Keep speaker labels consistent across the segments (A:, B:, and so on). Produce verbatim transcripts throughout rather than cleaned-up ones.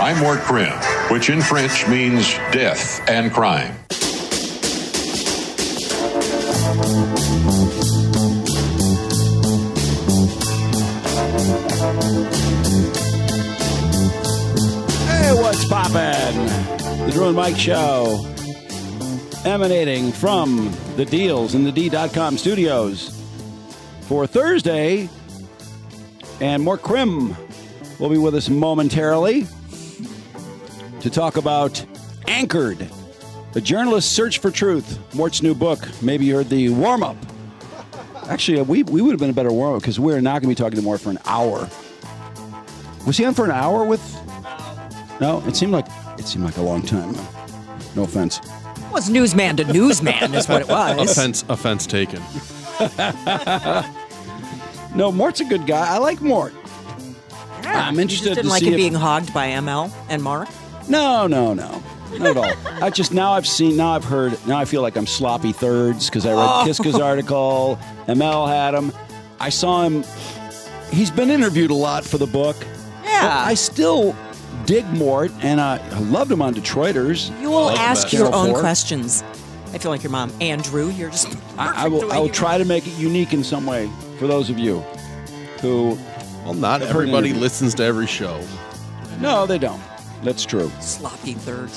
A: I'm Mort Krim, which in French means death and crime.
B: Hey, what's poppin'? The Drew and Mike Show, emanating from the Deals in the D dot com studios for Thursday. And Mort Krim will be with us momentarily to talk about Anchored, the journalist's search for truth. Mort's new book. Maybe you heard the warm-up. Actually, we we would have been a better warm-up because we're not going to be talking to Mort for an hour. Was he on for an hour with... No, it seemed like it seemed like a long time. No offense.
C: It was newsman to newsman is what it was.
D: Offense, offense taken.
B: No, Mort's a good guy. I like Mort.
C: Yeah,
B: I'm interested
C: you just didn't
B: to
C: like
B: see
C: it
B: if-
C: being hogged by M L and Mark?
B: No, no, no. Not at all. I just, now I've seen, now I've heard, now I feel like I'm sloppy thirds because I read
C: Oh.
B: Kiska's article. M L had him. I saw him. He's been interviewed a lot for the book.
C: Yeah.
B: But I still dig Mort, and I, I loved him on Detroiters.
C: You will
D: Love
C: ask
D: that.
C: your
B: Channel
C: own
B: four.
C: questions. I feel like your mom. Andrew, you're just
B: I, I will, I will try to make it unique in some way for those of you who,
D: Well, not
B: I've heard
D: everybody
B: interviews.
D: listens to every show.
B: no, they don't. That's true.
C: sloppy thirds.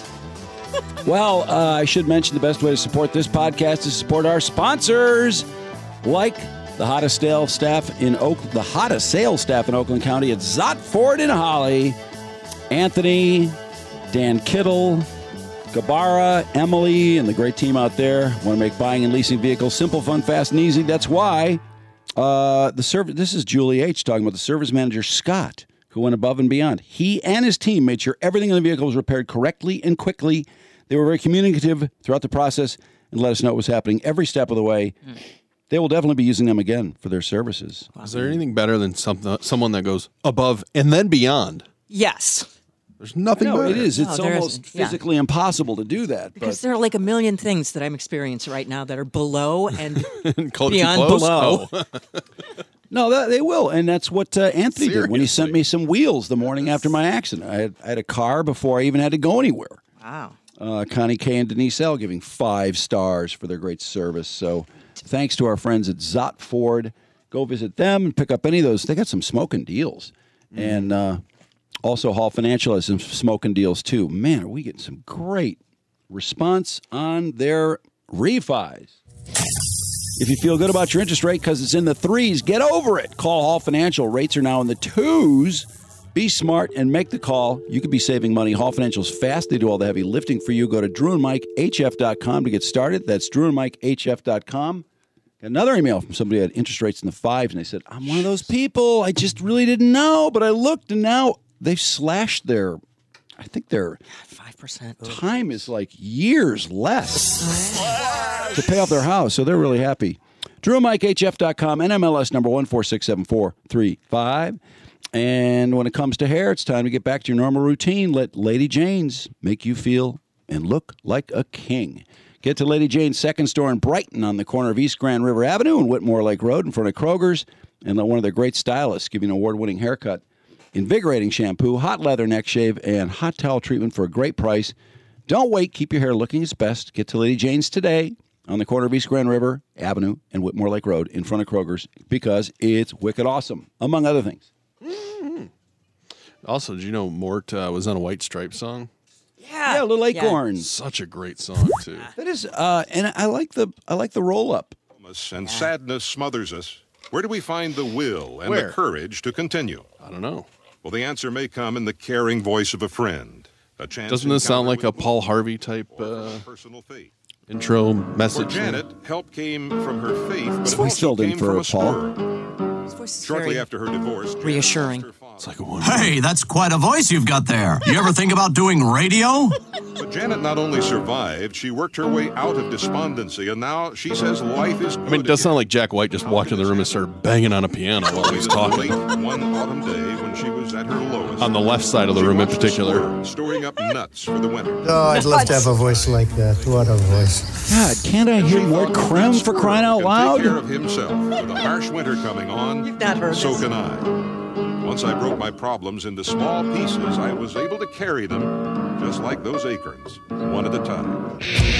B: Well, uh, I should mention the best way to support this podcast is to support our sponsors, like the hottest sales staff in Oak, the hottest sales staff in Oakland County at Zott Ford in Holly. Anthony, Dan Kittle, Gabara, Emily, and the great team out there want to make buying and leasing vehicles simple, fun, fast, and easy. That's why uh, the service. This is Julie H. talking about the service manager Scott, who went above and beyond. He and his team made sure everything in the vehicle was repaired correctly and quickly. They were very communicative throughout the process and let us know what was happening every step of the way. Mm. They will definitely be using them again for their services.
D: Is there anything better than something, someone that goes above and then beyond?
C: Yes.
D: There's nothing
B: No,
D: better.
B: it is. It's
C: No, there
B: almost
C: isn't. Yeah.
B: physically impossible to do that.
C: Because
B: But
C: there are like a million things that I'm experiencing right now that are below and
D: Cold too
C: beyond
D: close?
C: below.
D: Oh.
B: no, that, they will, and that's what uh, Anthony did when he sent
D: Seriously.
B: me some wheels the morning after my accident. I had, I had a car before I even had to go anywhere.
C: Wow.
B: Uh, Connie K and Denise L giving five stars for their great service. So thanks to our friends at Zott Ford. Go visit them and pick up any of those. They got some smoking deals. Mm. And uh, also Hall Financial has some smoking deals too. Man, are we getting some great response on their refis. If you feel good about your interest rate because it's in the threes, get over it. Call Hall Financial. Rates are now in the twos. Be smart and make the call. You could be saving money. Hall Financial's fast. They do all the heavy lifting for you. Go to drew and mike h f dot com to get started. That's drew and mike h f dot com. Got another email from somebody that had interest rates in the fives, and they said, I'm one of those people. I just really didn't know, but I looked, and now they've slashed their, I think their
C: five percent.
B: time is like years less to pay off their house, so they're really happy. drew and mike h f dot com, N M L S number one four six seven four three five. And when it comes to hair, it's time to get back to your normal routine. Let Lady Jane's make you feel and look like a king. Get to Lady Jane's second store in Brighton on the corner of East Grand River Avenue and Whitmore Lake Road in front of Kroger's. And let one of their great stylists give you an award-winning haircut. Invigorating shampoo, hot leather neck shave, and hot towel treatment for a great price. Don't wait. Keep your hair looking its best. Get to Lady Jane's today on the corner of East Grand River Avenue and Whitmore Lake Road in front of Kroger's because it's wicked awesome, among other things.
D: Mm-hmm. Also, did you know Mort uh, was on a White Stripes song?
C: Yeah.
B: Yeah, Little Acorn.
D: Such a great song too.
B: That is, uh, and I like the I like the roll up.
A: And sadness smothers us. Where do we find the will and
D: Where?
A: the courage to continue?
D: I don't know.
A: Well, the answer may come in the caring voice of a friend. A chance
D: Doesn't this sound like
A: encounter
D: a
A: with
D: Paul Harvey type uh,
A: personal faith.
D: intro
A: For
D: message?
A: Janet, help came from her faith, but it
B: We
A: also
B: filled in
A: came
B: for
A: from a
B: Paul.
A: spur.
C: His voice is
A: Shortly
C: very
A: after her divorce, Janet
C: reassuring.
A: lost her father.
D: It's like a one.
E: Hey, that's quite a voice you've got there. You ever think about doing radio?
A: But Janet not only survived, she worked her way out of despondency, and now she says life is good
D: I mean, it does
A: again.
D: sound like Jack White just walked in the room and started banging on a piano while he was talking.
A: One autumn day when she was at her lowest.
D: On the left side of the
A: she
D: room in
A: watched a
D: particular.
A: squirrel storing up nuts for the winter.
F: Oh, I'd love to have a voice like that. What a voice.
B: God, can't I hear more creme for crying out
A: Can take care
B: loud?
A: of himself. With a harsh winter coming on,
C: You've not heard
A: so
C: this.
A: can I. Once I broke my problems into small pieces, I was able to carry them, just like those acorns, one at a time.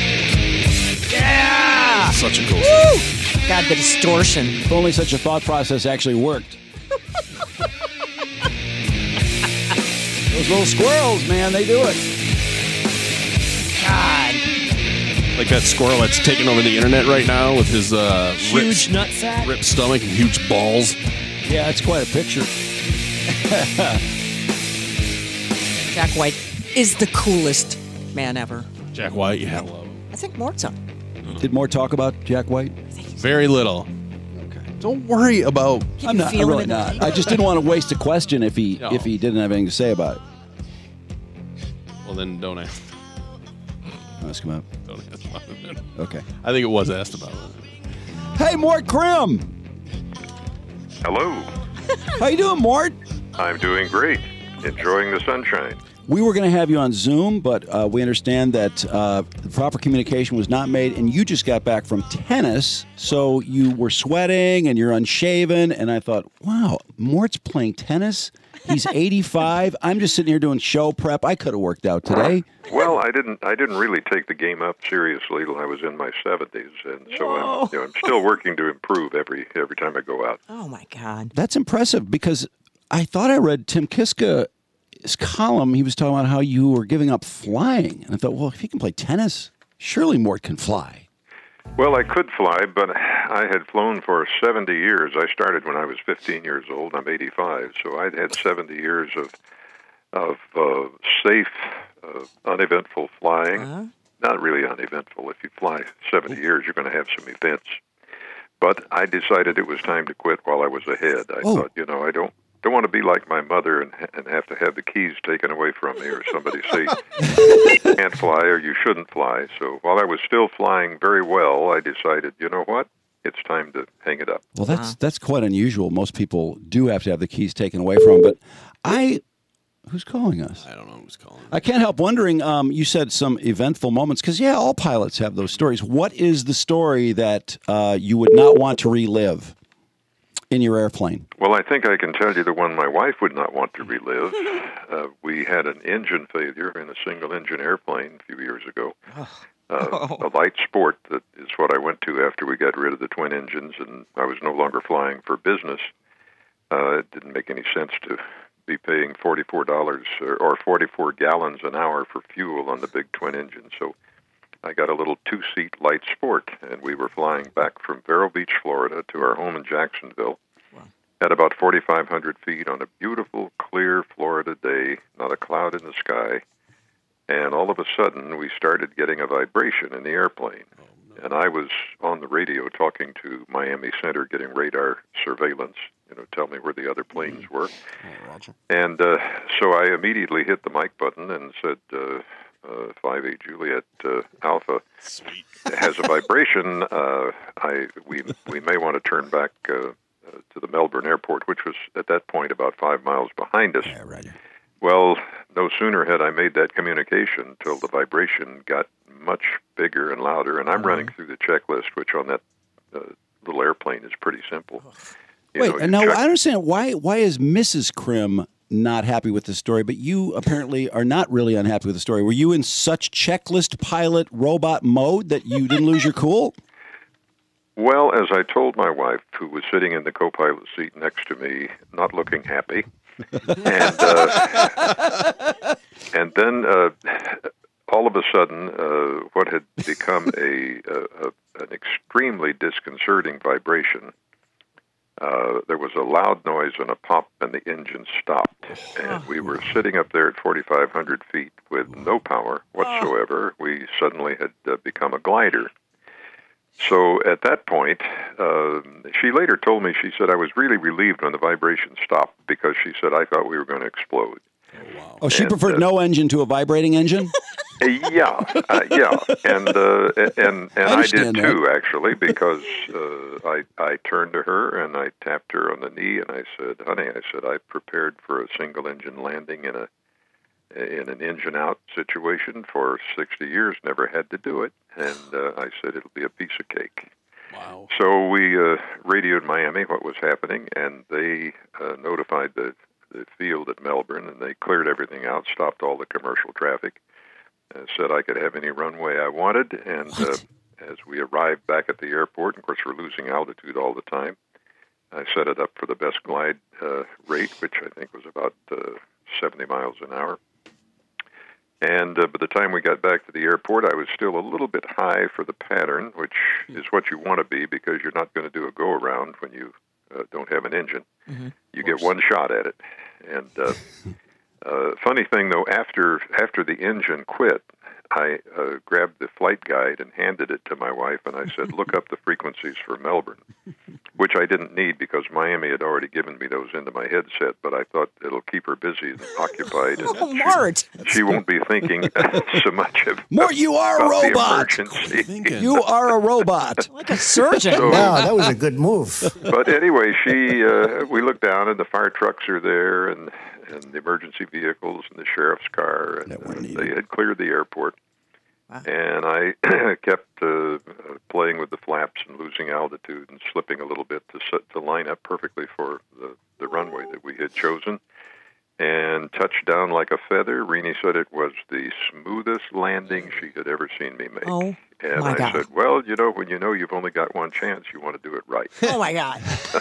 C: Yeah!
D: Such a cool
C: Woo! God, the distortion.
B: If only such a thought process actually worked. Those little squirrels, man, they do it.
C: God.
D: Like that squirrel that's taking over the internet right now with his uh,
C: Huge
D: ripped,
C: nutsack.
D: ripped stomach and huge balls.
B: Yeah, it's quite a picture.
C: Jack White is the coolest man ever.
D: Jack White, yeah, love him.
C: I think Mort's on.
B: Did more talk about Jack White?
D: Very little.
B: Okay.
D: Don't worry about.
C: Keep
B: I'm
C: you
B: not. I'm
C: feeling
B: really
C: it.
B: not. I just didn't want to waste a question if he
D: No.
B: if he didn't have anything to say about it.
D: Well, then don't ask.
B: Ask him out.
D: Don't ask about it.
B: Okay.
D: I think it was asked about it.
B: Hey, Mort Grimm.
G: Hello.
B: How you doing, Mort?
G: I'm doing great. Enjoying the sunshine.
B: We were going to have you on Zoom, but uh, we understand that uh, the proper communication was not made, and you just got back from tennis, so you were sweating and you're unshaven, and I thought, wow, Mort's playing tennis? He's eighty-five. I'm just sitting here doing show prep. I could have worked out today.
G: Well, I didn't. I didn't really take the game up seriously till I was in my seventies, and so I'm, you know, I'm still working to improve every every time I go out.
C: Oh, my God.
B: That's impressive because I thought I read Tim Kiska's column. He was talking about how you were giving up flying. And I thought, well, if he can play tennis, surely Mort can fly.
G: Well, I could fly, but I had flown for seventy years. I started when I was fifteen years old. I'm eighty-five, so I'd had seventy years of of uh, safe, uh, uneventful flying.
C: Uh-huh.
G: Not really uneventful. If you fly seventy years, you're going to have some events. But I decided it was time to quit while I was ahead. I
B: Oh.
G: thought, you know, I don't don't want to be like my mother and and have to have the keys taken away from me, or somebody say you can't fly or you shouldn't fly. So while I was still flying very well, I decided, you know what, it's time to hang it up.
B: Well, that's that's quite unusual. Most people do have to have the keys taken away from them. But I, who's calling us?
D: I don't know who's calling.
B: I can't help wondering. Um, you said some eventful moments because yeah, all pilots have those stories. What is the story that uh, you would not want to relive in your airplane?
G: Well, I think I can tell you the one my wife would not want to relive. Uh, we had an engine failure in a single-engine airplane a few years ago. Uh, a light sport, that is what I went to after we got rid of the twin engines, and I was no longer flying for business. Uh, it didn't make any sense to be paying forty-four dollars or, or forty-four gallons an hour for fuel on the big twin engine. So I got a little two-seat light sport, and we were flying back from Vero Beach, Florida, to our home in Jacksonville at about forty-five hundred feet on a beautiful, clear Florida day, not a cloud in the sky. And all of a sudden, we started getting a vibration in the airplane. Oh, no. And I was on the radio talking to Miami Center, getting radar surveillance, you know, tell me where the other planes were.
D: Oh, Roger.
G: And uh, so I immediately hit the mic button and said, uh, uh, five eight Juliet uh, Alpha
D: Sweet.
G: has a vibration. Uh, I we we may want to turn back uh, uh, to the Melbourne airport, which was at that point about five miles behind us.
B: Yeah, right.
G: Well, no sooner had I made that communication till the vibration got much bigger and louder, and I'm
B: Uh-huh.
G: running through the checklist, which on that uh, little airplane is pretty simple. You
B: Wait,
G: know,
B: and
G: you
B: now
G: check-
B: I understand why. Why is Missus Krim not happy with the story, but you apparently are not really unhappy with the story? Were you in such checklist pilot robot mode that you didn't lose your cool?
G: Well, as I told my wife, who was sitting in the co-pilot seat next to me, not looking happy, and uh, and then uh, all of a sudden, uh, what had become a, a, a an extremely disconcerting vibration. Uh, there was a loud noise and a pop, and the engine stopped. And we were sitting up there at forty-five hundred feet with no power whatsoever. We suddenly had uh, become a glider. So at that point, uh, she later told me, she said, I was really relieved when the vibration stopped because she said, I thought we were going to explode.
B: Oh, she
G: And,
B: preferred
G: uh,
B: no engine to a vibrating engine?
G: Uh, yeah, uh, yeah, and uh, and and I, did
B: understand that.
G: too, actually, because uh, I I turned to her and I tapped her on the knee and I said, "Honey," I said, "I prepared for a single engine landing in a in an engine out situation for sixty years, never had to do it," and uh, I said it'll be a piece of cake.
D: Wow.
G: So we uh, radioed Miami what was happening, and they uh, notified the the field at Melbourne, and they cleared everything out, stopped all the commercial traffic, uh, said I could have any runway I wanted. And uh, as we arrived back at the airport, and of course we're losing altitude all the time, I set it up for the best glide uh, rate, which I think was about uh, seventy miles an hour. And uh, by the time we got back to the airport, I was still a little bit high for the pattern, which is what you want to be because you're not going to do a go-around when you uh, don't have an engine.
C: Mm-hmm.
G: You get one shot at it. And uh, uh, funny thing, though, after after the engine quit, I uh, grabbed the flight guide and handed it to my wife, and I said, look up the frequencies for Melbourne, which I didn't need because Miami had already given me those into my headset, but I thought it'll keep her busy and occupied. And
C: Oh, Mort.
G: She, she won't be thinking so much of
B: Mort, you are a
G: about the
B: robot.
G: emergency.
D: Thinking.
B: You are a robot.
C: Like a surgeon.
G: So-
F: Wow, that was a good move.
G: But anyway, she uh, we looked down, and the fire trucks are there, and, and the emergency vehicles, and the sheriff's car, and
B: That weren't
G: uh,
B: needed.
G: they had cleared the airport.
C: Wow.
G: And I kept uh, playing with the flaps and losing altitude and slipping a little bit to set, to line up perfectly for the, the runway that we had chosen. And touched down like a feather. Renee said it was the smoothest landing she had ever seen me make.
C: Oh,
G: and
C: my
G: I
C: God.
G: said, well, you know, when you know you've only got one chance, you want to do it right.
C: Oh, my God.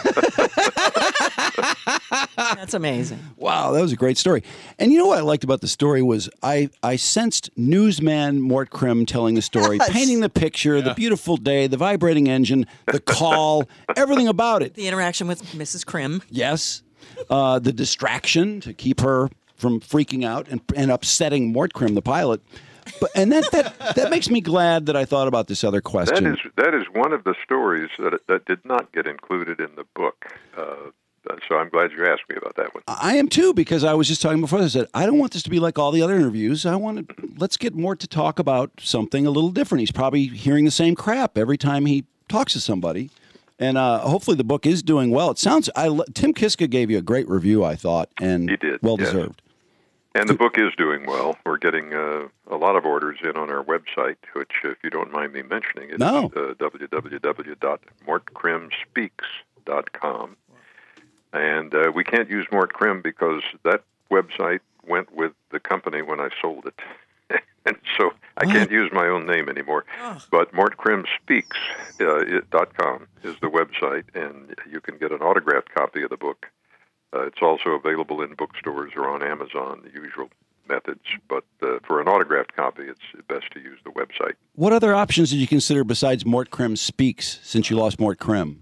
C: That's amazing.
B: Wow, that was a great story. And you know what I liked about the story was I, I sensed newsman Mort Krim telling the story,
C: Yes.
B: painting the picture, the beautiful day, the vibrating engine, the call, everything about it.
C: The interaction with Missus Krim.
B: Yes. Uh, the distraction to keep her from freaking out and, and upsetting Mort Krim, the pilot. But and that, that that makes me glad that I thought about this other question.
G: That is that is one of the stories that that did not get included in the book. Uh, so I'm glad you asked me about that one.
B: I am too, because I was just talking before. I said I don't want this to be like all the other interviews. I want to let's get Mort to talk about something a little different. He's probably hearing the same crap every time he talks to somebody, and uh, hopefully the book is doing well. It sounds. I Tim Kiska gave you a great review, I thought, and
G: He did,
B: well
G: yes.
B: deserved.
G: And the book is doing well. We're getting uh, a lot of orders in on our website, which, if you don't mind me mentioning, it's
B: No.
G: uh, w w w dot mort krim speaks dot com. And uh, we can't use Mort Krim because that website went with the company when I sold it. And so I can't use my own name anymore. But mort krim speaks dot com is the website, and you can get an autographed copy of the book. Uh, it's also available in bookstores or on Amazon, the usual methods. But uh, for an autographed copy, it's best to use the website.
B: What other options did you consider besides Mort Krim Speaks since you lost Mort Krim?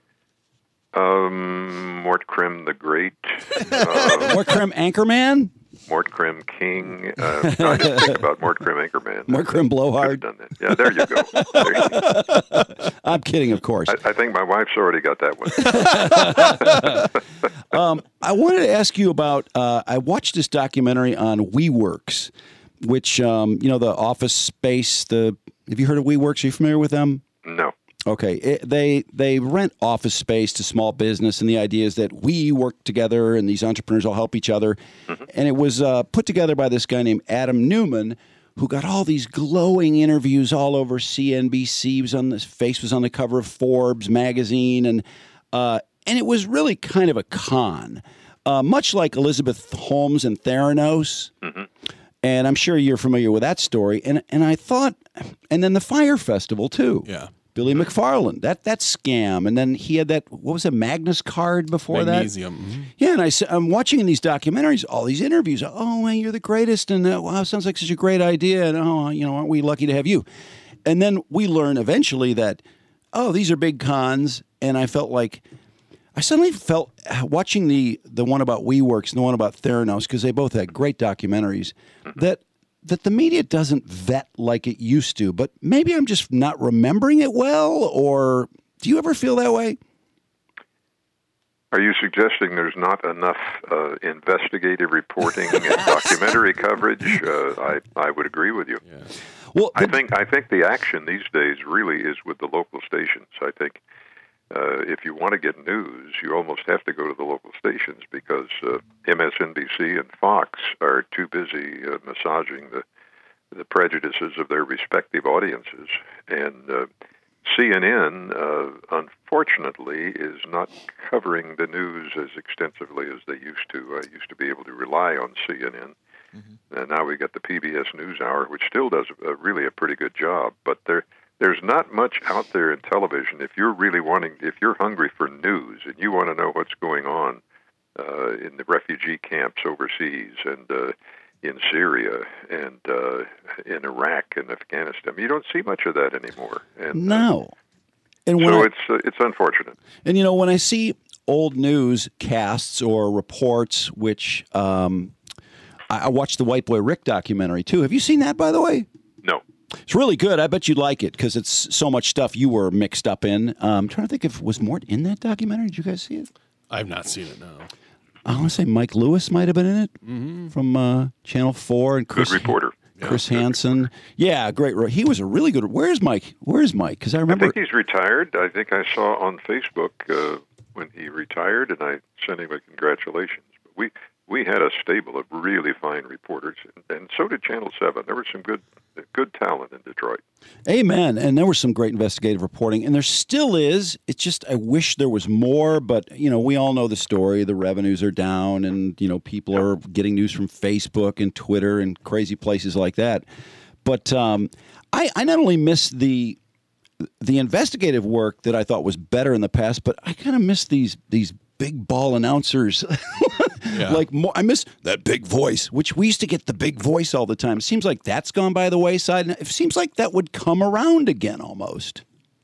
G: Um, Mort Krim the Great, uh,
B: Mort Krim Anchorman?
G: Mort Krim King. Uh, I didn't think about Mort Krim Anchorman.
B: Mort Krim
G: Could
B: Blowhard?
G: have done that. Yeah, there you go. There you go.
B: I'm kidding, of course.
G: I, I think my wife's already got that one.
B: Um, I wanted to ask you about. Uh, I watched this documentary on WeWorks, which um, you know the office space. The have you heard of WeWorks? Are you familiar with them?
G: No.
B: Okay, it, they they rent office space to small business, and the idea is that we work together, and these entrepreneurs all help each other. Mm-hmm. And it was uh, put together by this guy named Adam Newman, who got all these glowing interviews all over C N B C. He was on this face was on the cover of Forbes magazine, and uh, and it was really kind of a con, uh, much like Elizabeth Holmes and Theranos. Mm-hmm. And I'm sure you're familiar with that story. And and I thought, and then the Fire Festival too.
D: Yeah.
B: Billy McFarland, that that scam, and then he had that what was it, Magnus card before
D: Magnesium.
B: that?
D: Mhm.
B: Yeah, and I, s- I'm watching in these documentaries, all these interviews. Oh man, you're the greatest, and uh, wow, sounds like such a great idea, and oh, you know, aren't we lucky to have you? And then we learn eventually that oh, these are big cons, and I felt like I suddenly felt uh, watching the the one about WeWorks and the one about Theranos because they both had great documentaries that. that the media doesn't vet like it used to, but maybe I'm just not remembering it well, or do you ever feel that way?
G: Are you suggesting there's not enough uh, investigative reporting and documentary coverage? Uh, I I would agree with you.
D: Yeah.
B: Well,
G: I
B: the-
G: think I think the action these days really is with the local stations. I think uh, if you want to get news, you almost have to go to the local stations because uh, M S N B C and Fox are too busy uh, massaging the the prejudices of their respective audiences. And uh, C N N, uh, unfortunately, is not covering the news as extensively as they used to. I used to be able to rely on C N N. Mm-hmm. And now we got the P B S NewsHour, which still does a, really a pretty good job. But there, there's not much out there in television. If you're really wanting, if you're hungry for news and you want to know what's going on uh, in the refugee camps overseas and uh, in Syria and uh, in Iraq and Afghanistan, you don't see much of that anymore. And,
B: no. And
G: so
B: I,
G: it's uh, it's unfortunate.
B: And, you know, when I see old newscasts or reports, which um, I, I watched the White Boy Rick documentary, too. Have you seen that, by the way?
G: No.
B: It's really good. I bet you'd like it because it's so much stuff you were mixed up in. Um, I'm trying to think if was Mort in that documentary. Did you guys see it?
D: I've not seen it, no.
B: I want to say Mike Lewis might have been in it
D: mm-hmm.
B: from uh, Channel four. And Chris,
G: good reporter.
B: Chris
G: yeah,
B: Hansen. Yeah, great. He was a really good. Where's Mike? Where's Mike? Because I remember.
G: I think he's retired. I think I saw on Facebook uh, when he retired, and I sent him a congratulations. But we we had a stable of really fine reporters, and, and so did Channel seven. There was some good good talent in Detroit.
B: Amen. And there was some great investigative reporting, and there still is. It's just I wish there was more, but, you know, we all know the story. The revenues are down, and, you know, people are getting news from Facebook and Twitter and crazy places like that. But um, I, I not only miss the the investigative work that I thought was better in the past, but I kind of miss these these big ball announcers. Yeah. Like more, I miss that big voice, which we used to get the big voice all the time. It seems like that's gone by the wayside. And it seems like that would come around again almost.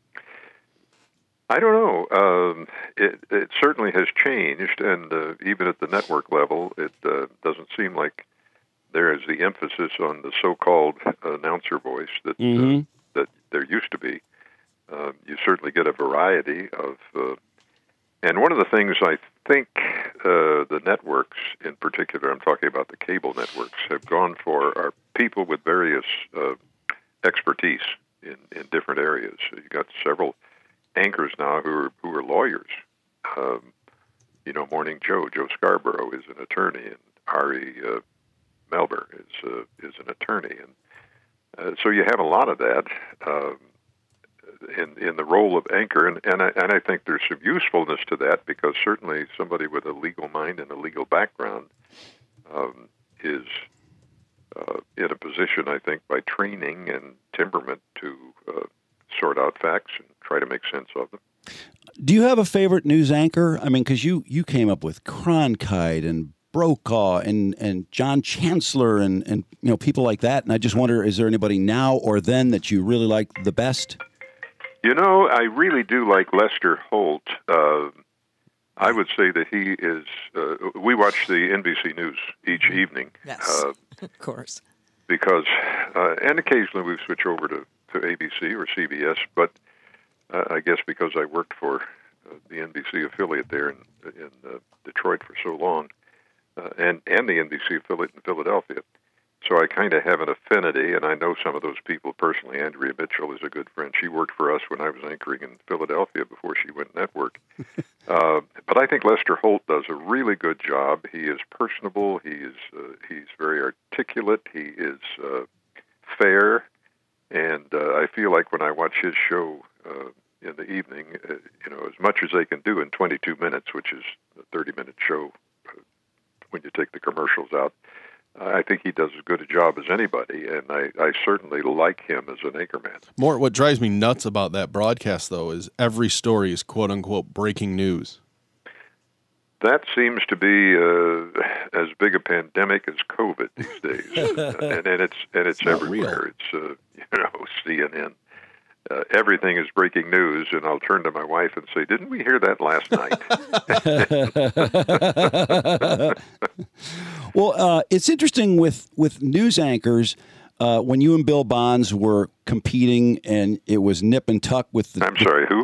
G: I don't know. Um, it, it certainly has changed, and uh, even at the network level, it uh, doesn't seem like there is the emphasis on the so-called announcer voice that mm-hmm. uh, that there used to be. Uh, you certainly get a variety of, uh, and one of the things I think uh, the networks, in particular, I'm talking about the cable networks, have gone for are people with various uh, expertise in, in different areas. So you've got several anchors now who are who are lawyers. Um, you know, Morning Joe, Joe Scarborough is an attorney, and Ari uh, Melber is uh, is an attorney, and uh, so you have a lot of that um, in in the role of anchor, and and I, and I think there's some usefulness to that because certainly somebody with a legal mind and a legal background um, is uh, in a position, I think, by training and temperament to uh, sort out facts and try to make sense of them.
B: Do you have a favorite news anchor? I mean, because you, you came up with Cronkite and Brokaw and, and John Chancellor and, and you know people like that, and I just wonder, is there anybody now or then that you really like the best?
G: You know, I really do like Lester Holt. Uh, I would say that he is. Uh, we watch the N B C News each evening.
C: Yes,
G: uh,
C: of course.
G: Because, uh, and occasionally we switch over to, to A B C or C B S, but uh, I guess because I worked for uh, the N B C affiliate there in, in uh, Detroit for so long, uh, and, and the N B C affiliate in Philadelphia. So I kind of have an affinity, and I know some of those people personally. Andrea Mitchell is a good friend. She worked for us when I was anchoring in Philadelphia before she went network. uh, but I think Lester Holt does a really good job. He is personable. He is uh, he's very articulate. He is uh, fair. And uh, I feel like when I watch his show uh, in the evening, uh, you know, as much as they can do in twenty-two minutes, which is a thirty-minute show uh, when you take the commercials out, I think he does as good a job as anybody, and I, I certainly like him as an anchorman.
D: More, what drives me nuts about that broadcast, though, is every story is quote-unquote breaking news.
G: That seems to be uh, as big a pandemic as COVID these days, and, and it's and it's, it's everywhere. Real. It's uh, you know C N N. Uh, everything is breaking news, and I'll turn to my wife and say, "Didn't we hear that last
B: night?" Well, uh, it's interesting with with news anchors. Uh, when you and Bill Bonds were competing, and it was nip and tuck with the.
G: I'm sorry, who?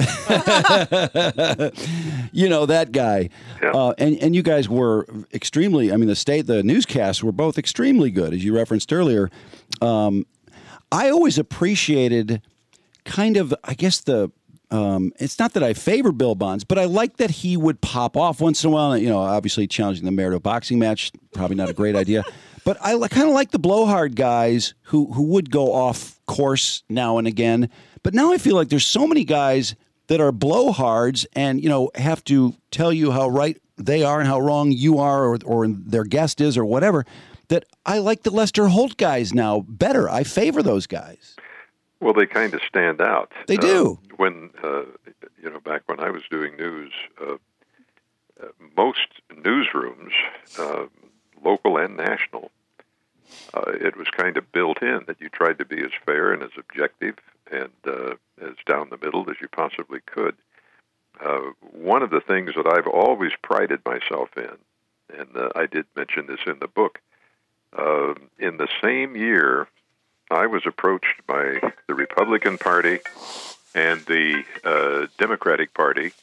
B: You know that guy,
G: yeah.
B: uh, and and you guys were extremely. I mean, the state, the newscasts were both extremely good, as you referenced earlier. Um, I always appreciated. Kind of, I guess the, um, it's not that I favor Bill Bonds, but I like that he would pop off once in a while. You know, obviously challenging the mayor to a boxing match, probably not a great idea. But I kind of like the blowhard guys who, who would go off course now and again. But now I feel like there's so many guys that are blowhards and, you know, have to tell you how right they are and how wrong you are or, or their guest is or whatever, that I like the Lester Holt guys now better. I favor those guys.
G: Well, they kind of stand out.
B: They do.
G: Uh, when, uh, you know, back when I was doing news, uh, uh, most newsrooms, uh, local and national, uh, it was kind of built in that you tried to be as fair and as objective and uh, as down the middle as you possibly could. Uh, one of the things that I've always prided myself in, and uh, I did mention this in the book, uh, in the same year, I was approached by the Republican Party and the uh, Democratic Party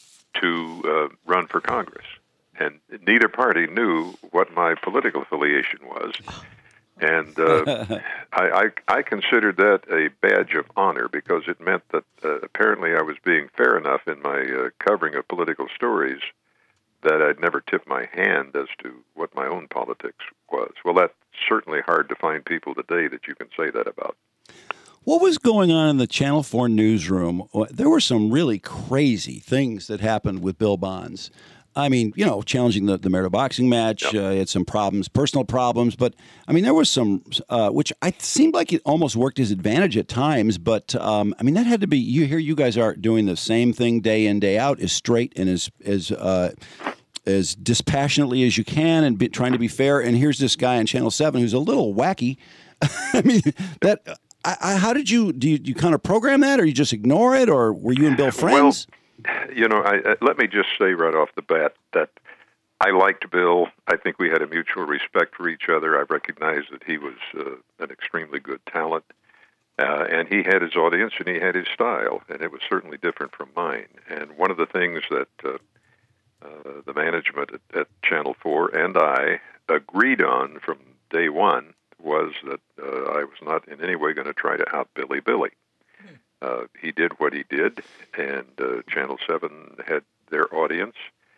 G: to uh, run for Congress. And neither party knew what my political affiliation was. And uh, I, I, I considered that a badge of honor because it meant that uh, apparently I was being fair enough in my uh, covering of political stories that I'd never tipped my hand as to what my own politics was. Well, that's certainly hard to find people today that you can say that about.
B: What was going on in the Channel four newsroom? There were some really crazy things that happened with Bill Bonds. I mean, you know, challenging the, the Merida boxing match.
G: Yep.
B: Uh, he had some problems, personal problems. But, I mean, there was some, uh, which I seemed like it almost worked his advantage at times. But, um, I mean, that had to be, you here you guys are doing the same thing day in, day out, as straight and as, as, uh, as dispassionately as you can and be, trying to be fair. And here's this guy on Channel seven who's a little wacky. I mean, that, I, I, how did you, do you, do you kind of program that or you just ignore it? Or were you and Bill friends?
G: Well, you know, I, uh, let me just say right off the bat that I liked Bill. I think we had a mutual respect for each other. I recognized that he was uh, an extremely good talent, uh, and he had his audience and he had his style, and it was certainly different from mine. And one of the things that uh, uh, the management at, at Channel four and I agreed on from day one was that uh, I was not in any way going to try to out-Billy Billy. Uh, he did what he did, and uh, Channel seven had their audience,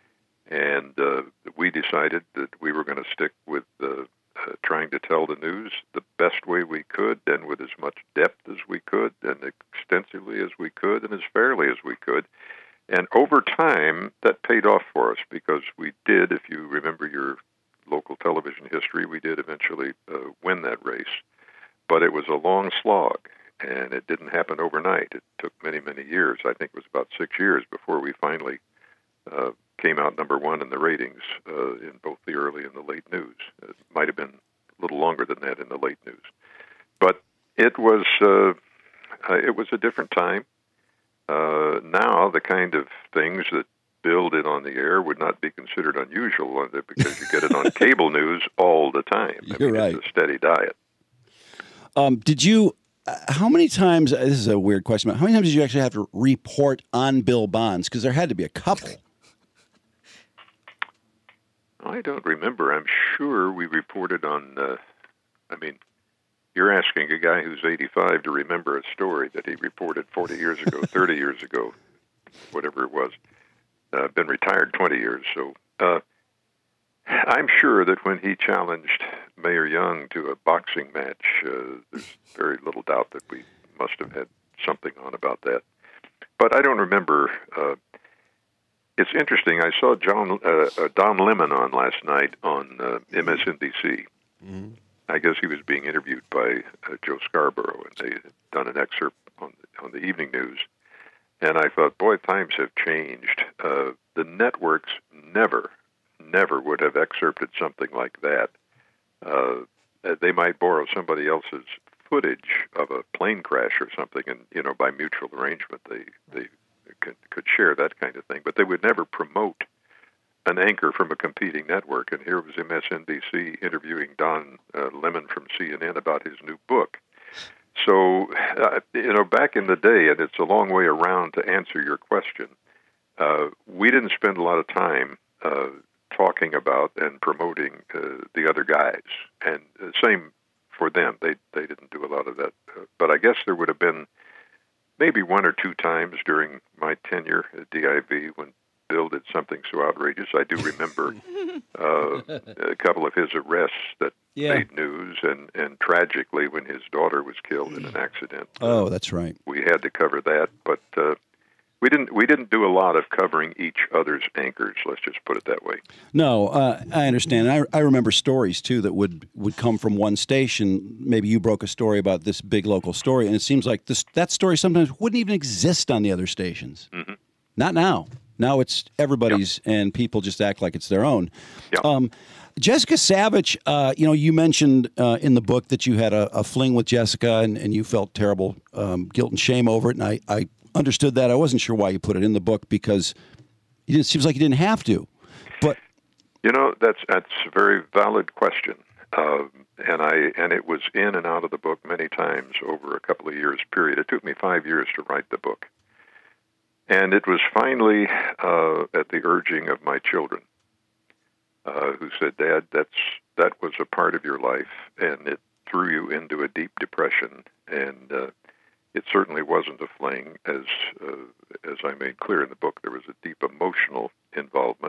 G: and uh, we decided that we were going to stick with uh, uh, trying to tell the news the best way we could, and with as much depth as we could, and extensively as we could, and as fairly as we could. And over time, that paid off for us, because we did, if you remember your local television history, we did eventually uh, win that race. But it was a long slog. And it didn't happen overnight. It took many, many years. I think it was about six years before we finally uh, came out number one in the ratings uh, in both the early and the late news. It might have been a little longer than that in the late news. But it was uh, uh, it was a different time. Uh, now, the kind of things that Bill did on the air would not be considered unusual because you get it on cable news all the time. I
B: You're
G: mean,
B: right.
G: It's a steady diet.
B: Um, did you... How many times, this is a weird question, but how many times did you actually have to report on Bill Bonds? Because there had to be a couple.
G: I don't remember. I'm sure we reported on, uh, I mean, you're asking a guy who's eighty-five to remember a story that he reported forty years ago, thirty years ago, whatever it was. Uh, been retired twenty years, so... Uh, I'm sure that when he challenged Mayor Young to a boxing match, uh, there's very little doubt that we must have had something on about that. But I don't remember. Uh, it's interesting. I saw John uh, uh, Don Lemon on last night on uh, M S N B C. Mm-hmm. I guess he was being interviewed by uh, Joe Scarborough, and they had done an excerpt on the, on the evening news. And I thought, boy, times have changed. Uh, the networks never... never would have excerpted something like that. Uh, they might borrow somebody else's footage of a plane crash or something, and you know, by mutual arrangement, they they could, could share that kind of thing. But they would never promote an anchor from a competing network. And here was M S N B C interviewing Don uh, Lemon from C N N about his new book. So, uh, you know, back in the day, and it's a long way around to answer your question, uh, we didn't spend a lot of time uh, talking about and promoting uh, the other guys. And uh, same for them. They they didn't do a lot of that. Uh, but I guess there would have been maybe one or two times during my tenure at D I V when Bill did something so outrageous. I do remember uh, a couple of his arrests that
B: Yeah.
G: made news, and, and tragically, when his daughter was killed in an accident,
B: Oh, that's right.
G: we had to cover that. But uh, we didn't we didn't do a lot of covering each other's anchors. Let's just put it that way.
B: No, uh, I understand. I, I remember stories, too, that would, would come from one station. Maybe you broke a story about this big local story, and it seems like this that story sometimes wouldn't even exist on the other stations.
G: Mm-hmm.
B: Not now. Now it's everybody's, yep. and people just act like it's their own.
G: Yep.
B: Um, Jessica Savage, uh, you know, you mentioned uh, in the book that you had a, a fling with Jessica, and, and you felt terrible um, guilt and shame over it, and I, I understood that. I wasn't sure why you put it in the book, because it seems like you didn't have to. But
G: you know, that's that's a very valid question, uh, and I and it was in and out of the book many times over a couple of years period. It took me five years to write the book, and it was finally uh, at the urging of my children, uh, who said, "Dad, that's that was a part of your life, and it threw you into a deep depression, and uh, it certainly wasn't a fling, as uh, as I made clear in the book. There was a deep emotional involvement."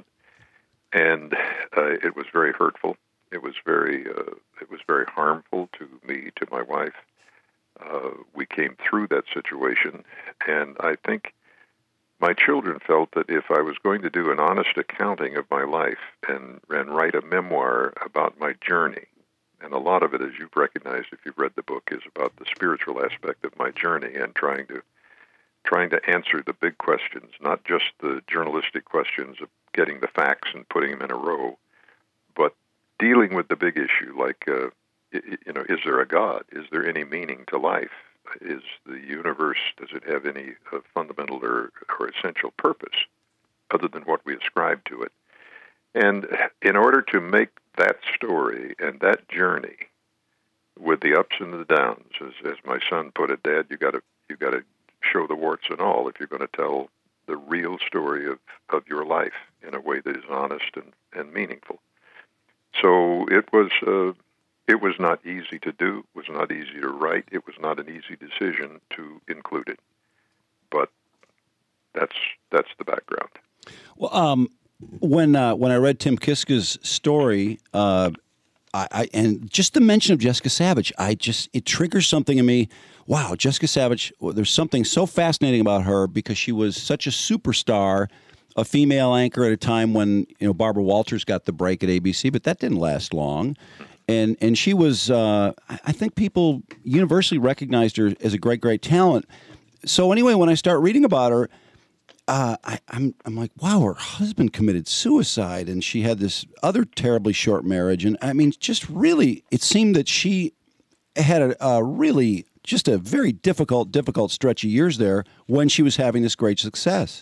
G: And uh, it was very hurtful. It was very, uh, it was very harmful to me, to my wife. Uh, we came through that situation, and I think my children felt that if I was going to do an honest accounting of my life and and write a memoir about my journey, and a lot of it, as you've recognized if you've read the book, is about the spiritual aspect of my journey and trying to trying to answer the big questions, not just the journalistic questions of getting the facts and putting them in a row, but dealing with the big issue, like, uh, you know, is there a God? Is there any meaning to life? Is the universe, does it have any uh, fundamental or, or essential purpose other than what we ascribe to it? And in order to make that story and that journey with the ups and the downs, as, as my son put it, Dad, you got to you got to show the warts and all if you're going to tell the real story of, of your life in a way that is honest and, and meaningful. So it was uh, it was not easy to do. It was not easy to write. It was not an easy decision to include it. But that's that's the background.
B: Well, um, when uh, when I read Tim Kiska's story, uh, I, I and just the mention of Jessica Savage, I just it triggers something in me. Wow, Jessica Savage, well, there's something so fascinating about her because she was such a superstar, a female anchor at a time when, you know, Barbara Walters got the break at A B C, but that didn't last long. And and she was, uh, I think people universally recognized her as a great, great talent. So anyway, when I start reading about her, uh, I, I'm I'm like, wow, her husband committed suicide, and she had this other terribly short marriage. And I mean, just really, it seemed that she had a, a really just a very difficult, difficult stretch of years there when she was having this great success.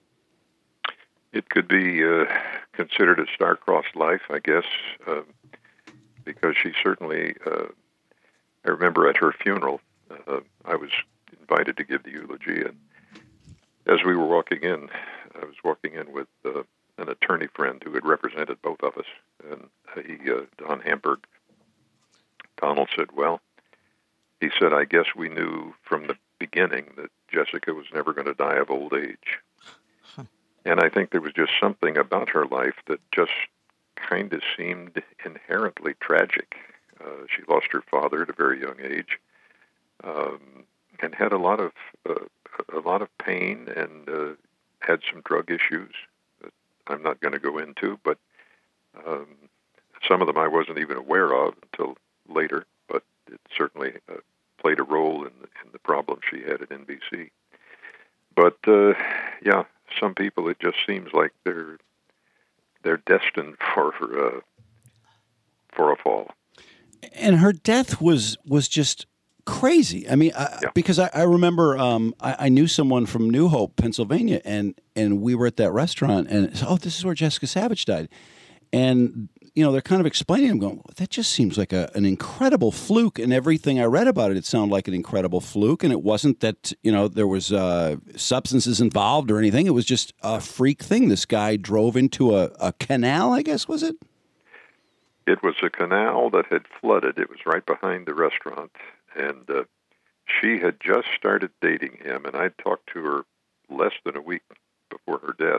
G: It could be uh, considered a star-crossed life, I guess, uh, because she certainly, uh, I remember at her funeral, uh, I was invited to give the eulogy, and as we were walking in, I was walking in with uh, an attorney friend who had represented both of us, and he, uh, Don Hamburg, Donald said, well, he said, I guess we knew from the beginning that Jessica was never going to die of old age. Huh. And I think there was just something about her life that just kind of seemed inherently tragic. Uh, she lost her father at a very young age, um, and had a lot of uh, a lot of pain, and uh, had some drug issues that I'm not going to go into, but um, some of them I wasn't even aware of until later. But it certainly uh, played a role in the, in the problem she had at N B C. But uh, yeah, some people, it just seems like they're they're destined for uh, for a fall.
B: And her death was was just crazy. I mean, I,
G: yeah.
B: because I, I remember um, I, I knew someone from New Hope, Pennsylvania, and and we were at that restaurant, and oh, this is where Jessica Savage died, and you know they're kind of explaining. I'm going, that just seems like a, an incredible fluke, and everything I read about it, it sounded like an incredible fluke, and it wasn't that you know there was uh, substances involved or anything. It was just a freak thing. This guy drove into a, a canal, I guess, was it?
G: It was a canal that had flooded. It was right behind the restaurant, and uh, she had just started dating him, and I talked to her less than a week before her death,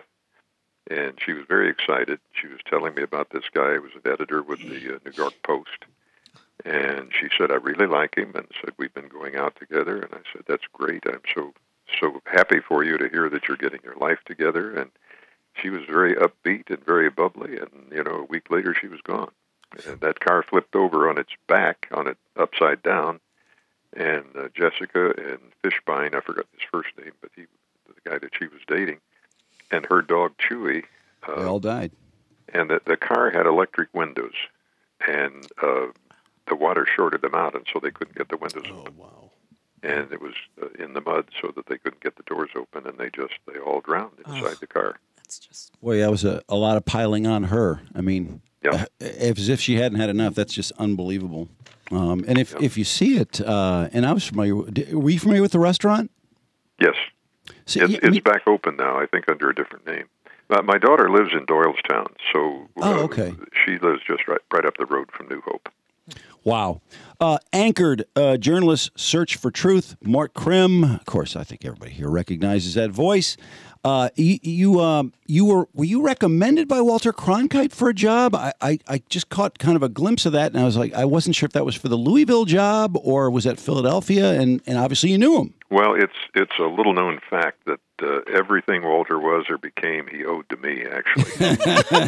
G: and she was very excited. She was telling me about this guy who was an editor with the uh, New York Post, And she said, I really like him, and said, we've been going out together. And I said, that's great. I'm so so happy for you to hear that you're getting your life together. And she was very upbeat and very bubbly, and, you know, a week later she was gone. And that car flipped over on its back, on it upside down, and uh, Jessica and Fishbein, I forgot his first name, but he, the guy that she was dating, and her dog Chewy. Uh,
B: They all died.
G: And the, the car had electric windows, and uh, the water shorted them out, and so they couldn't get the windows open.
D: Oh, wow.
G: And it was uh, in the mud so that they couldn't get the doors open, and they just, they all drowned inside
C: Oh.
G: the car.
C: That's just.
B: Boy, that was a, a lot of piling on her. I mean,
G: Yeah.
B: uh, as if she hadn't had enough. That's just unbelievable. Um, and if,
G: Yeah.
B: if you see it, uh, and I was familiar, with, d- were you familiar with the restaurant?
G: Yes.
B: See,
G: It's,
B: yeah,
G: it's
B: I mean-
G: back open now, I think under a different name. Uh, my daughter lives in Doylestown, so uh,
B: Oh, okay.
G: she lives just right, right up the road from New Hope.
B: Wow. Uh, anchored uh, journalist Search for Truth, Mark Krim. Of course, I think everybody here recognizes that voice. Uh, you you, um, you were were you recommended by Walter Cronkite for a job? I, I, I just caught kind of a glimpse of that, and I was like, I wasn't sure if that was for the Louisville job or was that Philadelphia, and, and obviously you knew him.
G: Well, it's it's a little known fact that uh, everything Walter was or became, he owed to me. Actually.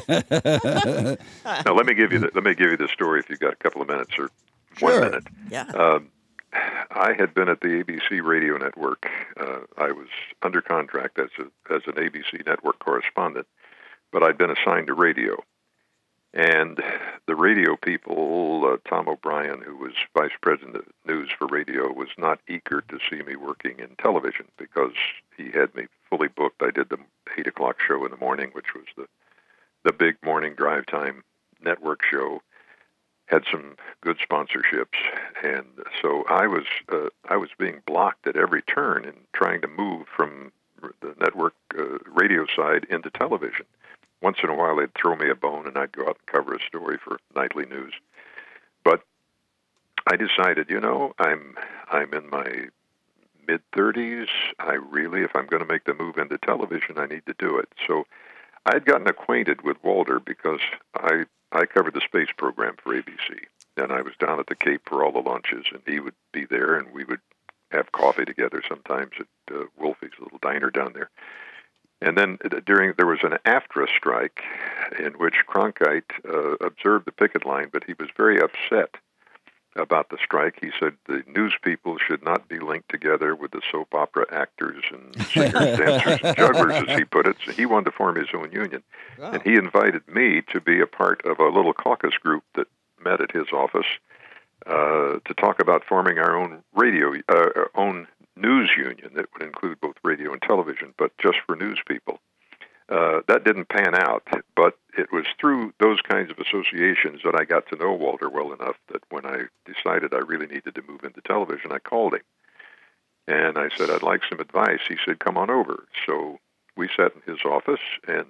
G: Now let me give you the, let me give you the story if you've got a couple of minutes or
B: Sure.
G: one minute.
C: Yeah.
G: Um, I had been at the A B C radio network. Uh, I was under contract as a, as an A B C network correspondent, but I'd been assigned to radio. And the radio people, uh, Tom O'Brien, who was vice president of news for radio, was not eager to see me working in television because he had me fully booked. I did the eight o'clock show in the morning, which was the the big morning drive time network show. Had some good sponsorships, and so I was uh, I was being blocked at every turn and trying to move from the network uh, radio side into television. Once in a while, they'd throw me a bone, and I'd go out and cover a story for nightly news. But I decided, you know, I'm I'm in my mid thirties. I really, if I'm going to make the move into television, I need to do it. So I'd gotten acquainted with Walter because I I covered the space program for A B C, and I was down at the Cape for all the lunches, and he would be there, and we would have coffee together sometimes at uh, Wolfie's little diner down there. And then during there was an AFTRA strike in which Cronkite uh, observed the picket line, but he was very upset about the strike. He said the news people should not be linked together with the soap opera actors and singers, dancers, and jugglers, as he put it. So he wanted to form his own union.
C: Wow.
G: And he invited me to be a part of a little caucus group that met at his office uh, to talk about forming our own radio, uh, our own news union that would include both radio and television, but just for news people. Uh, that didn't pan out, but it was through those kinds of associations that I got to know Walter well enough that when I decided I really needed to move into television, I called him. And I said, I'd like some advice. He said, come on over. So we sat in his office, and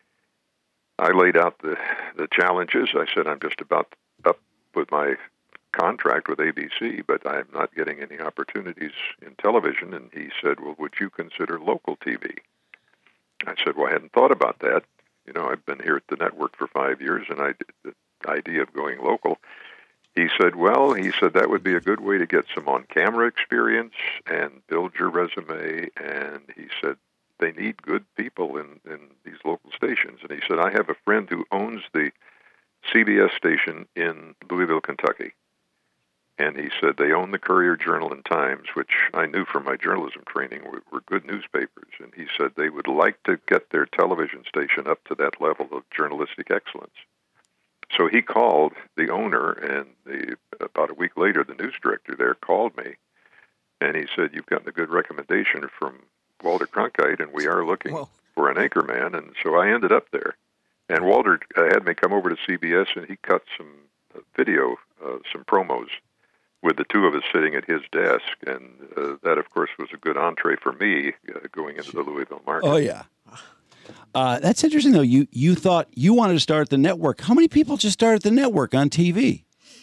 G: I laid out the, the challenges. I said, I'm just about up with my contract with A B C, but I'm not getting any opportunities in television. And he said, well, would you consider local T V? I said, well, I hadn't thought about that. You know, I've been here at the network for five years, and I the idea of going local. He said, well, he said, that would be a good way to get some on-camera experience and build your resume. And he said, they need good people in, in these local stations. And he said, I have a friend who owns the C B S station in Louisville, Kentucky. And he said they own the Courier Journal and Times, which I knew from my journalism training were, were good newspapers. And he said they would like to get their television station up to that level of journalistic excellence. So he called the owner, and the, about a week later, the news director there called me, and he said, you've gotten a good recommendation from Walter Cronkite, and we are looking
C: Whoa.
G: for an anchorman. And so I ended up there. And Walter uh, had me come over to C B S, and he cut some uh, video, uh, some promos, with the two of us sitting at his desk, and uh, that, of course, was a good entree for me uh, going into the Louisville market.
B: Oh, yeah. Uh, that's interesting, though. You you thought you wanted to start the network. How many people just started the network on T V?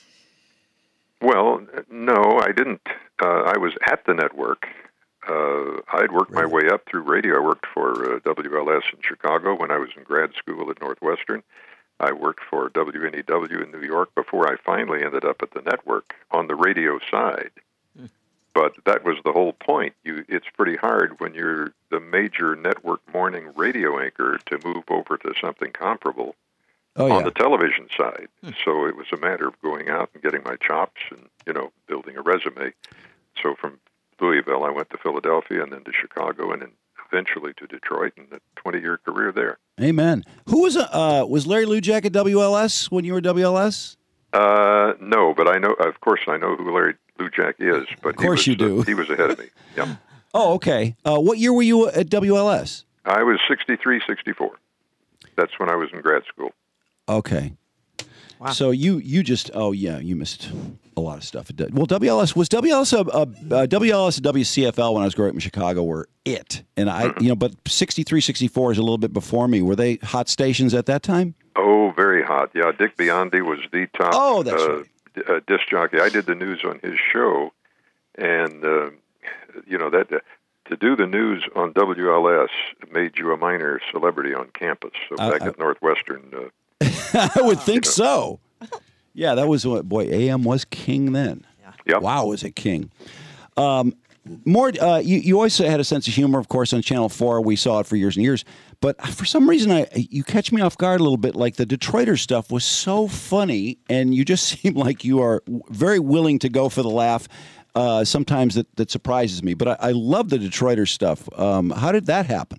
G: Well, no, I didn't. Uh, I was at the network. Uh, I'd worked my way up through radio. I worked for uh, W L S in Chicago when I was in grad school at Northwestern. I worked for W N E W in New York before I finally ended up at the network on the radio side. Mm. But that was the whole point. You, it's pretty hard when you're the major network morning radio anchor to move over to something comparable
B: oh, yeah.
G: on the television side. Mm. So it was a matter of going out and getting my chops and, you know, building a resume. So from Louisville, I went to Philadelphia and then to Chicago and then eventually to Detroit, and a twenty-year career there.
B: Amen. Who was uh, was Larry Lujack at W L S when you were at W L S?
G: Uh, no, but I know, of course, I know who Larry Lujack is. But
B: of course
G: he was,
B: you do.
G: Uh, he was ahead of me. Yeah.
B: Oh, okay. Uh, what year were you at W L S?
G: I was sixty-three, sixty-four. That's when I was in grad school.
B: Okay.
C: Wow.
B: So you you just oh yeah you missed a lot of stuff. Well, W L S was W L S a, a, a W L S and W C F L when I was growing up in Chicago were it, and I you know but sixty-three, sixty-four is a little bit before me. Were they hot stations at that time?
G: Oh, very hot. Yeah, Dick Biondi was the top
B: oh, that's
G: uh,
B: right.
G: uh, disc jockey. I did the news on his show, and uh, you know that uh, to do the news on W L S made you a minor celebrity on campus. So
B: uh,
G: back
B: I,
G: at Northwestern. Uh,
B: I would think so. Yeah, that was what boy. A M was king then.
G: Yeah. Yep.
B: Wow, was it king? Um, more, uh, you you always had a sense of humor, of course, on Channel Four. We saw it for years and years. But for some reason, I you catch me off guard a little bit. Like the Detroiter stuff was so funny, and you just seem like you are very willing to go for the laugh. Uh, sometimes that, that surprises me. But I, I love the Detroiter stuff. Um, how did that happen?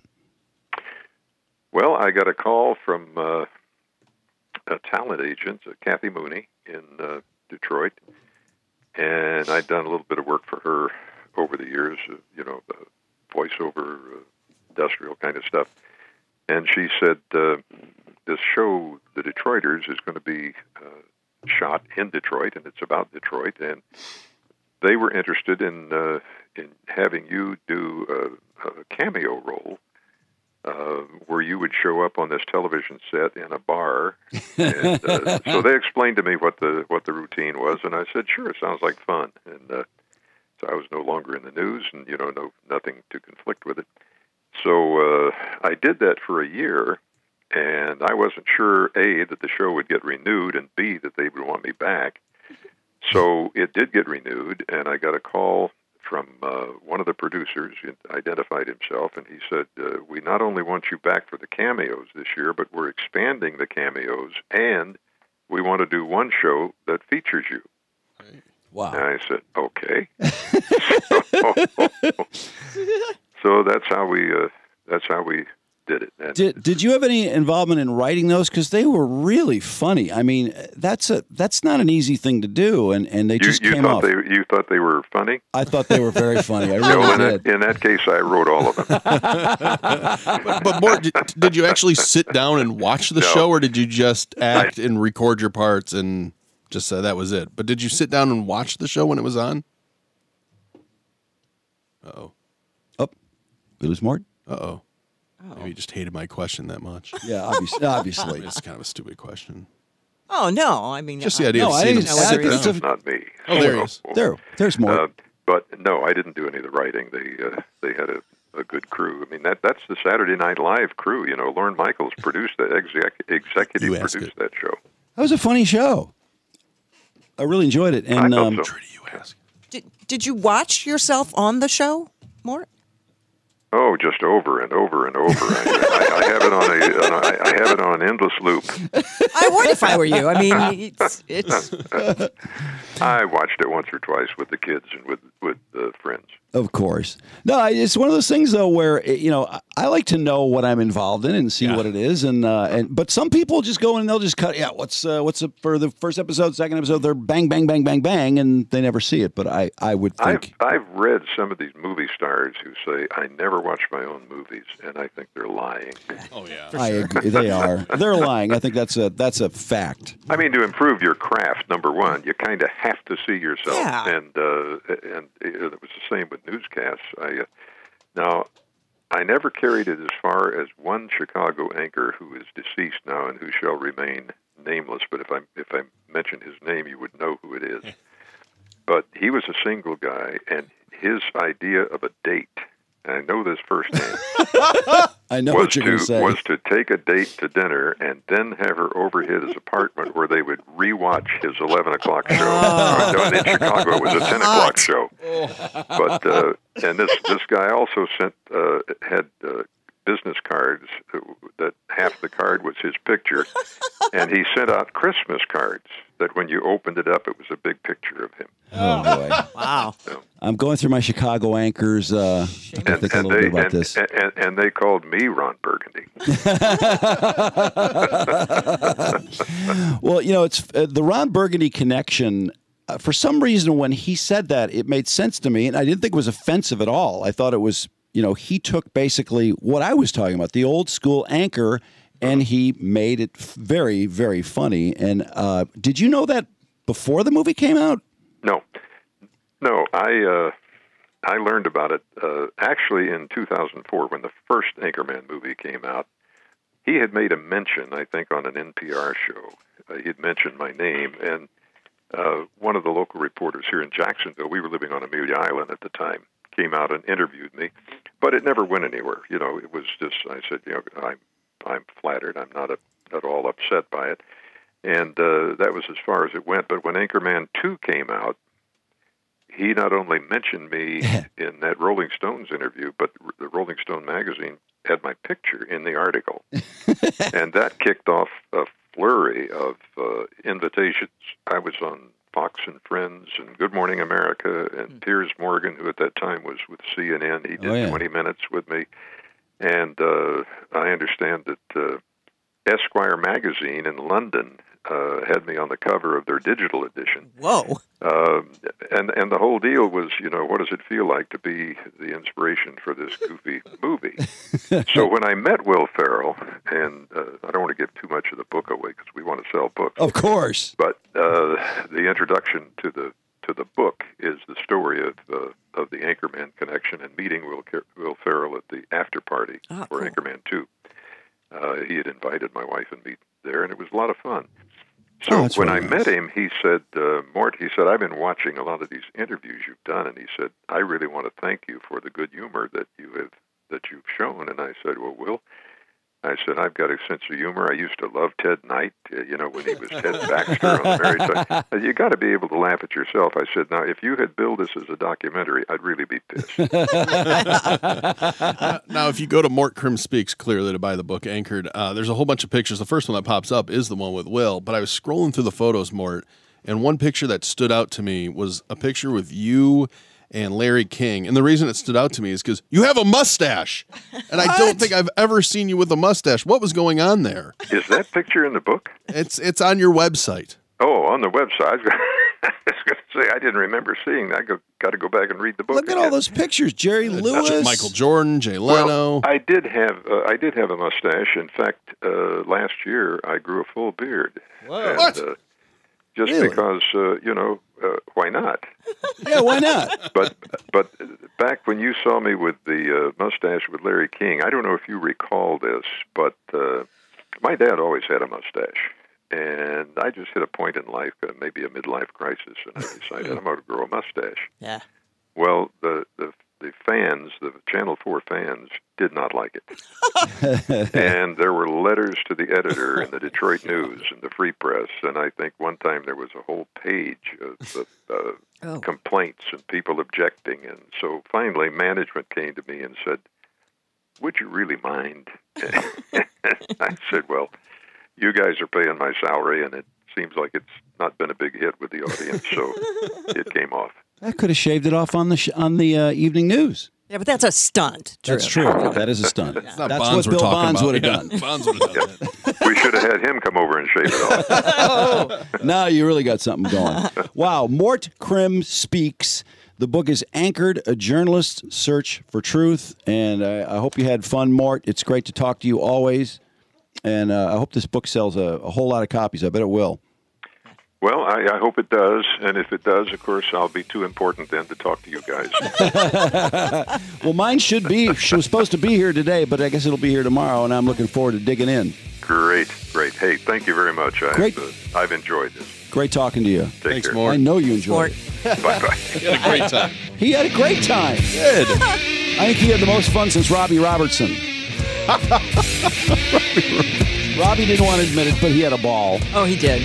G: Well, I got a call from uh, a talent agent, uh, Kathy Mooney, in uh, Detroit, and I'd done a little bit of work for her over the years, uh, you know, uh, voiceover, uh, industrial kind of stuff. And she said, uh, this show, The Detroiters, is going to be uh, shot in Detroit, and it's about Detroit, and they were interested in uh, in having you do a, a cameo role uh, where you would show up on this television set in a bar. And, uh, so they explained to me what the what the routine was, and I said, sure, it sounds like fun. And uh, so I was no longer in the news, and you know, no nothing to conflict with it. So uh, I did that for a year, and I wasn't sure, A, that the show would get renewed, and B, that they would want me back. So it did get renewed, and I got a call from uh, one of the producers. He identified himself, and he said, uh, we not only want you back for the cameos this year, but we're expanding the cameos, and we want to do one show that features you.
B: Wow.
G: And I said, okay. so, so that's how we uh, that's how we did it. And
B: did Did you have any involvement in writing those? Because they were really funny. I mean, that's a that's not an easy thing to do, and, and they
G: you,
B: just
G: you
B: came
G: thought
B: off.
G: They, you thought they were funny?
B: I thought they were very funny. I really
G: no, in
B: did.
G: that, in that case, I wrote all of them.
D: but, but more, did, did you actually sit down and watch the
G: No.
D: show, or did you just act and record your parts and just uh, that was it? But did you sit down and watch the show when it was on? Uh-oh.
B: Oh, we lose Mort?
D: Uh-oh. Maybe you just hated my question that much.
B: Yeah, obviously. obviously.
D: It's kind of a stupid question.
C: Oh no! I mean,
D: Just the
C: I-
D: idea
B: No,
D: of
B: I
D: seeing
B: think
D: them
B: it's- I
D: sit
B: think
D: down.
B: it's a-
G: It's not me.
D: Oh, there he is.
B: There, there's more.
G: Uh, but no, I didn't do any of the writing. They uh, they had a, a good crew. I mean, that that's the Saturday Night Live crew. You know, Lorne Michaels produced that, exec, executive
D: You asked
G: produced
D: it.
G: that show.
B: That was a funny show. I really enjoyed it. And
G: I thought
B: um,
G: so.
D: Trudy, you ask.
C: Did, did you watch yourself on the show, Mort?
G: Oh, just over and over and over. I, I, I have it on a on a I have it on an endless loop.
C: I would if I were you. I mean, it's it's.
G: I watched it once or twice with the kids and with with uh, friends.
B: Of course. No, I- it's one of those things though where eh, you know I, I like to know what I'm involved in and see
D: Yeah.
B: what it is, and uh, and but some people just go in and they'll just cut. Yeah, what's uh, what's the, for the first episode, second episode? They're bang, bang, bang, bang, bang, and they never see it. But I I would
G: I've
B: think
G: I've read some of these movie stars who say I never watch my own movies, and I think they're lying.
D: Oh, yeah.
B: I agree. They are. They're lying. I think that's a that's a fact.
G: I mean, to improve your craft, number one, you kind of have to see yourself,
C: Yeah.
G: and uh, and it was the same with newscasts. I uh, now I never carried it as far as one Chicago anchor who is deceased now and who shall remain nameless. But if I if I mention his name, you would know who it is. But he was a single guy, and his idea of a date I know this firsthand,
B: I know
G: was
B: what you're
G: to
B: going to say.
G: was to take a date to dinner and then have her over at his apartment where they would rewatch his eleven o'clock show. Oh. In Chicago, it was a ten o'clock show. But uh, and this this guy also sent uh, had uh, business cards that half the card was his picture, and he sent out Christmas cards that when you opened it up, it was a big picture of him.
B: Oh, boy.
C: Wow.
G: So,
B: I'm going through my Chicago anchors. Uh, I
G: and,
B: think a
G: and
B: little
G: they
B: bit about
G: and,
B: this.
G: and, and, and they called me Ron Burgundy.
B: Well, you know, it's uh, the Ron Burgundy connection. Uh, for some reason, when he said that, it made sense to me, and I didn't think it was offensive at all. I thought it was, you know, he took basically what I was talking about, the old school anchor, and he made it very, very funny. And uh, did you know that before the movie came out?
G: No, no, I uh, I learned about it uh, actually in two thousand four when the first Anchorman movie came out. He had made a mention, I think, on an N P R show. Uh, he had mentioned my name, and uh, one of the local reporters here in Jacksonville, we were living on Amelia Island at the time, came out and interviewed me, but it never went anywhere. You know, it was just, I said, you know, I'm I'm flattered. I'm not a, at all upset by it. And uh, that was as far as it went. But when Anchorman two came out, he not only mentioned me in that Rolling Stones interview, but the Rolling Stone magazine had my picture in the article. And that kicked off a flurry of uh, invitations. I was on Fox and Friends and Good Morning America, and Piers Morgan, who at that time was with C N N, he did
B: Oh, yeah.
G: twenty minutes with me. And uh, I understand that uh, Esquire magazine in London uh, had me on the cover of their digital edition.
C: Whoa.
G: Uh, and and the whole deal was, you know, what does it feel like to be the inspiration for this goofy movie? So when I met Will Ferrell, and uh, I don't want to give too much of the book away because we want to sell books,
B: Of course.
G: but uh, the introduction to the to the book is the story of uh, of the Anchorman connection and meeting Will Will Ferrell at the after party
C: Ah,
G: for
C: cool.
G: Anchorman two. Uh, he had invited my wife and me there, and it was a lot of fun.
B: Oh,
G: So
B: that's
G: when
B: really
G: I
B: nice.
G: met him, he said, uh, Mort, he said, I've been watching a lot of these interviews you've done, and he said, I really want to thank you for the good humor that you have that you've shown. And I said, well, Will, I said, I've got a sense of humor. I used to love Ted Knight, uh, you know, when he was Ted Baxter on the Married Side. Uh, You got to be able to laugh at yourself. I said, now, if you had billed this as a documentary, I'd really be pissed.
D: Uh, now, if you go to Mort Krim Speaks, clearly to buy the book Anchored, uh, there's a whole bunch of pictures. The first one that pops up is the one with Will, but I was scrolling through the photos, Mort, and one picture that stood out to me was a picture with you and Larry King. And the reason it stood out to me is because you have a mustache, and I don't think I've ever seen you with a mustache. What was going on there?
G: Is that picture in the book?
D: It's it's on your website.
G: Oh, on the website. I was going to say, I didn't remember seeing that. I go, got to go back and read the book.
B: Look at all
G: again.
B: those picures. Jerry Lewis.
D: Michael Jordan, Jay Leno.
G: Well, I did have uh, I did have a mustache. In fact, uh, last year I grew a full beard. And,
D: What?
G: Uh, just
B: Really?
G: because uh, you know uh, why not?
B: Yeah, why not?
G: But but back when you saw me with the uh, mustache with Larry King, I don't know if you recall this, but uh, my dad always had a mustache. And I just hit a point in life, uh, maybe a midlife crisis, and I decided I'm going to grow a mustache.
C: Yeah.
G: Well, the, the the fans, the Channel four fans, did not like it. And there were letters to the editor in the Detroit News and the Free Press, and I think one time there was a whole page of, of uh,
C: Oh.
G: complaints and people objecting. And so finally management came to me and said, would you really mind? I said, well, you guys are paying my salary, and it seems like it's not been a big hit with the audience, so it came off.
B: That could have shaved it off on the sh- on the uh, evening news.
C: Yeah, but that's a stunt. Drew.
B: That's true. That is a stunt.
D: It's not
B: That's
D: Bonds
B: what
D: we're
B: Bill
D: talking
B: Bonds
D: about.
B: would have
D: Yeah,
B: done.
D: Bonds would have done that.
G: We should have had him come over and shave it off.
B: Now you really got something going. Wow. Mort Krim Speaks. The book is Anchored, A Journalist's Search for Truth. And I, I hope you had fun, Mort. It's great to talk to you always. And uh, I hope this book sells a, a whole lot of copies. I bet it will.
G: Well, I, I hope it does, and if it does, of course, I'll be too important then to talk to you guys.
B: Well, mine should be. She was supposed to be here today, but I guess it'll be here tomorrow, and I'm looking forward to digging in.
G: Great, great. Hey, thank you very much. I've,
B: Great.
G: Uh, I've enjoyed this.
B: Great talking to you.
G: Take
D: Thanks,
G: care.
D: Mort.
B: I know you enjoyed
C: Sport.
B: it.
G: Bye-bye.
D: You had a great time.
B: He had a great time.
D: Good.
B: I think he had the most fun since Robbie Robertson. Robbie didn't want to admit it, but he had a ball.
C: Oh, he did.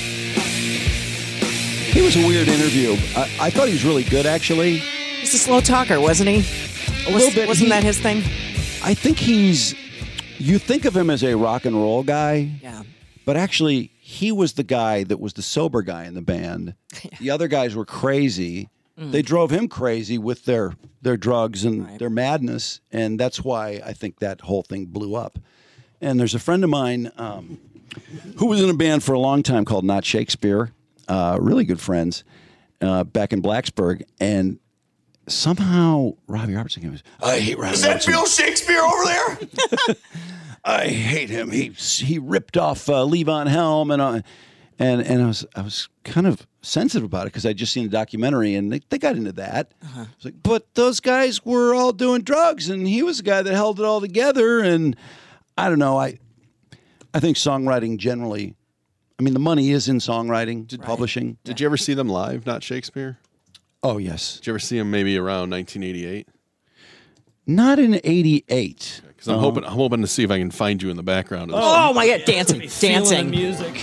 B: He was a weird interview. I, I thought he was really good, actually.
C: He's a slow talker, wasn't he?
B: A little bit.
C: Wasn't
B: He-
C: that his thing?
B: I think he's... You think of him as a rock and roll guy.
C: Yeah.
B: But actually, he was the guy that was the sober guy in the band. The other guys were crazy.
C: Mm.
B: They drove him crazy with their their drugs and
C: Right.
B: their madness, and that's why I think that whole thing blew up. And there's a friend of mine um, who was in a band for a long time called Not Shakespeare, uh, really good friends, uh, back in Blacksburg, and somehow Robbie Robertson came. I hate Robbie.
E: Is that
B: Robertson.
E: Bill Shakespeare over there?
B: I hate him. He he ripped off uh, Levon Helm, and uh, and and I was I was kind of sensitive about it because I just seen the documentary, and they, they got into that. Uh-huh. I was like, but those guys were all doing drugs, and he was the guy that held it all together. And I don't know. I I think songwriting generally. I mean, the money is in songwriting, publishing.
D: Did you ever see them live? Not Shakespeare.
B: Oh yes,
D: Did you ever see them maybe around nineteen eighty-eight?
B: not in eighty-eight.
D: Because I'm hoping I'm hoping to see if I can find you in the background. Of this.
C: Oh, my God, dancing, dancing.
H: music.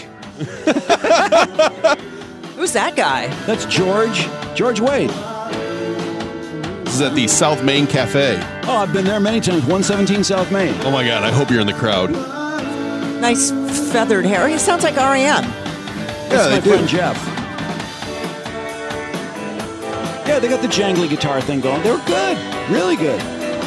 C: Who's that guy?
B: That's George George Wade.
D: This is at the South Main Cafe.
B: Oh, I've been there many times. one seventeen South Main.
D: Oh my God! I hope you're in the crowd.
C: Nice feathered hair. He sounds like R E M.
B: That's
D: they
B: my
D: do.
B: friend Jeff. Yeah, they got the jangly guitar thing going. They were good, really good.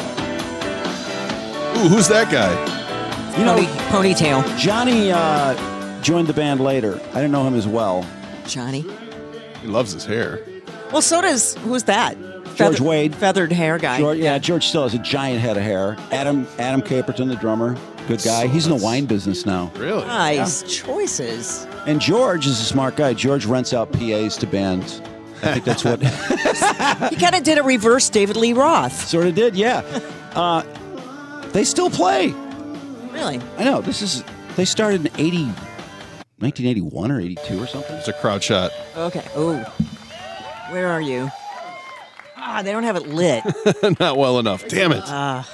D: Ooh, who's that guy?
B: You know,
C: Pony, ponytail.
B: Johnny uh, joined the band later. I didn't know him as well.
C: Johnny.
D: He loves his hair.
C: Well, so does, who's that?
B: George Wade.
C: Feathered hair guy.
B: George, yeah, George still has a giant head of hair. Adam Adam Caperton, the drummer, good guy. He's in the wine business now.
D: Really?
C: Nice choices.
B: And George is a smart guy. George rents out P As to bands. I think that's what
C: He kind of did a reverse David Lee Roth.
B: sort of did. Yeah, uh, they still play.
C: Really?
B: I know. This is they started in eighty, nineteen eighty-one or eighty-two or something.
D: It's a crowd shot.
C: Okay. Oh. Where are you? Ah, they don't have it lit.
D: Not well enough. Damn it.
C: Ah.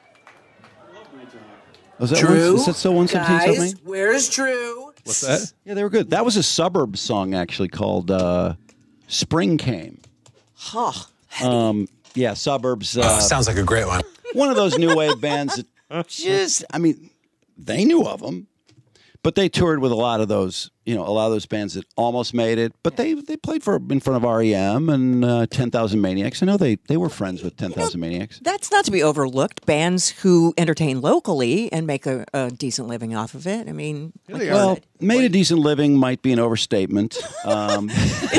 B: Was that
H: Drew,
B: one, is that still one seventeen
H: guys,
B: something?
H: where's Drew?
D: What's that?
B: Yeah, they were good. That was a Suburbs song actually called uh, "Spring Came."
C: Huh.
B: Um, yeah, Suburbs. Uh,
E: Oh, sounds like a great one.
B: one of those new wave bands that just, I mean, they knew of them, but they toured with a lot of those, you know, a lot of those bands that almost made it, but they they played for in front of R E M and uh, ten thousand Maniacs. I know they, they were friends with ten thousand Maniacs.
C: That's not to be overlooked. Bands who entertain locally and make a, a decent living off of it. I mean, like you
B: Well,
C: said.
B: made a decent living might be an overstatement. Um,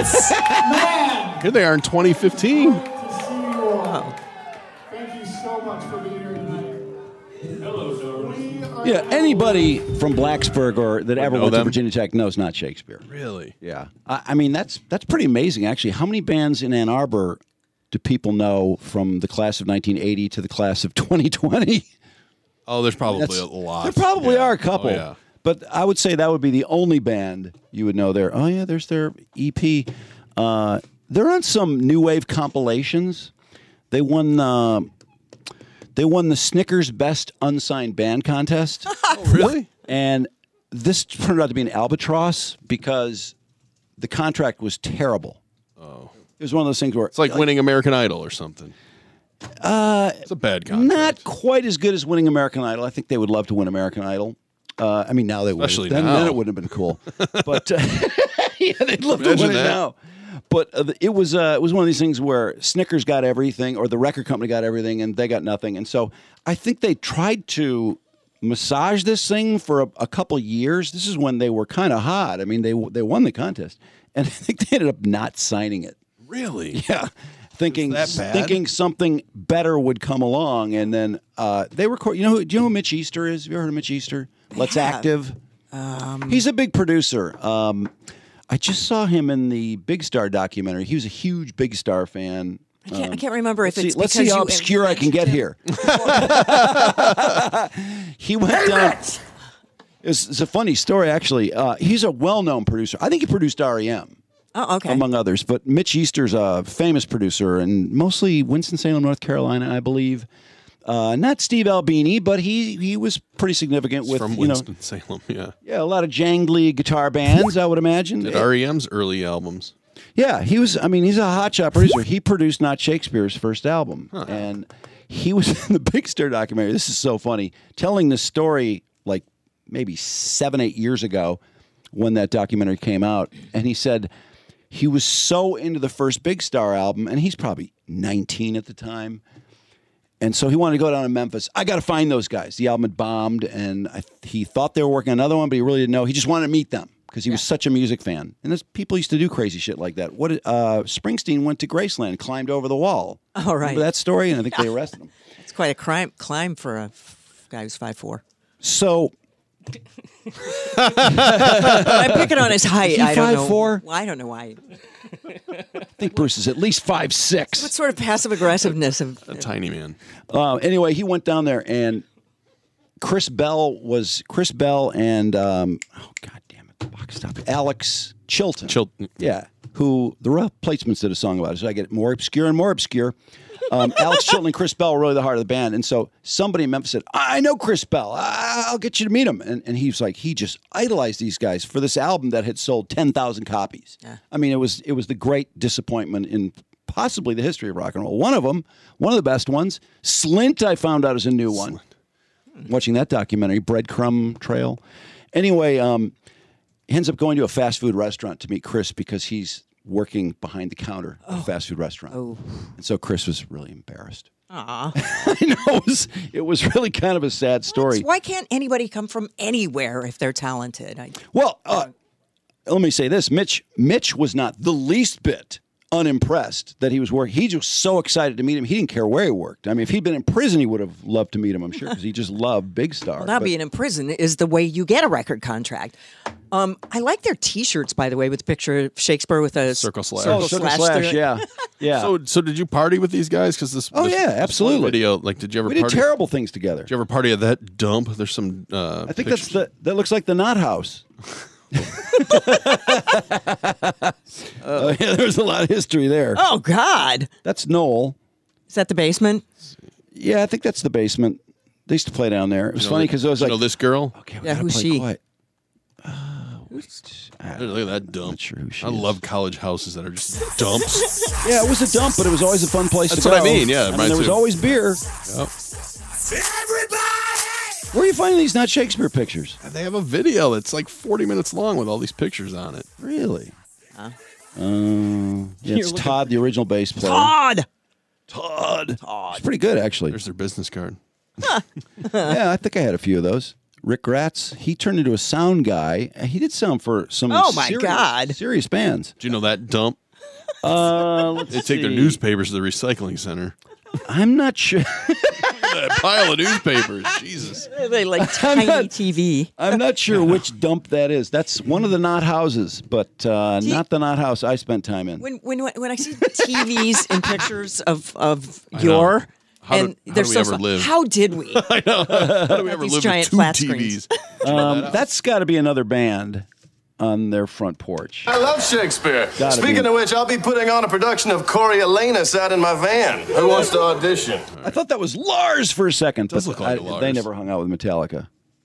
D: Here they are in twenty fifteen.
C: Oh.
I: Thank you so much for being here tonight. Hello, sir.
B: yeah, anybody from Blacksburg or that ever
D: know
B: went
D: them?
B: to Virginia Tech knows Not Shakespeare.
D: Really?
B: Yeah, I, I mean that's that's pretty amazing actually. How many bands in Ann Arbor do people know from the class of nineteen eighty to the class of twenty twenty?
D: Oh, there's probably
B: That's-
D: a lot.
B: There probably
D: Yeah.
B: are a couple.
D: Oh, yeah.
B: But I would say that would be the only band you would know there. Oh, yeah, there's their E P. Uh, they're on some new wave compilations. They won uh, they won the Snickers Best Unsigned Band Contest.
D: Oh, really?
B: And this turned out to be an albatross because the contract was terrible.
D: Oh.
B: It was one of those things where
D: It's like winning American Idol or something.
B: Uh,
D: it's a bad contract.
B: Not quite as good as winning American Idol. I think they would love to win American Idol. Uh, I mean, now they would.
D: Especially
B: Then,
D: now.
B: then it wouldn't have been cool. But uh, yeah, they'd love
D: Imagine
B: to win it
D: that.
B: now. But uh, it was uh, it was one of these things where Snickers got everything, or the record company got everything, and they got nothing. And so I think they tried to massage this thing for a, a couple years. This is when they were kind of hot. I mean, they they won the contest, and I think they ended up not signing it.
D: Really?
B: Yeah. Thinking
D: that bad?
B: thinking something better would come along, and then uh, they record. You know, who- do you know who Mitch Easter is? Have you ever heard of Mitch Easter? Let's
C: have.
B: Active.
C: Um,
B: He's a big producer. Um, I just saw him in the Big Star documentary. He was a huge Big Star fan.
C: I can't,
B: Um,
C: I can't remember if
B: let's
C: it's
B: see, let's
C: because
B: see how
C: you
B: obscure I can get here. He went down. It's, it's a funny story, actually. Uh, he's a well-known producer. I think he produced R E M.
C: Oh, okay.
B: among others. But Mitch Easter's a famous producer, and mostly Winston-Salem, North Carolina, I believe. Uh, not Steve Albini, but he he was pretty significant with
D: From
B: you know,
D: Winston-Salem, yeah.
B: yeah, a lot of jangly guitar bands, I would imagine.
D: Did R E M's early albums.
B: Yeah, he was. I mean, he's a hotshot producer. He produced Not Shakespeare's first album,
D: Huh.
B: and he was in the Big Star documentary. This is so funny, telling this story like maybe seven, eight years ago when that documentary came out, and he said he was so into the first Big Star album, and he's probably nineteen at the time. And so he wanted to go down to Memphis. I got to find those guys. The album had bombed, and I, he thought they were working on another one, but he really didn't know. He just wanted to meet them because he was such a music fan. And there's people used to do crazy shit like that. What uh, Springsteen went to Graceland, climbed over the wall.
C: Oh, right.
B: Remember that story? And I think they arrested him.
C: It's quite a crime, climb for a f- guy who's five foot four.
B: So
C: I'm picking on his height.
B: Is he
C: I don't know.
B: five four?
C: Well, I don't know why.
B: I think Bruce is at least five six.
C: What sort of passive aggressiveness of
D: A tiny man.
B: Uh, anyway, he went down there, and Chris Bell was Chris Bell and um, oh god damn it, the box stop Alex Chilton.
D: Chilton.
B: Yeah, who the Rough Placements did a song about it. So I get more obscure and more obscure. Um, Alex Chilton and Chris Bell were really the heart of the band. And so somebody in Memphis said, I know Chris Bell. I- I'll get you to meet him. And, and he was like, he just idolized these guys for this album that had sold ten thousand copies.
C: Yeah.
B: I mean, it was it was the great disappointment in possibly the history of rock and roll. One of them, one of the best ones, Slint, I found out is a new one. Watching that documentary, Breadcrumb Trail. Anyway, um, he ends up going to a fast food restaurant to meet Chris because he's working behind the counter at a fast food restaurant.
C: Oh.
B: And so Chris was really embarrassed.
C: Aw.
B: I know it was, it was really kind of a sad story.
C: Why can't anybody come from anywhere if they're talented? I,
B: Well, uh, let me say this: Mitch, Mitch was not the least bit unimpressed that he was working. He was so excited to meet him. He didn't care where he worked. I mean, if he'd been in prison, he would have loved to meet him. I'm sure because he just loved Big Star.
C: well, not
B: But-
C: being in prison is the way you get a record contract. Um, I like their T-shirts, by the way, with the picture of Shakespeare with a
D: Circle slash.
B: Oh, Circle Slash,
C: through it.
B: yeah, yeah.
D: So, so did you party with these guys? Because this.
B: Oh,
D: this-
B: yeah,
D: this one
B: absolutely.
D: Video, like, did you ever
B: we did
D: party?
B: terrible things together.
D: Did you ever party at that dump? There's some. Uh,
B: I think
D: pictures.
B: that's the that looks like the Knot House. Oh yeah, there's a lot of history there.
C: Oh God,
B: That's Noel.
C: is that the basement?
B: Yeah, I think that's the basement. They used to play down there. It was
D: You know
B: funny
D: that-
B: because I was
D: you
B: like,
D: know this girl?
B: okay, we
C: Yeah,
B: gotta
C: who's
B: play
C: she?
B: quiet.
D: Look at that dump.
B: not sure who she
D: I
B: is.
D: love college houses that are just dumps.
B: Yeah, it was a dump, but it was always a fun place
D: That's
B: to go.
D: what I mean, yeah,
B: I mean,
D: mine
B: there was
D: too.
B: always beer.
D: Yep.
B: Where are you finding these Not Shakespeare pictures?
D: They have a video that's like forty minutes long with all these pictures on it.
B: Really?
C: Huh?
B: Uh, yeah, it's Todd, the original bass player.
C: Todd.
B: Todd. Todd. It's pretty good, actually.
D: There's their business card.
B: Yeah, I think I had a few of those. Rick Gratz, he turned into a sound guy. He did sound for some
C: Oh, my
B: serious,
C: God.
B: serious bands.
D: Do you know that dump?
B: Uh, let's
D: They take their
B: see.
D: newspapers to the recycling center.
B: I'm not sure.
D: That pile of newspapers. Jesus.
C: They like tiny
B: not-
C: T V.
B: I'm not sure which dump that is. That's one of the Knot houses, but uh,
C: you-
B: not the Knot house I spent time in.
C: When when when I see T Vs and pictures of of
D: know.
C: your
D: How
C: and
D: did- how
C: they're
D: do we
C: so
D: ever
C: small.
D: live?
C: How did we?
D: I know. How do we ever
C: These
D: live
C: giant
D: with two
C: flat
D: T
C: screens.
D: Vs?
B: Um, that's got to be another band on their front porch.
H: I love Shakespeare.
B: Gotta
H: Speaking
B: be.
H: of which, I'll be putting on a production of Coriolanus out in my van. Who wants to audition?
B: I thought that was Lars for a second,
D: Does
B: but
D: look like
B: I-
D: Lars.
B: they never hung out with Metallica.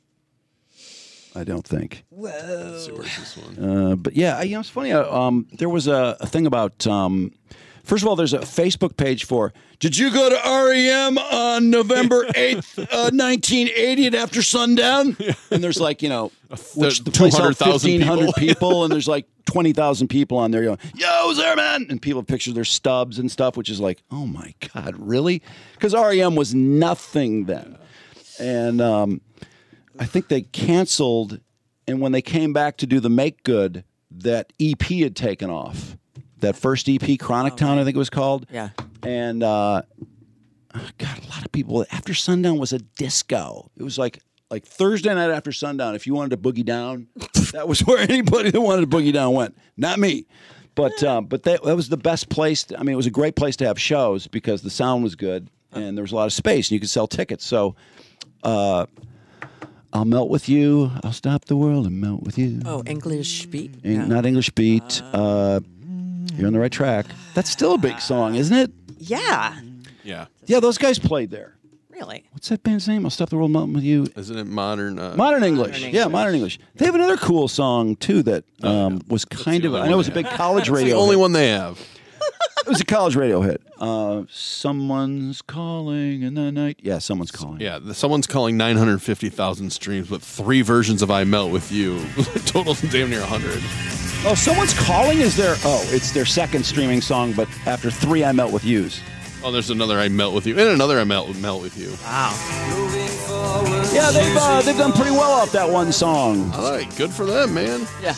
B: I don't think.
D: Let's see, where's this one?
B: Uh, but yeah, I- you know, it's funny. uh, Um, there was a, a thing about. Um, first of all, there's a Facebook page for. Did you go to R E M on November eighth, uh, nineteen eighty, at after sundown? And there's like you know, which the place held
D: two hundred thousand
B: fifteen hundred
D: people.
B: people, and there's like twenty thousand people on there. Going, yo, I was there, man, and people have pictures of their stubs and stuff, which is like, oh my god, really? Because R E M was nothing then, and um, I think they canceled. And when they came back to do the Make Good, that E P had taken off. That first E P, Chronic Town, I think it was called.
C: Yeah.
B: And, uh, oh, God, a lot of people, After Sundown was a disco. It was like like Thursday night after sundown. If you wanted to boogie down, that was where anybody that wanted to boogie down went. Not me. But um, but that, that was the best place. To, I mean, it was a great place to have shows because the sound was good and there was a lot of space and you could sell tickets. So uh, I'll melt with you. I'll stop the world and melt with you.
C: Oh, English beat.
B: Eng-
C: Yeah.
B: Not English beat. Uh, You're on the right track. That's still a big song, isn't it?
C: Yeah.
D: Yeah.
B: Yeah, those guys played there.
C: Really?
B: What's that band's name? I'll Stop the World Melting with You.
D: Isn't it modern? Uh,
B: Modern English.
C: Modern
B: Yeah,
C: English.
B: Modern English. They have another cool song, too, that um, was kind
D: the
B: of,
D: only
B: I know it
D: one
B: was a
D: they
B: big
D: have.
B: college
D: It's
B: radio
D: the only
B: hit.
D: one they have.
B: It was a college radio hit. Uh, someone's calling in the night. Yeah, someone's calling.
D: Yeah, the, someone's calling nine hundred fifty thousand streams with three versions of I Melt With You. Total damn near one hundred.
B: Oh, someone's calling is their, oh, it's their second streaming song, but after three I Melt With Yous.
D: Oh, there's another I Melt With You and another I Melt, melt With You.
C: Wow.
B: Yeah, they've, uh, they've done pretty well off that one song.
D: All right, good for them, man.
C: Yeah.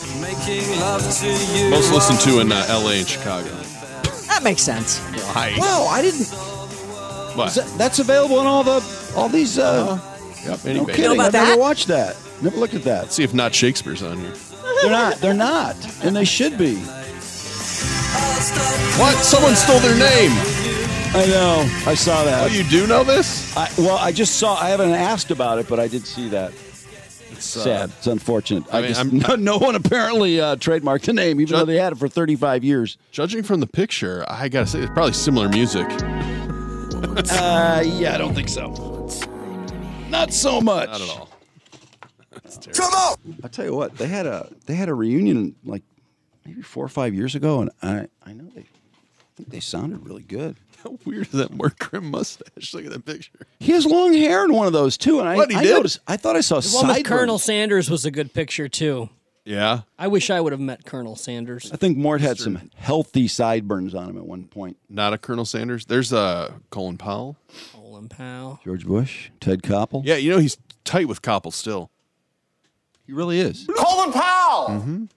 D: Most listened to in uh, L A and Chicago.
C: That makes sense.
D: Why?
B: Wow, I didn't.
D: What?
B: Is that, that's available in all the all these. Uh,
D: Yep,
B: no
D: anyway.
B: kidding.
C: about
B: I've never
C: that?
B: watched that. Never looked at that.
D: Let's see if Not Shakespeare's on here.
B: They're not. They're not, and they should be.
D: What? Someone stole their name.
B: I know. I saw
D: Oh,
B: that.
D: you do know this?
B: I, well, I just saw. I haven't asked about it, but I did see that.
D: It's uh,
B: Sad. It's unfortunate. I
D: I mean,
B: just,
D: I'm-
B: no, no one apparently uh, trademarked the name, even
D: Ju-
B: though they had it for thirty-five years.
D: Judging from the picture, I gotta say it's probably similar music.
B: Uh, yeah, I don't think so. Not so much.
D: Not at all.
F: Come on!
B: I'll tell you what. They had a they had a reunion like maybe four or five years ago, and I I know they I think they sounded really good.
D: How weird is that Mark Grimm mustache? Look at that picture.
B: He has long hair in one of those too, and I,
D: What, he
B: I
D: did?
B: noticed. I thought I saw
J: The one with
B: sideburns.
J: Colonel Sanders was a good picture too.
D: Yeah.
J: I wish I would have met Colonel Sanders.
B: I think Mort had some healthy sideburns on him at one point.
D: Not a Colonel Sanders. There's uh, Colin Powell.
J: Colin Powell.
B: George Bush, Ted Koppel.
D: Yeah, you know he's tight with Koppel still.
B: He really is.
F: Colin Powell!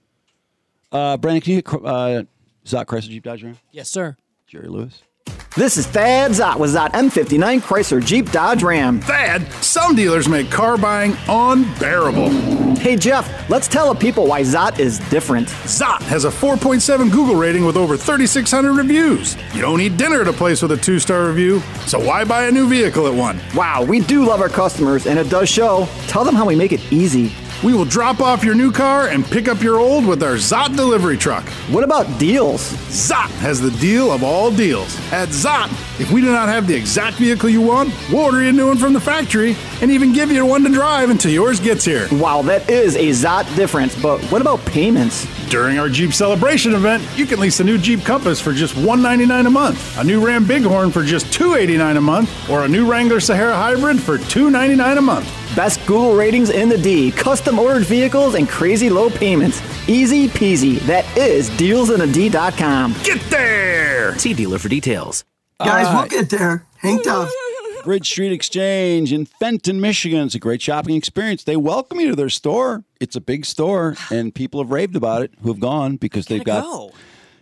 B: Uh, Brandon, can you hit uh, Zott Chrysler Jeep Dodge Ram?
J: Yes, sir.
B: Jerry Lewis.
K: This is Thad Zott with Zott M fifty-nine Chrysler Jeep Dodge Ram.
I: Thad, some dealers make car buying unbearable.
K: Hey Jeff, let's tell the people why Zott is different.
I: Zott has a four point seven Google rating with over thirty-six hundred reviews. You don't eat dinner at a place with a two-star review, so why buy a new vehicle at one?
K: Wow, we do love our customers, and it does show. Tell them how we make it easy.
I: We will drop off your new car and pick up your old with our Zott delivery truck.
K: What about deals?
I: Zott has the deal of all deals. At Zott, if we do not have the exact vehicle you want, we'll order you a new one from the factory and even give you one to drive until yours gets here.
K: Wow, that is a Zott difference, but what about payments?
I: During our Jeep Celebration event, you can lease a new Jeep Compass for just one hundred ninety-nine dollars a month, a new Ram Bighorn for just two hundred eighty-nine dollars a month, or a new Wrangler Sahara Hybrid for two hundred ninety-nine dollars a month.
K: Best Google ratings in the D, custom ordered vehicles, and crazy low payments. Easy peasy. That is deals in a D dot com.
I: Get there!
L: See dealer for details.
F: Guys,
B: All
F: we'll
B: right.
F: get there. Hang tough.
B: Bridge Street Exchange in Fenton, Michigan. It's a great shopping experience. They welcome you to their store. It's a big store, and people have raved about it who have gone because they've got
C: Go.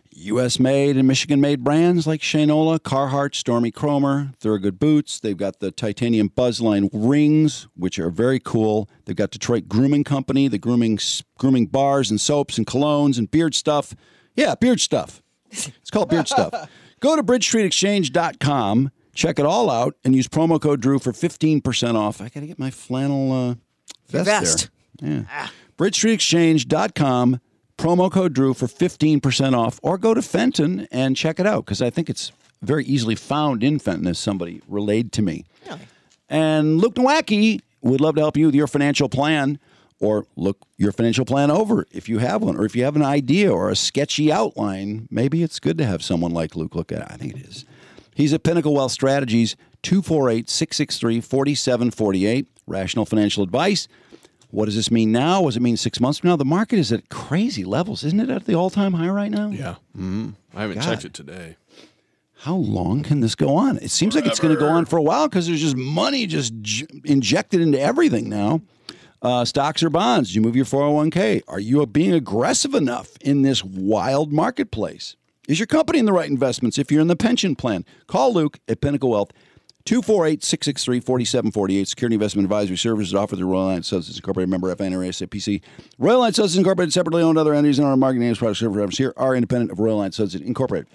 B: U S made and Michigan made brands like Shaynola, Carhartt, Stormy Cromer, Thurgood Boots. They've got the titanium Buzzline rings, which are very cool. They've got Detroit Grooming Company, the grooming grooming bars and soaps and colognes and beard stuff. Yeah, beard stuff. It's called beard stuff. Go to bridge street exchange dot com, check it all out, and use promo code Drew for fifteen percent off. I got to get my flannel uh, vest,
C: vest.
B: there. Yeah. bridge street exchange dot com. Promo code Drew for fifteen percent off, or go to Fenton and check it out because I think it's very easily found in Fenton, as somebody relayed to me.
C: Really?
B: And Luke Nowacki would love to help you with your financial plan, or look your financial plan over if you have one, or if you have an idea or a sketchy outline. Maybe it's good to have someone like Luke look at it. I think it is. He's at Pinnacle Wealth Strategies, two four eight, six six three, four seven four eight. Rational financial advice. What does this mean now? What does it mean six months from now? The market is at crazy levels. Isn't it at the all-time high right now?
D: Yeah. Mm-hmm. I haven't
B: God.
D: checked it today.
B: How long can this go on? It seems like it's going to go on for a while because there's just money just j- injected into everything now. Uh, stocks or bonds? You move your four oh one k. Are you being aggressive enough in this wild marketplace? Is your company in the right investments if you're in the pension plan? Call Luke at Pinnacle Wealth. two four eight, six six three, four seven four eight. Security Investment Advisory Services offered through Royal Alliance Associates Incorporated, member F I N R A S A P C. Royal Alliance Associates Incorporated, separately owned other entities and our marketing names, products, services here are independent of Royal Alliance Associates Incorporated.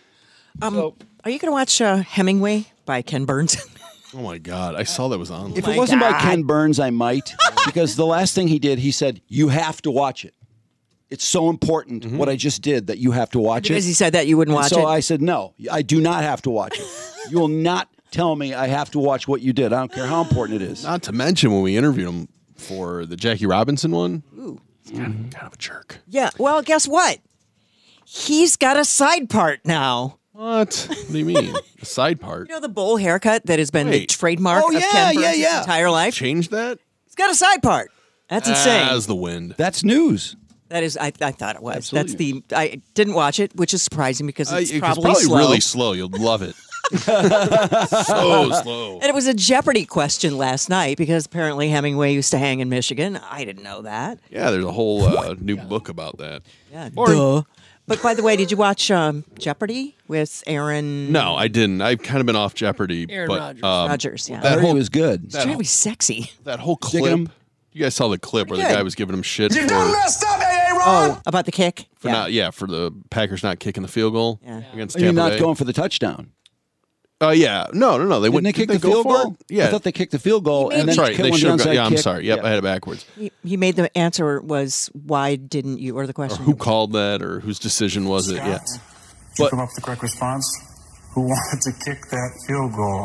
C: Um, are you going to watch uh, Hemingway by Ken Burns?
D: Oh my God! I saw that was on.
B: If
C: my
B: it wasn't by
C: God.
B: Ken Burns, I might, because the last thing he did, he said, you have to watch it. It's so important what I just did that you have to watch it.
C: Because he said that you wouldn't
B: And
C: watch
B: so
C: it.
B: So I said, no, I do not have to watch it. You will not tell me I have to watch what you did. I don't care how important it is.
D: Not to mention when we interviewed him for the Jackie Robinson one.
C: Ooh.
D: He's kind of, kind of a jerk.
C: Yeah. Well, guess what? He's got a side part now.
D: What? What do you mean? A side part?
C: You know the bowl haircut that has been
D: Wait.
C: the trademark
B: Oh,
C: of
B: yeah,
C: Ken Burns
B: yeah,
C: his
B: yeah.
C: entire life?
D: Change that?
C: He's got a side part. That's insane.
D: As the wind.
B: That's news.
C: That is, I, I thought it was.
B: Absolutely.
C: That's the. I didn't watch it, which is surprising because it's
D: Uh, it's
C: probably,
D: probably
C: slow.
D: really slow. You'll love it. so slow.
C: And it was a Jeopardy question last night because apparently Hemingway used to hang in Michigan. I didn't know that.
D: Yeah, there's a whole uh, new book about that.
C: Yeah,
D: Boring.
C: duh. But by the way, did you watch um, Jeopardy with Aaron?
D: No, I didn't. I've kind of been off Jeopardy.
J: Aaron
D: but,
J: Rodgers.
D: um,
C: Rodgers, yeah.
B: I
D: That
B: heard
D: whole
B: he was good.
C: He's
D: that
C: trying to
D: whole-
C: be sexy.
D: that whole
B: Digging
D: clip.
B: him?
D: You guys saw the clip where the
C: Pretty
D: guy
C: good.
D: was giving him shit
F: You
D: for,
F: done messed up, A A Ron!
C: Oh, about the kick?
D: for
C: yeah.
D: not yeah for the Packers not kicking the field goal
C: Yeah.
D: against
B: You're
D: Tampa
B: not
D: Bay.
B: going for the touchdown.
D: Uh, yeah, no, no, no. They
B: Didn't
D: wouldn't
B: they kick
D: did
B: the
D: go
B: field
D: for it?
B: goal?
D: Yeah,
B: I thought they kicked the field goal and then
D: that's right.
B: kicked
D: They
B: one
D: should have.
B: onside
D: Yeah, I'm
B: kick.
D: sorry. Yep,
B: Yeah.
D: I had it backwards.
C: He, he made the answer was why didn't you, or the
D: Or
C: question.
D: who called that, or whose decision was it? Yeah.
L: Did you
D: But-
L: come up with the correct response? Who wanted to kick that field goal?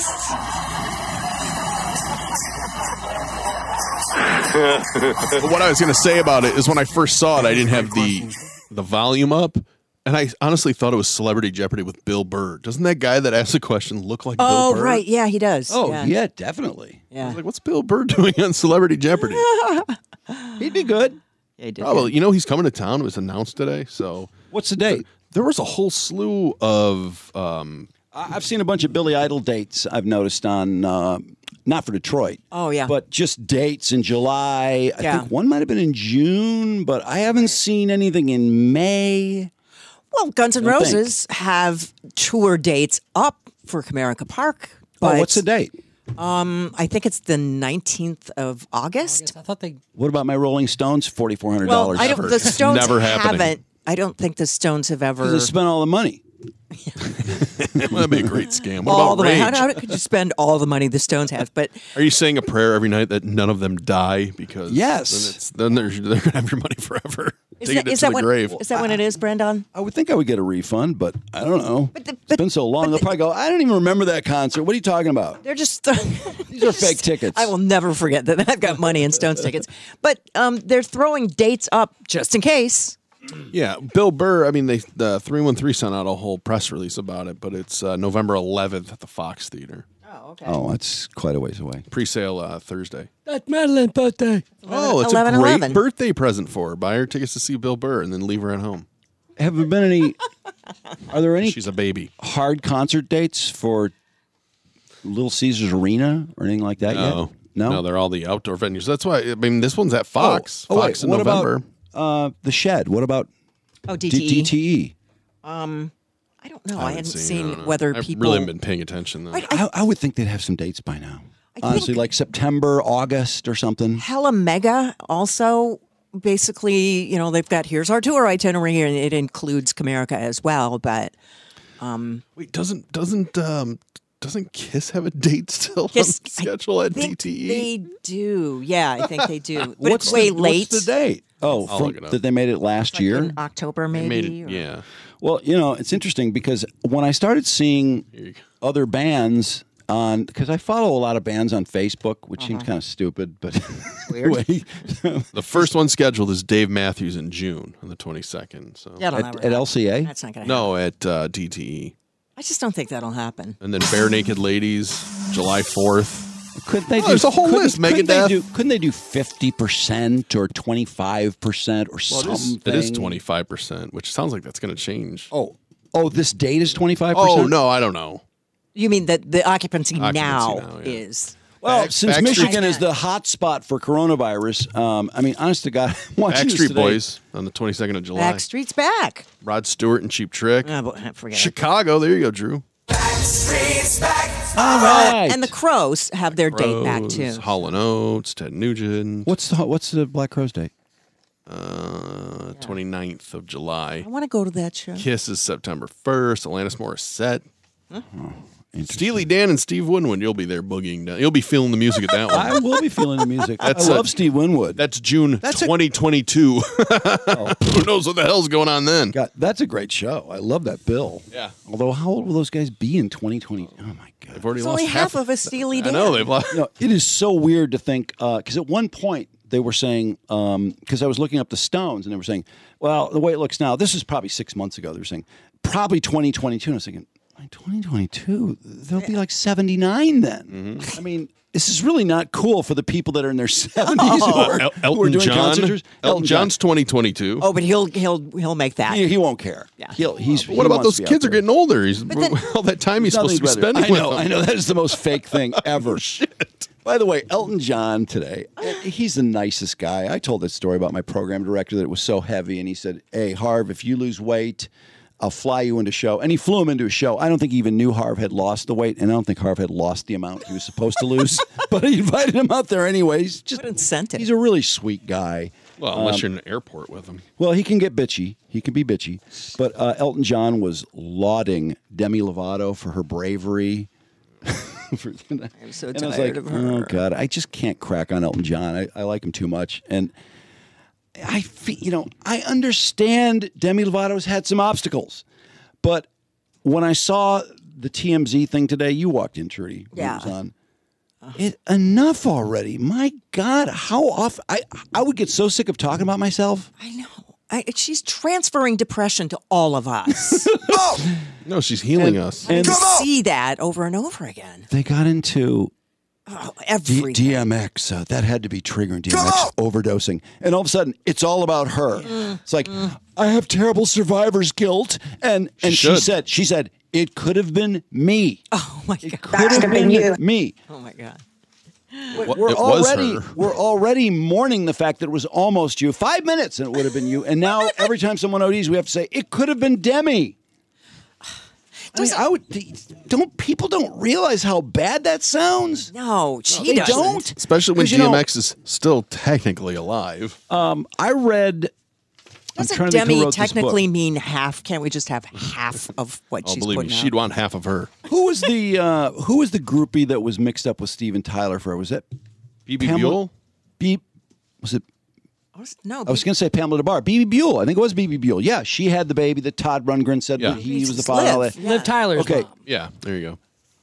D: But what I was going to say about it is when I first saw it, I didn't have the the volume up, and I honestly thought it was Celebrity Jeopardy with Bill Burr. Doesn't that guy that asked the question look like
C: Oh,
D: Bill Burr?
C: right. Yeah, he does.
B: Oh,
C: yeah.
B: yeah, definitely.
D: I
C: Yeah.
D: was like, what's Bill Burr doing on Celebrity Jeopardy?
B: He'd be good.
C: Yeah, he did.
D: Probably. You know, he's coming to town. It was announced today. So
B: What's the date?
D: there was a whole slew of. Um,
B: I- I've seen a bunch of Billy Idol dates I've noticed on, uh, not for Detroit.
C: Oh, yeah.
B: But just dates in July. I
C: Yeah.
B: think one might have been in June, but I haven't seen anything in May.
C: Well, Guns N'
B: Don't think.
C: Roses have tour dates up for Comerica Park. But
B: Oh, what's the date?
C: Um, I think it's the nineteenth of August.
J: I thought they.
B: What about my Rolling Stones? forty-four hundred
C: Well,
B: dollars.
C: I don't. The Stones
D: never happening.
C: haven't. I don't think the Stones have ever.
B: Because they spent all the money.
D: that'd be a great scam. What
C: all
D: about
C: the money.
D: Rage?
C: How, how could you spend all the money the Stones have? But
D: Are you saying a prayer every night that none of them die? Because
B: Yes.
D: then, it's, then they're, they're gonna have your money forever.
C: is
D: Taking
C: that,
D: it
C: is
D: to
C: that
D: the
C: when?
D: grave.
C: Is that when it is, Brandon?
B: I would think I would get a refund, but I don't know.
C: But the-
B: it's
C: but-
B: been so long.
C: but
B: They'll
C: the-
B: probably go, I don't even remember that concert. What are you talking about?
C: They're just.
B: These are fake tickets.
C: I will never forget that I've got money in Stones tickets. But um, they're throwing dates up just in case.
D: Yeah, Bill Burr. I mean, they the three one three sent out a whole press release about it, but it's uh, November eleventh at the Fox Theater.
C: Oh, okay.
B: Oh, that's quite a ways away.
D: Pre-sale uh, Thursday.
J: That's Madeline's birthday.
D: Oh, it's
C: eleven
D: a great
C: eleven.
D: birthday present for her. Buy her tickets to see Bill Burr and then leave her at home.
B: Have there been any? Are there any
D: She's a baby.
B: hard concert dates for Little Caesars Arena or anything like that
D: No,
B: yet? No,
D: no, they're all the outdoor venues. That's why. I mean, this one's at Fox.
B: Oh, oh,
D: Fox
B: wait,
D: in
B: what
D: November.
B: about uh, the Shed? What about
C: Oh,
B: D-
C: D T E.
B: D T E?
C: Um, I don't know. I,
D: haven't
C: hadn't
D: seen, I
C: seen
D: don't know.
C: whether
D: I
C: people
D: really haven't been paying attention though.
C: I- I-
B: I, I would think they'd have some dates by now.
C: I
B: Honestly,
C: think-
B: like September, August, or something.
C: Hella Mega also basically, you know, they've got here's our tour itinerary and it includes Comerica as well. But
D: Wait, doesn't doesn't um doesn't Kiss have a date still
C: Kiss-
D: on schedule at
C: I
D: D
C: think
D: T E?
C: they do. Yeah, I think they do. But
B: what's
C: it's way
B: the,
C: late.
B: What's the date? Oh,
D: I'll
B: from,
D: look it up.
B: that they made it last
C: Like
B: year.
C: in October,
D: They
C: maybe.
D: made it,
C: or-
D: yeah.
B: Well, you know, it's interesting because when I started seeing
D: Here you go.
B: other bands on, because I follow a lot of bands on Facebook, which
C: Uh-huh.
B: seems kind of stupid, but
C: Weird.
B: anyway,
D: The first one scheduled is Dave Matthews in June on the twenty-second. So
C: That'll
B: at,
C: never
B: at
C: happen.
B: L C A.
C: That's not going to happen.
D: no, at uh, D T E.
C: I just don't think that'll happen.
D: And then Bare Naked Ladies, July fourth.
B: Couldn't they
D: Oh,
B: do?
D: there's a whole
B: couldn't-
D: list.
B: Couldn't they
D: Megadeth.
B: do? Couldn't they do fifty percent or twenty five percent or
D: Well, it is,
B: something?
D: it is twenty-five percent, which sounds like that's going to change.
B: Oh, oh, this date is twenty five percent.
D: Oh, no, I don't know.
C: You mean that the occupancy,
D: Occupancy
C: now,
D: now, yeah.
C: is?
B: Well,
D: Back-
B: since
D: Backstreet-
B: Michigan is the hot spot for coronavirus, um, I mean, honest to God, watching this
D: Backstreet
B: today,
D: Boys on the twenty-second of July.
C: Backstreet's back.
D: Rod Stewart and Cheap Trick.
C: Oh, but forget it.
D: Chicago, there you go, Drew.
B: All right.
C: And the Crows have their date back
D: Rose,
C: too.
D: Hall and Oates, Ted Nugent.
B: what's the what's the Black Crowes date?
D: Uh, twenty-ninth of July.
C: I want to go to that show.
D: Kiss is September first. Alanis Morissette. Steely Dan and Steve Winwood, you'll be there boogieing down. You'll be feeling the music at that one.
B: I will be feeling the music.
D: That's
B: I
D: a-
B: love Steve Winwood.
D: That's June
B: That's a-
D: twenty twenty-two. Who knows what the hell's going on then?
B: God, that's a great show. I love that bill.
D: Yeah.
B: Although, how old will those guys be in twenty twenty? Oh my God.
D: They've already
C: It's
D: lost
C: only half of a Steely
D: I
C: Dan.
D: know they've lost.
B: You know, it is so weird to think because at one point they were saying because I was looking up the Stones and they were saying, well, the way it looks now, this is probably six months ago. They were saying probably twenty twenty-two. And I was thinking, twenty twenty-two, they'll be like seventy-nine then.
D: Mm-hmm.
B: I mean, this is really not cool for the people that are in their seventies
C: Oh.
B: who, are,
D: El-
B: who are
D: Elton
B: doing
D: John.
B: concerts.
D: Elton John's twenty twenty-two.
C: Oh, but he'll he'll he'll make that.
B: He, he won't care.
C: Yeah.
B: He'll, he's,
D: What
B: he
D: about
B: wants
D: those
B: to be out
D: kids are
B: there.
D: getting older? He's
C: then-
D: all that time he's supposed to be
B: Nothing's better.
D: spending
B: I
D: with
B: know,
D: them.
B: I know. That is the most fake thing ever.
D: Shit.
B: By the way, Elton John today, he's the nicest guy. I told that story about my program director that it was so heavy, and he said, hey, Harv, if you lose weight, I'll fly you into a show. And he flew him into a show. I don't think he even knew Harv had lost the weight, and I don't think Harv had lost the amount he was supposed to lose. But he invited him out there anyways. Just,
C: What incentive?
B: he's a really sweet guy.
D: Well, unless you're in an airport with him.
B: Well, he can get bitchy. He can be bitchy. But uh, Elton John was lauding Demi Lovato for her bravery. For-
C: I'm so
B: and I was
C: tired
B: like,
C: of her.
B: oh God, I just can't crack on Elton John. I, I like him too much, and I, fe- you know, I understand Demi Lovato's had some obstacles, but when I saw the T M Z thing today, you walked in, Trudy. when it
C: Yeah.
B: was on. It enough already. My God, how often I I would get so sick of talking about myself.
C: I know. I, she's transferring depression to all of us.
D: No, she's healing us.
C: and
B: And
C: see that over and over again.
B: they got into
C: Oh,
B: D-
C: every
B: D M X. Uh, that had to be triggering D M X overdosing. And all of a sudden, it's all about her. It's like, I have terrible survivor's guilt. And and she
D: should.
B: said, she said, it could have been me.
C: Oh my god.
B: Could have been me.
C: Oh my god.
B: We're
D: It was
B: already
D: her.
B: we're already mourning the fact that it was almost you. Five minutes and it would have been you. And now every time someone O Ds, we have to say it could have been Demi. I mean, I would. Don't people don't realize how bad that sounds?
C: No, she
B: they
C: doesn't.
B: don't.
D: Especially when
B: 'Cause, you know,
D: D M X is still technically alive.
B: Um, I read. I'm
C: Doesn't
B: trying to think who
C: Demi
B: wrote this book.
C: technically mean half? Can't we just have half of what
D: Oh,
C: she's
D: believe me,
C: putting out?
D: she'd want half of her.
B: Who was the uh, Who was the groupie that was mixed up with Steven Tyler for? Was it
D: B B
B: Pamela-
D: Buell?
B: B? Was it?
C: I was- no,
B: I was going to say Pamela DeBar. B B Buell. I think it was B B Buell. Yeah, she had the baby that Todd Rundgren said
D: Yeah.
B: that he was the
C: Just
B: father. and all
C: Liv.
B: that.
C: Yeah.
J: Liv Tyler's
B: Okay.
J: mom.
D: Yeah, there you go.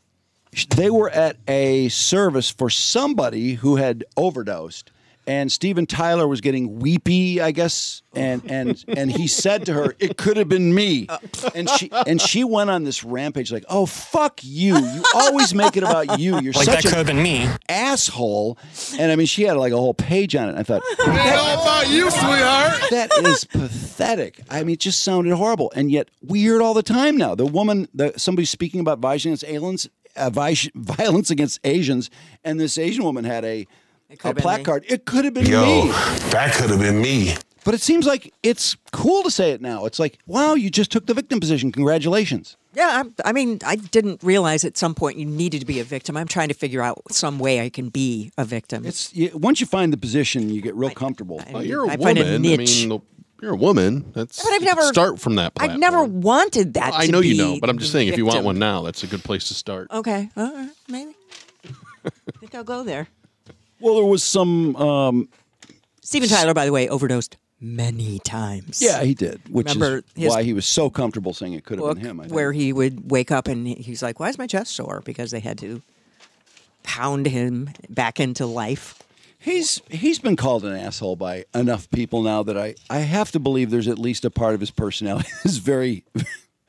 B: They were at a service for somebody who had overdosed, and Steven Tyler was getting weepy, I guess, and and and he said to her, "It could have been me," and she and she went on this rampage like, "Oh fuck you! You always make it about you. You're
L: Like
B: such
L: that could have
B: an
L: been me.
B: asshole." And I mean, she had like a whole page on it. And I thought,
D: all about you, sweetheart.
B: that is pathetic. I mean, it just sounded horrible, and yet we hear it all the time now. The woman, the somebody speaking about violence against aliens, uh, vi- violence against Asians, and this Asian woman had a,
C: It
B: a
C: could have been me.
B: placard. It could have been
F: Yo,
B: me,
F: that could have been me.
B: but it seems like it's cool to say it now. It's like, wow, you just took the victim position. Congratulations.
C: Yeah, I, I mean, I didn't realize at some point you needed to be a victim. I'm trying to figure out some way I can be a victim.
B: It's you, once you find the position, you get real comfortable.
C: I
D: Well,
C: mean,
D: you're a
C: I find
D: woman.
C: a
D: I
C: niche.
D: mean, you're a woman. That's
C: But I've
D: you can
C: never-
D: start from that platform.
C: I've never wanted that.
D: I
C: to
D: know you
C: be
D: don't, but I'm just
C: the
D: saying, if you want
C: victim.
D: one now, that's a good place to start.
C: Okay, all right, maybe. I think I'll go there.
B: Well, there was some. Um,
C: Steven Tyler, by the way, overdosed many times.
B: yeah, he did, which
C: Remember
B: is
C: his
B: why he was so comfortable saying it could have
C: book
B: been him. I think.
C: where he would wake up and he- he's like, "Why is my chest sore?" Because they had to pound him back into life.
B: He's he's been called an asshole by enough people now that I, I have to believe there's at least a part of his personality is very, very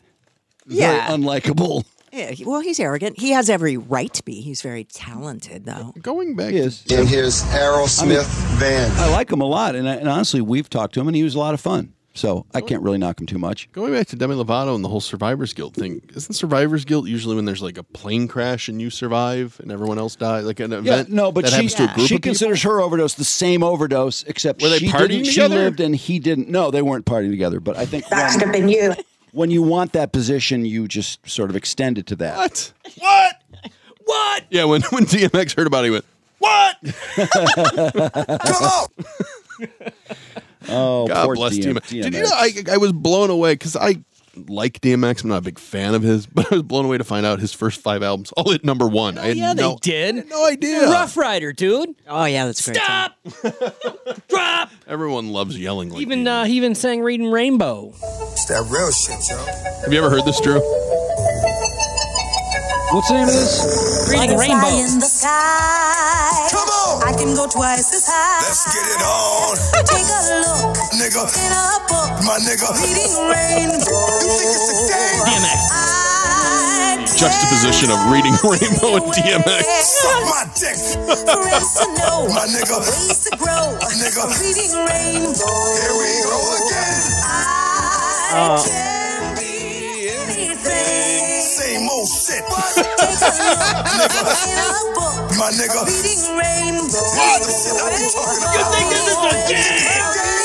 C: Yeah.
B: unlikable.
C: Yeah, he- well, he's arrogant. He has every right to be. He's very talented, though.
D: Going back,
B: He is.
F: In his Aerosmith van.
B: I like him a lot, and, I, and honestly, we've talked to him, and he was a lot of fun. So I can't really knock him too much.
D: Going back to Demi Lovato and the whole Survivor's Guilt thing, isn't Survivor's Guilt usually when there's like a plane crash and you survive and everyone else dies? Like an
B: Yeah,
D: event
B: no, but
D: that
B: she
D: happens to a group
B: she
D: of people?
B: considers her overdose the same overdose, except
D: Were they
B: she
D: partying
B: didn't. She
D: together?
B: lived and he didn't. No, they weren't partying together. But I think when,
M: been you.
B: when you want that position, you just sort of extend it to that.
D: What? What? What? Yeah, when, when D M X heard about it, he went, what?
F: Come on!
B: Oh,
D: God
B: poor
D: bless
B: D M-
D: D M X. Did you know, I, I was blown away because I like D M X. I'm not a big fan of his, but I was blown away to find out his first five albums all hit number one. I had
J: yeah,
D: no,
J: they did.
D: I had no idea.
J: Rough Rider, dude.
C: Oh yeah, that's great.
J: Stop. Drop.
D: Everyone loves yelling like
J: Even uh, he even sang "Reading Rainbow."
F: It's that real shit, yo.
D: Have you ever heard this, Drew?
B: What's the name of this?
J: Reading
M: Like a
J: Rainbow.
M: fly in the sky.
F: Come on.
M: I can go twice as high.
F: Let's get it on.
M: Take a look
F: Nigga.
M: in a book.
F: My nigga.
M: Reading rainbow.
F: You think it's a game?
J: D M X.
M: I
D: Juxtaposition of Reading Rainbow and D M X.
F: Suck my dick.
M: friends to know.
F: My nigga.
M: Ways to grow.
F: Nigga.
M: Reading rainbow.
F: Here we go again.
M: I can be anything.
F: Same old shit.
M: Take a look in a book.
F: My nigga.
M: Reading rainbow.
F: What? You
J: think this is a game?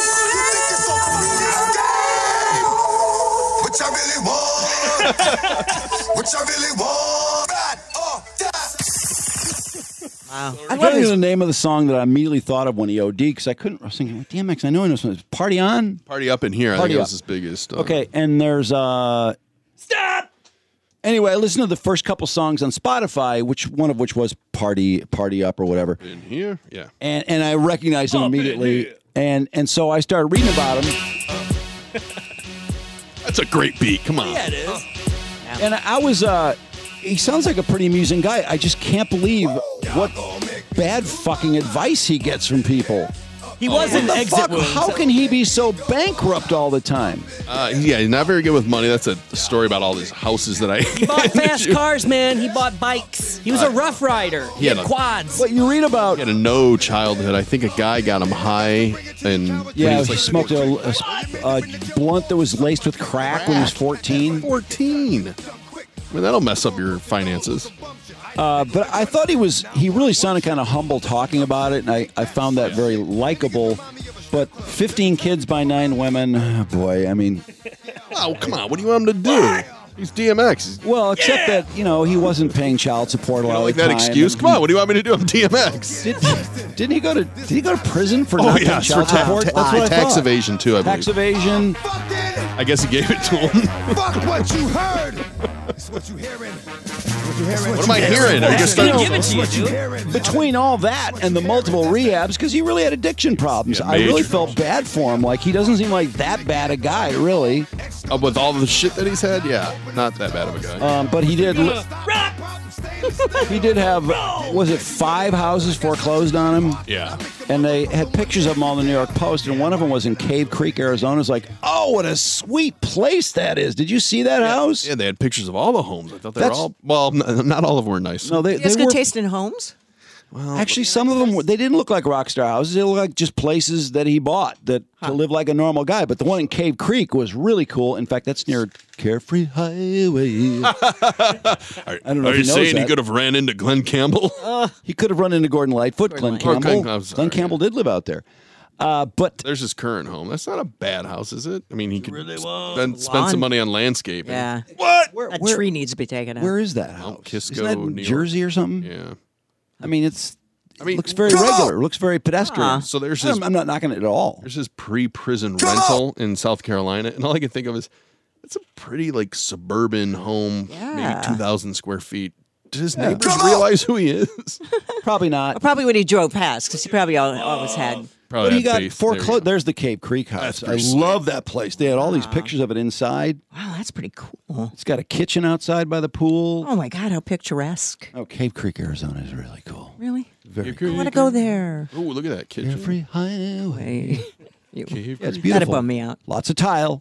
F: What y'all really want? What y'all really want? That or that?
C: Wow.
B: I love the name of the song that I immediately thought of when he O D'd because I couldn't. I was thinking, well, D M X. I know he knows something. Party On.
D: Party Up in Here. I
B: Party
D: think it
B: Up.
D: was his biggest. Uh,
B: Okay, and there's uh.
J: Stop.
B: Anyway, I listened to the first couple songs on Spotify, which one of which was "Party Party Up" or whatever,
D: In Here? Yeah.
B: and and I recognized him immediately, and and so I started reading about him,
D: That's a great beat. Come on.
J: Yeah, it is.
B: and I was uh, he sounds like a pretty amusing guy. I just can't believe what bad fucking advice he gets from people.
J: He was
B: What
J: in
B: the
J: Exit
B: fuck?
J: Wounds.
B: How can he be so bankrupt all the time?
D: Uh, yeah, he's not very good with money. That's a story about all these houses that I.
J: He bought fast cars, man. He bought bikes. He was a Rough Rider. He,
D: he had
J: had
D: a-
J: quads.
B: But you read about
D: He had a no childhood. I think a guy got him high and when he
B: yeah,
D: was
B: he
D: like
B: smoked a, a, a blunt that was laced with crack when he was fourteen.
D: fourteen. I mean, that'll mess up your finances.
B: Uh, but I thought he was, he really sounded kind of humble talking about it, and I, I found that very likable. But fifteen kids by nine women, oh boy, I mean.
D: Oh, come on. What do you want him to do? He's D M X.
B: Well, except that, you know, he wasn't paying child support a
D: You
B: lot
D: don't like
B: of the
D: that
B: time.
D: excuse? Come on. What do you want me to do? I'm D M X.
B: Did, didn't he go to, did he go to prison for
D: Oh,
B: not
D: yeah.
B: paying
D: For
B: child
D: ta-
B: support?
D: ta-
B: That's what I
D: tax
B: thought.
D: evasion, too, I believe.
B: Tax evasion.
D: I guess he gave it to him.
F: Fuck what you heard. It's what you hearing. What you hearing.
D: What am I hearing? Are you gonna start?
J: He didn't give it to you, dude.
B: Between all that and the multiple rehabs, because he really had addiction problems,
D: Yeah,
B: I really
D: major.
B: felt bad for him. Like, he doesn't seem like that bad a guy, really.
D: Uh, with all the shit that he's had, yeah, not that bad of a guy.
B: Um, but he did. He did have, was it five houses foreclosed on him?
D: yeah.
B: And they had pictures of them on the New York Post, and one of them was in Cave Creek, Arizona. It's like, oh, what a sweet place that is. Did you see that house?
D: Yeah, they had pictures of all the homes. I thought they
B: That's-
D: were all, well, n- not all of them were nice.
B: No, they,
C: You guys
B: they
C: good
B: were.
C: taste in homes?
B: Actually, some of them were, they didn't look like rock star houses. They looked like just places that he bought that to live like a normal guy. But the one in Cave Creek was really cool. In fact, that's near Carefree Highway.
D: Are,
B: I don't know
D: are
B: if
D: you
B: he knows
D: saying he
B: that.
D: could have ran into Glenn Campbell?
B: He could have run into Gordon Lightfoot, Glenn
C: Lightfoot.
B: Campbell.
D: Oh, Glenn- I'm sorry,
B: Glenn Campbell did live out there. Uh, but
D: There's his current home. That's not a bad house, is it? I mean, he could
J: Really
D: spend, spend
C: Lawn.
D: some money on landscaping.
C: Yeah.
D: What?
B: where,
C: A
B: where,
C: tree needs to be taken out.
B: where is that house?
D: Kisco,
B: Isn't that
D: New York.
B: Jersey or something?
D: Yeah.
B: I mean, it's.
D: I mean,
B: looks very regular. Looks very pedestrian.
C: Huh.
D: So there's his
B: I'm, I'm not knocking it at all.
D: there's his pre-prison rental in South Carolina, and all I can think of is it's a pretty like suburban home,
C: Yeah.
D: maybe two thousand square feet. Did his neighbors realize who he is?
B: Probably not.
C: Probably when he drove past, because he probably al- always had.
D: Probably
B: But he
D: had
B: got
D: faith. There you
B: foreclosed.
D: go.
B: There's the Cave Creek house.
D: That's
B: I
D: pretty sweet.
B: love that place. They had all these pictures of it inside.
C: Wow, that's pretty cool.
B: It's got a kitchen outside by the pool.
C: Oh my God, how picturesque!
B: Oh, Cave Creek, Arizona is really cool.
C: Really,
B: Very
D: You
B: cool.
C: I want to go there.
D: Ooh, look at that kitchen.
B: Carefree Highway.
C: Hey, you,
D: Cave
B: Yeah, it's
D: Creek.
B: beautiful.
C: that'd bum me out.
B: Lots of tile.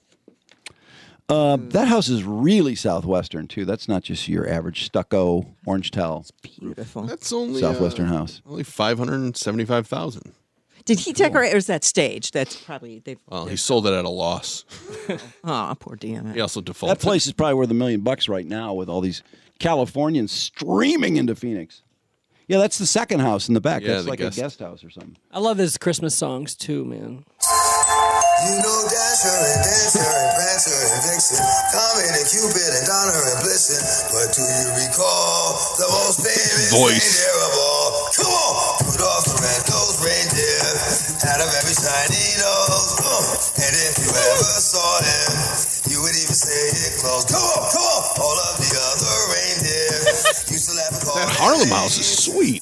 B: Uh, that house is really southwestern too. That's not just your average stucco orange tile
C: Beautiful.
D: That's only
B: southwestern
D: uh,
B: house.
D: Only five hundred seventy-five thousand.
C: Did he decorate, or is that stage? That's probably they.
D: Well, he sold it at a loss.
C: Oh, poor D M X.
D: He also defaulted.
B: That place is probably worth a million bucks right now with all these Californians streaming into Phoenix. Yeah, that's the second house in the back.
D: Yeah,
B: that's
D: the
B: like
D: guest-
B: a guest house or something.
J: I love his Christmas songs too, man.
F: You know Dasher and Dancer and Prancer and Vixen, Comet and Cupid and Donner and Blitzen. But do you recall the most famous
D: Voice.
F: reindeer of all? Come on! Rudolph the red-nosed reindeer had a very shiny nose. Uh, and if you ever saw him, you would even say it close. Come on, come on. All of the other reindeer used to laugh and call
D: That Harlem house is sweet.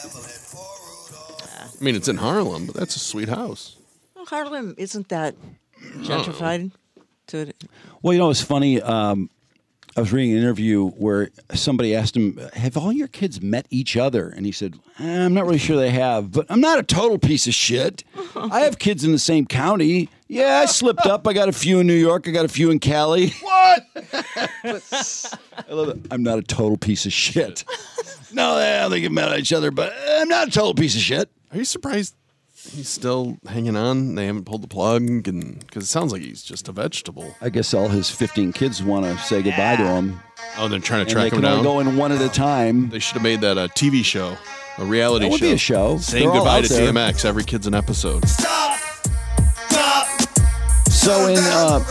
D: I mean, it's in Harlem, but that's a sweet house.
C: Well, Harlem isn't that gentrified to
B: Well, you know, it's funny. Um, I was reading an interview where somebody asked him, have all your kids met each other? And he said, eh, I'm not really sure they have, but I'm not a total piece of shit. I have kids in the same county. Yeah, I slipped up. I got a few in New York. I got a few in Cali.
D: What?
B: I love it. I'm not a total piece of shit. No, I don't think they've met each other, but I'm not a total piece of shit.
D: Are you surprised he's still hanging on? They haven't pulled the plug, and because it sounds like he's just a vegetable.
B: I guess all his fifteen kids want to say goodbye to him.
D: Oh, they're trying to
B: And
D: track
B: they
D: him
B: can
D: down.
B: only go in one at a time.
D: They should have made that a T V show, a reality
B: That would
D: show.
B: be a show.
D: Saying
B: They're all
D: goodbye
B: out
D: to
B: there.
D: D M X. Every kid's an episode.
B: So in uh,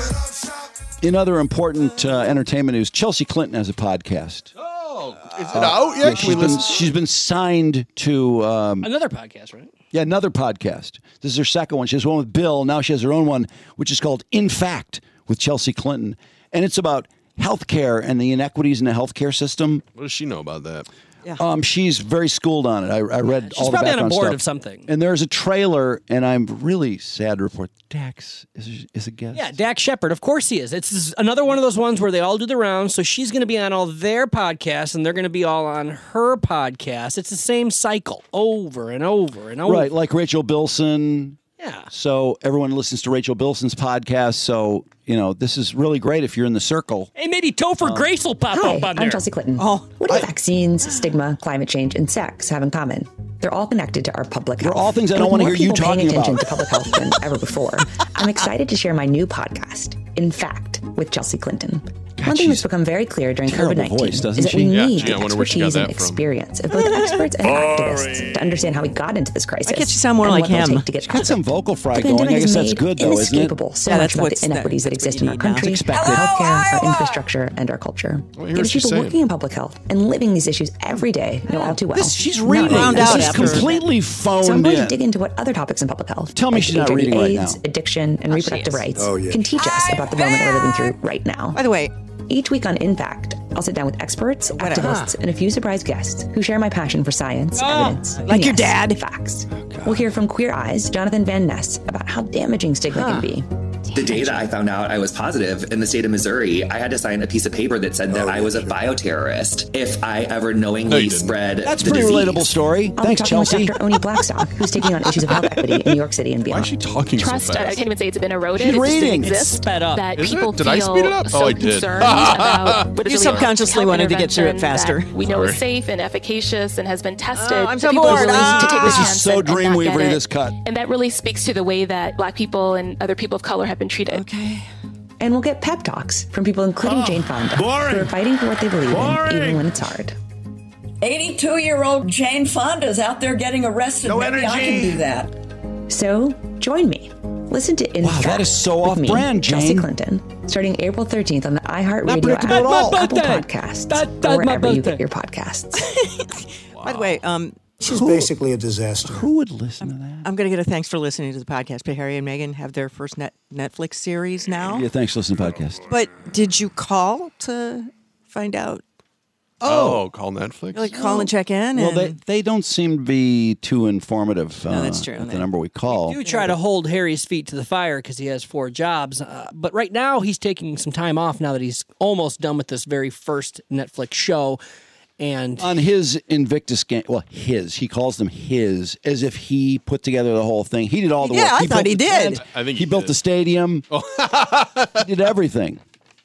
B: in other important uh, entertainment news, Chelsea Clinton has a podcast.
D: Oh, is it
B: Uh,
D: out yet?
B: yeah,
D: Can
B: she's
D: we
B: been
D: listen?
B: she's been signed to um,
J: Another podcast, right?
B: yeah another podcast. This is her second one. She has one with Bill. Now she has her own one, which is called In Fact with Chelsea Clinton, and it's about healthcare and the inequities in the healthcare system.
D: What does she know about that?
C: Yeah.
B: Um, she's very schooled on it. I, I read
J: She's
B: all the
J: probably on a
B: background
J: board
B: stuff.
J: of something.
B: And there's a trailer, and I'm really sad to report Dax is is a guest.
J: Yeah, Dax Shepard. Of course he is. It's another one of those ones where they all do the rounds. So she's going to be on all their podcasts, and they're going to be all on her podcast. It's the same cycle over and over and over.
B: Right, like Rachel Bilson.
J: Yeah.
B: So everyone listens to Rachel Bilson's podcast. So, you know, this is really great if you're in the circle.
J: Hey, maybe Topher Grace will pop
N: Hi,
J: up on
N: I'm
J: there.
N: Chelsea Clinton.
C: Oh,
N: what do vaccines, stigma, climate change, and sex have in common? They're all connected to our public
B: They're
N: health.
B: all things I
N: And
B: don't
N: with
B: wanna
N: more
B: hear you
N: people
B: talking
N: paying attention
B: about.
N: to public health than ever before, I'm excited to share my new podcast, In Fact, with Chelsea Clinton. One thing that's become very clear during
B: terrible
N: COVID nineteen
B: voice, doesn't
N: is that
B: she?
N: we
B: Yeah,
N: need
D: gee, I
N: the
D: wonder where she got
N: expertise and
D: that from.
N: experience of both experts and activists to understand how we got into this crisis.
C: Why can't you sound more
N: and
C: like
N: what it'll
C: him?
N: take to get
B: It's got some vocal fry
N: the
B: going.
N: pandemic
B: I guess
N: has
B: that's
N: made
B: good, though, isn't it?
N: inescapable so
C: Yeah,
N: much
C: that's
N: about
C: what's-
N: the inequities that
C: that's
N: exist
C: what
N: in
C: you
N: our
C: need now.
N: country,
B: It's expected.
N: our healthcare,
C: Hello,
N: our
C: Iowa.
N: infrastructure, and our culture.
D: Well, here's
N: Yet
D: what
N: as
D: she's
N: people
D: saying.
N: working in public health and living these issues every day know all too well.
B: This, she's
N: Not
B: reading.
N: only
C: Found out
B: This is
C: after-
B: completely
N: So I'm
B: phoned
N: going to
B: in.
N: dig into what other topics in public health,
B: Tell me
N: like
B: she's not
N: H I V
B: reading right
N: AIDS,
B: now.
N: addiction, and reproductive
J: is.
N: rights,
F: Oh, yeah.
N: can teach us about the moment we're living through right now.
C: By the way,
N: Each week on Impact, I'll sit down with experts,
C: Whatever.
N: activists, and a few surprise guests who share my passion for science,
C: Oh,
N: evidence, and
C: like your
N: yes,
C: dad.
N: facts. We'll hear from Queer Eyes, Jonathan Van Ness, about how damaging stigma can be.
O: The day that I found out I was positive in the state of Missouri, I had to sign a piece of paper that said that I was a bioterrorist if I ever knowingly spread
B: That's a
O: the
B: pretty
O: disease.
B: relatable story.
N: I'll
B: Thanks,
N: be talking
B: Chelsea.
N: with Doctor Oni Blackstock, who's taking on issues of health equity in New York City and beyond.
D: Why is she talking
P: Trust,
D: so
P: I
D: fast?
P: can't even say it's been eroded.
B: She's
P: it just
B: reading.
P: didn't
B: It's
P: exist.
J: sped up.
P: That
D: Is it?
P: people
D: Did
P: feel
D: I speed it up?
P: so
D: Oh, I did.
P: concerned about what is
C: You
P: really
C: subconsciously
P: health
C: wanted to get through it
P: intervention
C: faster.
P: that we know
D: Sorry.
P: is safe and efficacious and has been tested.
C: Oh, I'm
P: to
C: so
P: people who are
C: bored.
P: willing
C: Ah.
P: to take the
B: This is
P: chance
B: so
P: and- and not
B: Dreamweaver,
P: get it.
B: this cut.
P: And that really speaks to the way that Black people and other people of color have been treated.
C: Okay.
N: And we'll get pep talks from people including Jane Fonda, who are fighting for what they believe in, even when it's hard.
Q: eighty-two-year-old Jane Fonda's out there getting arrested.
I: No
Q: Maybe I
I: energy.
Q: can do that.
N: So join me. Listen to In
B: Wow,
N: Fact
B: that is so
N: with me,
B: off-brand,
N: Chelsea
B: Jane.
N: Clinton, starting April thirteenth on the
B: Not
N: iHeartRadio
B: predictable
N: app,
B: at all.
N: Apple
J: Birthday.
N: Podcasts,
J: That-
N: or
J: that's my
N: wherever you
J: birthday.
N: get your podcasts.
C: By the way, um,
L: She's basically a disaster.
B: Who would listen to that?
C: I'm going to get a thanks for listening to the podcast. But Harry and Meghan have their first net Netflix series now.
B: Yeah, thanks for listening to the podcast.
C: But did you call to find out?
D: Oh, call Netflix.
C: Like call and check in?
B: Well,
C: and-
B: they, they don't seem to be too informative uh,
C: No, that's true.
B: at the
C: They-
B: number we call.
J: We do try to hold Harry's feet to the fire because he has four jobs. Uh, but right now, he's taking some time off now that he's almost done with this very first Netflix show. And
B: On his Invictus game, well, his, he calls them his, as if he put together the whole thing. He did all the
C: Yeah,
B: work.
C: I thought
B: built
C: he
B: the
C: did.
B: tent.
D: I think
B: he,
D: he
B: built
D: did.
B: the stadium. He did everything.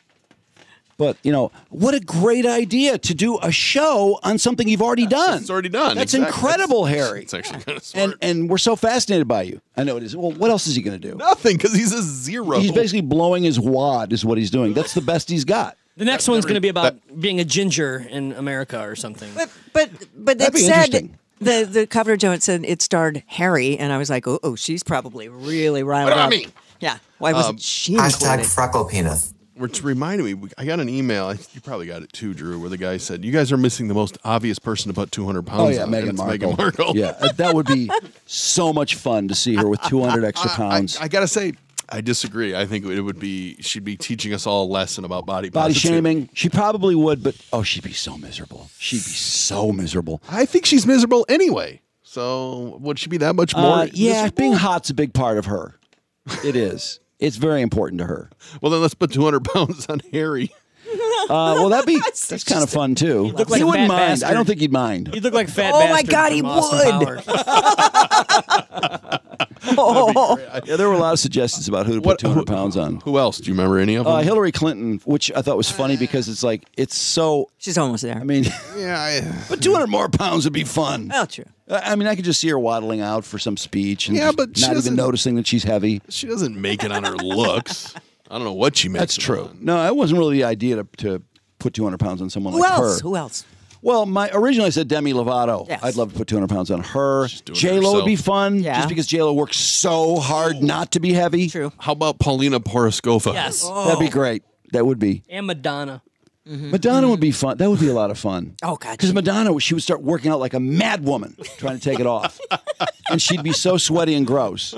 B: But, you know, what a great idea to do a show on something you've already done.
D: It's already done.
B: That's
D: Exactly.
B: incredible,
D: It's-
B: Harry.
D: It's actually kind of smart.
B: And and we're so fascinated by you. I know it is. Well, what else is he going to do?
D: Nothing, because he's a zero.
B: He's basically blowing his wad is what he's doing. That's the best he's got.
J: the next one's going to be about being a ginger in America or something.
C: But but but
B: That'd
C: it
B: be
C: said
B: interesting.
C: the the cover Joe it said it starred Harry, and I was like, oh, oh she's probably really riled
D: What about
C: up.
D: me?
C: Yeah, why wasn't
D: Um,
C: she
F: Hashtag
C: included?
F: freckle penis.
D: Which reminded me, we- I got an email. I- You probably got it too, Drew, where the guy said, "You guys are missing the most obvious person to put two hundred pounds."
B: Oh yeah,
D: on," and
B: Meghan
D: it's
B: Markle.
D: Meghan Markle.
B: Yeah, uh, that would be so much fun to see her with two hundred extra
D: I-
B: pounds.
D: I, I gotta say, I disagree. I think it would be she'd be teaching us all a lesson about body
B: Body
D: positivity.
B: shaming. She probably would, but oh, she'd be so miserable. She'd be so miserable.
D: I think she's miserable anyway. So would she be that much more?
B: Uh, yeah,
D: miserable?
B: being hot's a big part of her. It is. It's very important to her.
D: Well, then let's put two hundred pounds on Harry.
B: Uh, well, that'd be that's kind of fun too.
J: look like
B: he
J: a
B: wouldn't
J: fat
B: mind.
J: bastard.
B: I don't think he'd mind.
J: You look like fat.
C: Oh my
J: bastard
C: God, he
J: from Austin
C: would.
J: Powers.
C: Oh.
B: Yeah, there were a lot of suggestions about who to put
D: What-
B: two hundred pounds on.
D: Who else? Do you remember any of them?
B: Uh, Hillary Clinton, which I thought was funny because it's like it's so.
C: She's almost there.
B: I mean,
D: yeah, I,
B: but two hundred more pounds would be fun.
C: Oh, true.
B: I mean, I could just see her waddling out for some speech and
D: Yeah,
B: just
D: but she
B: not even
D: doesn't-
B: noticing that she's heavy.
D: She doesn't make it on her looks. I don't know what she makes.
B: That's
D: it
B: true.
D: on.
B: No, that wasn't really the idea to, to put two hundred pounds on someone
C: Who
B: like
C: else?
B: her.
C: Who else?
B: Well, my originally I said Demi Lovato.
C: Yes.
B: I'd love to put two hundred pounds on her.
D: doing it
B: J Lo would
D: herself.
B: be fun,
C: Yeah.
B: just because J Lo works so hard not to be heavy.
C: True.
D: How about Paulina Poroskova?
J: Yes.
B: That'd be great. That would be.
J: And Madonna.
B: Madonna would be fun. That would be a lot of fun.
C: Oh, God.
B: Because Madonna, she would start working out like a mad woman, trying to take it off, and she'd be so sweaty and gross.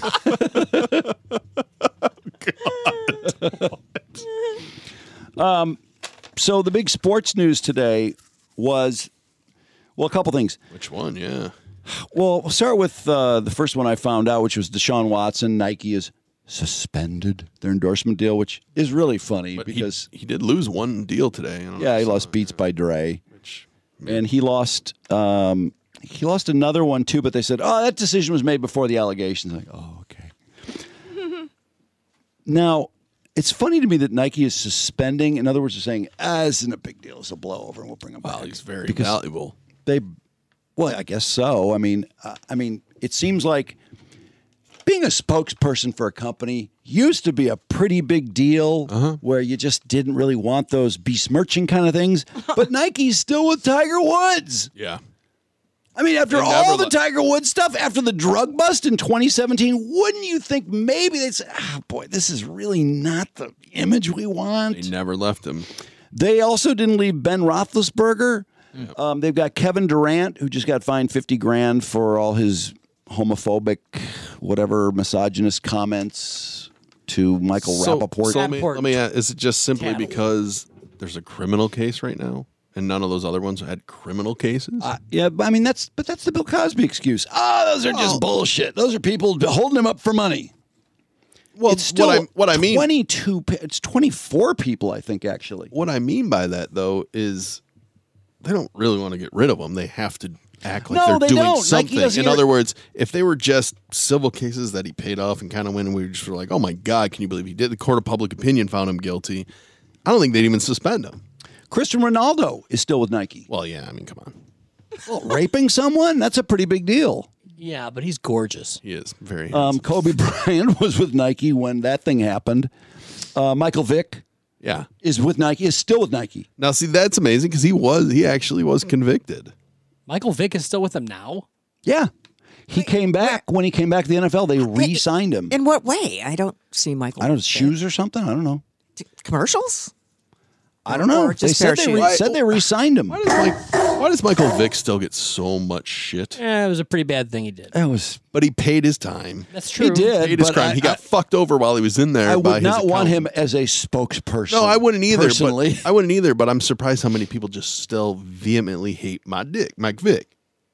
B: um, so the big sports news today was, well, a couple things.
D: Which one? Yeah.
B: Well, we'll start with uh, the first one I found out, which was Deshaun Watson. Nike is suspended their endorsement deal, which is really funny
D: But
B: because
D: he, he did lose one deal today. I don't know
B: yeah,
D: if
B: he
D: you
B: lost
D: saw
B: Beats
D: it.
B: by Dre,
D: Which,
B: and he lost um, he lost another one too. But they said, oh, that decision was made before the allegations. Like, oh, okay. Now, it's funny to me that Nike is suspending. In other words, they're saying, ah, this isn't a big deal. It's a blowover, and we'll bring him
D: Well,
B: back.
D: he's very
B: Because
D: valuable.
B: They, well, I guess so. I mean, uh, I mean, it seems like being a spokesperson for a company used to be a pretty big deal,
D: Uh-huh.
B: where you just didn't really want those besmirching kind of things. But Nike's still with Tiger Woods.
D: Yeah.
B: I mean, after
D: They
B: all
D: never
B: the
D: let-
B: Tiger Woods stuff, after the drug bust in twenty seventeen, wouldn't you think maybe they'd say, ah, boy, this is really not the image we want?
D: They never left him.
B: They also didn't leave Ben Roethlisberger. Um, they've got Kevin Durant, who just got fined fifty grand for all his homophobic, whatever, misogynist comments to Michael
D: So,
B: Rappaport.
D: so let me, let me ask, is it just simply
J: Cattle.
D: because there's a criminal case right now? And none of those other ones had criminal cases?
B: Uh, yeah, but I mean that's but that's the Bill Cosby excuse. Ah, those are just
D: Oh.
B: bullshit. Those are people holding him up for money.
D: well,
B: It's still
D: what I what I mean
B: twenty-two. pe- It's twenty-four people, I think, actually.
D: what I mean by that though is they don't really want to get rid of them. They have to act like
B: No,
D: they're
B: they
D: doing
B: don't. Nike
D: something.
B: doesn't
D: In
B: even-
D: other words, if they were just civil cases that he paid off and kind of went, and we just were like, "Oh my God, can you believe he did?" The court of public opinion found him guilty. I don't think they'd even suspend him.
B: Cristiano Ronaldo is still with Nike.
D: Well, yeah, I mean, come on,
B: Well, raping someone, that's a pretty big deal.
J: Yeah, but he's gorgeous.
D: he is very.
B: Um, Kobe Bryant was with Nike when that thing happened. Uh, Michael Vick
D: yeah.
B: is with Nike, is still with Nike.
D: Now, see, that's amazing because he was he actually was convicted.
J: Michael Vick is still with them now.
B: Yeah. He came back. When he came back to the N F L, they re signed him.
C: In what way? I don't see Michael.
B: I don't know,
C: Vick.
B: shoes or something? I don't know.
C: Commercials?
B: I don't know.
C: Or
B: They
C: just
B: said they, re-
C: parachute?
B: said they re signed him.
D: Why does, Mike, why does Michael Vick still get so much shit?
J: Yeah, it was a pretty bad thing he did.
B: That was.
D: But he paid his time.
J: That's true.
B: He did.
D: Paid his
B: but
D: crime.
B: I,
D: he got
B: I,
D: fucked over while he was in there.
B: I
D: by
B: would
D: his
B: not want him
D: accountant.
B: as a spokesperson.
D: No, I wouldn't either.
B: Personally.
D: But I wouldn't either. But I'm surprised how many people just still vehemently hate my dick, Mike Vick.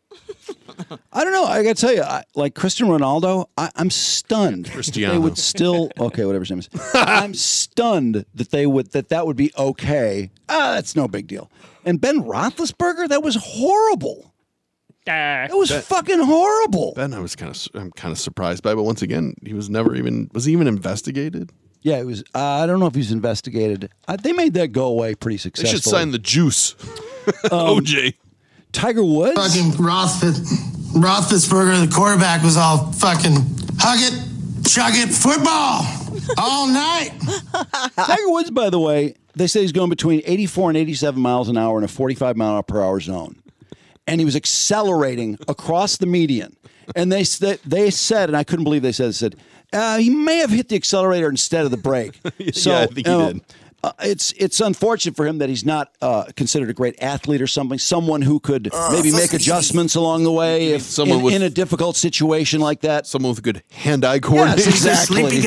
B: I don't know. I got to tell you, I, like Cristiano Ronaldo, I, I'm stunned.
D: Cristiano.
B: They would still okay, whatever his name is. I'm stunned that they would that that would be okay. Ah, that's no big deal. And Ben Roethlisberger, that was horrible. That was
D: Ben-
B: fucking horrible.
D: Ben, I was kind of I'm kind of surprised by, but once again, he was never even was he even investigated?
B: Yeah, it was. Uh, I don't know if he's investigated. Uh, they made that go away pretty
D: They
B: successfully.
D: should sign the juice.
B: Um,
D: O J.
B: Tiger Woods.
R: Fucking Rothf- Roethlisberger, the quarterback, was all fucking hug it, chug it, football all night.
B: Tiger Woods, by the way, they say he's going between eighty-four and eighty-seven miles an hour in a forty-five mile per hour zone, and he was accelerating across the median. And they said, they said, and I couldn't believe they said, said uh, he may have hit the accelerator instead of the brake. So,
D: Yeah, I think he
B: you know,
D: did.
B: Uh, it's it's unfortunate for him that he's not uh, considered a great athlete or something. Someone who could
D: Uh,
B: maybe make adjustments along the way if
D: someone
B: in,
D: with-
B: in a difficult situation like that.
D: Someone with good hand-eye coordination.
B: Yes, exactly.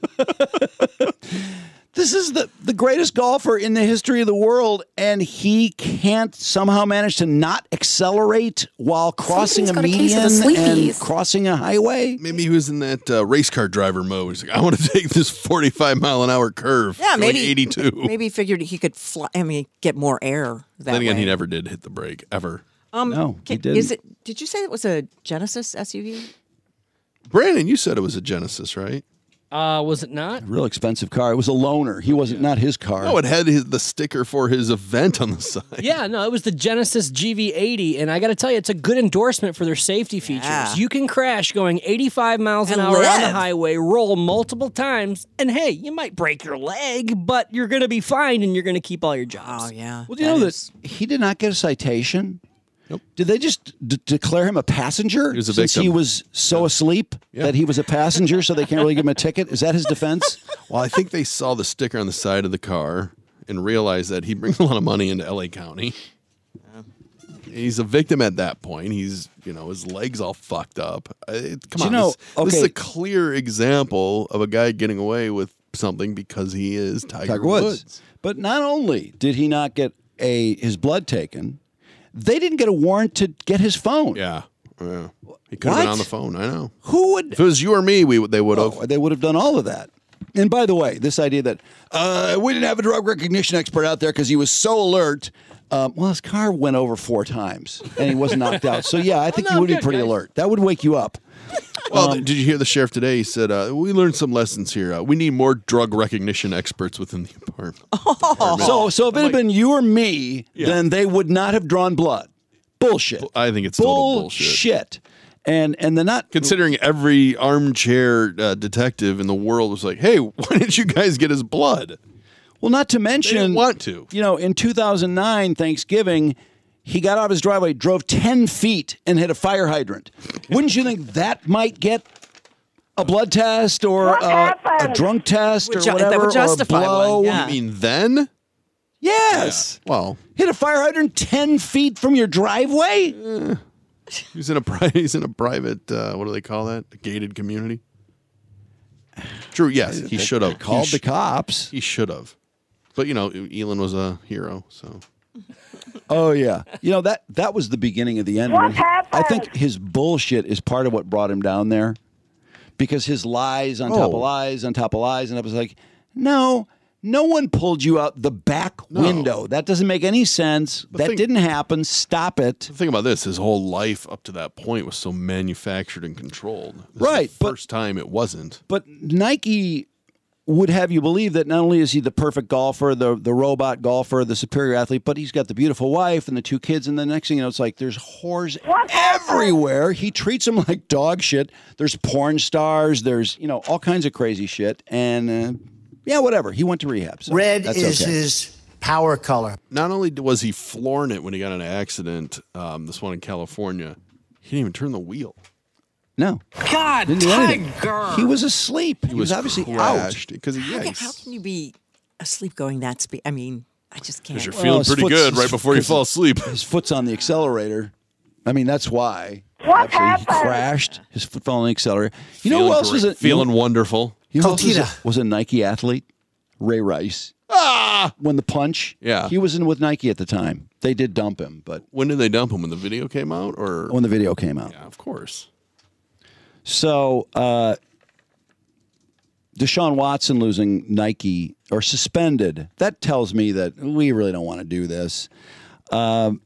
B: This is the, the greatest golfer in the history of the world, and he can't somehow manage to not accelerate while crossing
P: Somebody's
B: a
P: got a case of the
B: median and
P: sleepies.
B: crossing a highway.
D: Maybe he was in that uh, race car driver mode. He's like, I want to take this forty-five mile an hour curve.
C: Yeah,
D: going
C: maybe
D: eighty-two.
C: Maybe he figured he could fly. I mean, get more air that
D: Then again,
C: way.
D: he never did hit the brake ever.
C: Um,
B: No, he
C: can-
B: didn't.
C: Is it? Did you say it was a Genesis S U V?
D: Brandon, you said it was a Genesis, right?
J: Uh, was it not?
B: Real expensive car. It was a loaner. He wasn't not his car.
D: No, it had his, the sticker for his event on the side.
J: Yeah, no, it was the Genesis G V eighty, and I got to tell you, it's a good endorsement for their safety features.
C: Yeah.
J: You can crash going eighty-five miles an
C: And
J: hour on the
C: live.
J: highway, roll multiple times, and hey, you might break your leg, but you're going to be fine, and you're going to keep all your jobs.
C: Oh yeah.
B: Well, do you know that he did not get a citation?
D: Nope.
B: Did they just d- declare him a passenger
D: He was a
B: since
D: victim.
B: he was so asleep
D: Yeah.
B: that he was a passenger, so they can't really give him a ticket? Is that his defense?
D: Well, I think they saw the sticker on the side of the car and realized that he brings a lot of money into L A County. He's a victim at that point. He's, you know, his leg's all fucked up. Uh, It, come
B: Do you
D: on,
B: know-
D: this, this is
B: okay.
D: a clear example of a guy getting away with something because he is Tiger,
B: Tiger Woods.
D: Woods.
B: But not only did he not get a his blood taken, they didn't get a warrant to get his phone.
D: Yeah, yeah. He could have been
B: What?
D: on the phone. I know.
B: Who would?
D: If it was you or me, we would- they would have.
B: Oh, they would have done all of that. And by the way, this idea that uh, we didn't have a drug recognition expert out there because he was so alert. Um, well, his car went over four times and he wasn't knocked out. So yeah, I think
J: no,
B: you would be
J: good,
B: pretty
J: guys.
B: alert. That would wake you up.
D: Well,
B: Um,
D: did you hear the sheriff today? He said, uh, we learned some lessons here. Uh, we need more drug recognition experts within the apartment. department."
B: So, so if it had been you or me,
D: Yeah.
B: then they would not have drawn blood. Bullshit.
D: I think it's total bullshit.
B: Bullshit. And and the not
D: Considering every armchair uh, detective in the world was like, hey, why didn't you guys get his blood?
B: well, not to
D: They
B: mention
D: didn't want to.
B: You know, in two thousand nine Thanksgiving, he got out of his driveway, drove ten feet, and hit a fire hydrant. Wouldn't you think that might get a blood test or uh, a drunk test
C: Would
B: or
C: ju- that
B: whatever,
C: would justify
B: or a blow?
C: one, yeah.
D: I mean, then?
B: Yes.
D: Well,
B: Hit a fire hydrant ten feet from your driveway?
D: he's in a pri- he's in a private, uh, what do they call that? A gated community? True, yes, he
B: They-
D: should
B: they
D: have.
B: called
D: He
B: the
D: sh-
B: cops.
D: He should have. But, you know, Elon was a hero, so.
B: Oh yeah, you know that that was the beginning of the end.
M: What
B: when he- I
M: happened?
B: think his bullshit is part of what brought him down there, because his lies on top of
D: Oh.
B: lies on top of lies, and I was like, no, no one pulled you out the back
D: No.
B: window. That doesn't make any sense.
D: The
B: that
D: thing-
B: didn't happen. Stop it.
D: The thing about this, his whole life up to that point was so manufactured and controlled. This
B: Right,
D: is the
B: but-
D: first time it wasn't.
B: But Nike would have you believe that not only is he the perfect golfer, the the robot golfer, the superior athlete, but he's got the beautiful wife and the two kids. And the next thing you know, it's like there's whores everywhere. He treats them like dog shit. There's porn stars. There's you know all kinds of crazy shit. And uh, yeah, whatever. He went to rehab. So
R: Red
B: that's
R: is
B: okay.
R: his power color.
D: Not only was he flooring it when he got in an accident, um, this one in California, he didn't even turn the wheel.
B: No.
C: God,
B: Didn't do anything.
C: Tiger.
B: He was asleep. He, was,
D: was
B: obviously
D: crashed
B: out.
D: because he, yeah,
C: How can,
D: he's-
C: how can you be asleep going that speed? I mean, I just can't.
D: Because you're
B: Well,
D: feeling
B: his
D: pretty
B: foot's-
D: good right
B: his-
D: before you fall asleep.
B: His foot's on the accelerator. I mean, that's why.
M: What
B: Actually,
M: happened?
B: he crashed. His foot fell on the accelerator. You know who
D: Feeling
B: else was
D: great,
B: a
D: feeling wonderful?
B: You know who else was a,
R: Cotita.
B: was a Nike athlete? Ray Rice.
D: Ah!
B: When the punch.
D: Yeah.
B: He was in with Nike at the time. They did dump him, but
D: When did they dump him? When the video came out, or
B: when the video came out.
D: yeah, of course.
B: So uh, Deshaun Watson losing Nike or suspended, that tells me that we really don't want to do this. Um,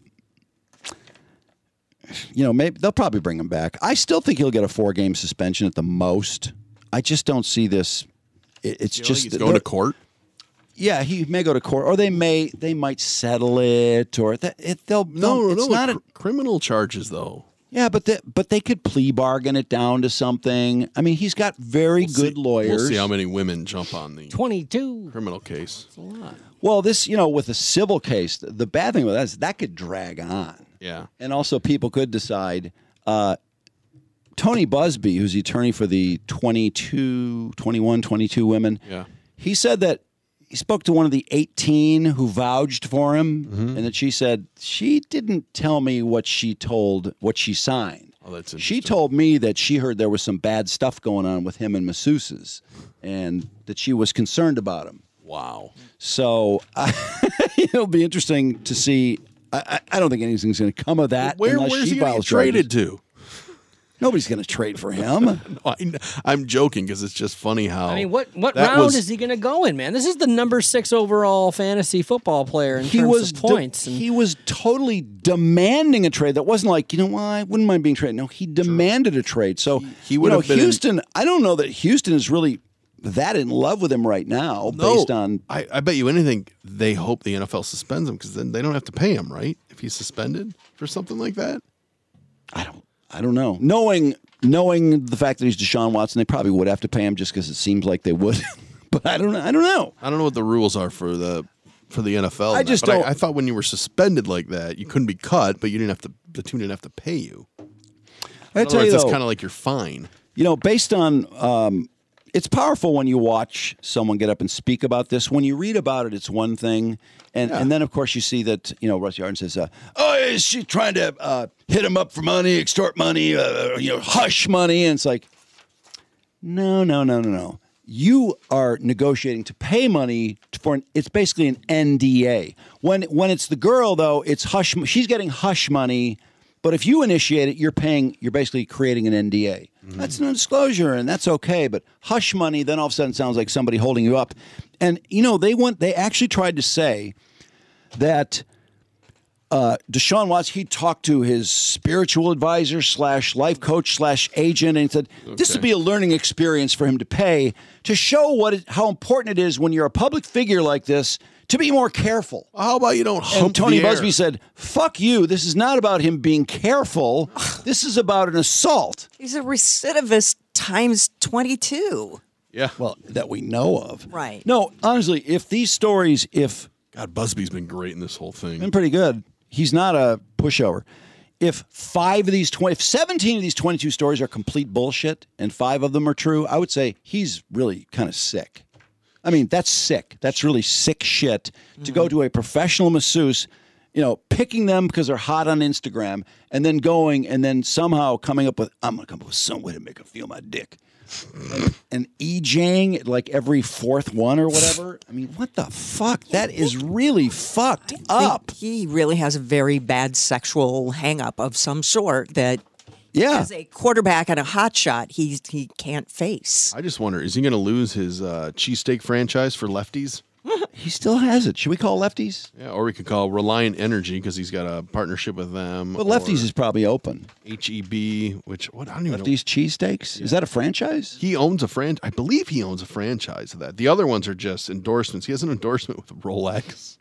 B: you know, maybe they'll probably bring him back. I still think he'll get a four-game suspension at the most. I just don't see this. It, it's
D: You don't
B: just
D: think he's going to court.
B: Yeah, he may go to court, or they may they might settle it, or that it, they'll
D: No,
B: it's
D: no,
B: not
D: cr-
B: a
D: criminal charges though.
B: yeah, but they, but they could plea bargain it down to something. I mean, he's got very
D: We'll
B: good
D: see-
B: lawyers.
D: We'll see how many women jump on the
J: twenty-two
D: criminal case.
J: That's a lot.
B: Well, this, you know, with a civil case, the, the bad thing with that is that could drag on.
D: Yeah.
B: And also, people could decide. Uh, Tony Busby, who's the attorney for the twenty-two, twenty-one, twenty-two women,
D: Yeah.
B: he said that he spoke to one of the eighteen who vouched for him,
D: Mm-hmm.
B: and that she said she didn't tell me what she told, what she signed.
D: Oh, that's
B: She told me that she heard there was some bad stuff going on with him and masseuses, and that she was concerned about him.
D: Wow.
B: So uh, it'll be interesting to see. I, I, I don't think anything's going to come of that.
D: Where,
B: unless
D: where's
B: she
D: he going to
B: files
D: get traded
B: charges.
D: to?
B: Nobody's going to trade for him.
D: No, I, I'm joking because it's just funny how.
J: I mean, what what
D: that
J: round
D: was-
J: is he going to go in, man? This is the number six overall fantasy football player in
B: He
J: terms
B: was
J: of
B: de-
J: points. and
B: he was totally demanding a trade. That wasn't like, you know, well, I wouldn't mind being traded. No, he demanded a trade. So
D: he
B: you
D: would
B: know,
D: have been in-
B: Houston. I don't know that Houston is really that in love with him right now,
D: No,
B: based on
D: I, I bet you anything they hope the N F L suspends him because then they don't have to pay him, right? If he's suspended for something like that.
B: I don't know. Knowing knowing the fact that he's Deshaun Watson, they probably would have to pay him just because it seems like they would. But I don't know. I don't know.
D: I don't know what the rules are for the for the N F L.
B: I
D: in that,
B: just
D: but
B: don't-
D: I, I thought when you were suspended like that, you couldn't be cut, but you didn't have to. The team didn't have to pay you.
B: I
D: In
B: tell
D: other
B: you
D: words, it's
B: though,
D: kind of like you're fine.
B: You know, based on, um, it's powerful when you watch someone get up and speak about this. When you read about it, it's one thing, and and then of course you see that you know Russ Yarden says, uh, "Oh, is she trying to uh, hit him up for money, extort money, uh, you know, hush money?" And it's like, no, no, no, no, no. You are negotiating to pay money for an, it's basically an N D A. When when it's the girl though, it's hush. She's getting hush money. But if you initiate it, you're paying, you're basically creating an N D A. That's no disclosure, and that's okay. But hush money, then all of a sudden sounds like somebody holding you up. And, you know, they went, they actually tried to say that uh, Deshaun Watson, he talked to his spiritual advisor slash life coach slash agent and said, this would be a learning experience for him to pay to show what it, how important it is when you're a public figure like this to be more careful.
D: How about you don't hump
B: And Tony
D: the air?
B: Busby said, fuck you. This is not about him being careful. This is about an assault.
C: He's a recidivist times twenty-two.
D: Yeah.
B: Well, that we know of.
C: Right.
B: No, honestly, if these stories, if
D: God, Busby's been great in this whole thing.
B: been pretty good. He's not a pushover. If five of these twenty, if seventeen of these twenty-two stories are complete bullshit and five of them are true, I would say he's really kind of sick. I mean, that's sick. That's really sick shit to go to a professional masseuse, you know, picking them because they're hot on Instagram, and then going and then somehow coming up with, I'm going to come up with some way to make her feel my dick. And EJing like every fourth one or whatever. I mean, what the fuck? That is really fucked up.
C: He really has a very bad sexual hang up of some sort that
B: Yeah.
C: as a quarterback and a hot shot, he he can't face.
D: I just wonder, is he going to lose his uh, cheesesteak franchise for lefties?
B: He still has it. Should we call Lefties?
D: Yeah, or we could call Reliant Energy because he's got a partnership with them.
B: But Lefties
D: or
B: is probably open.
D: H E B, which what I don't even know.
B: Lefties cheesesteaks? Is that a franchise?
D: He owns a franchise. I believe he owns a franchise of that. The other ones are just endorsements. He has an endorsement with Rolex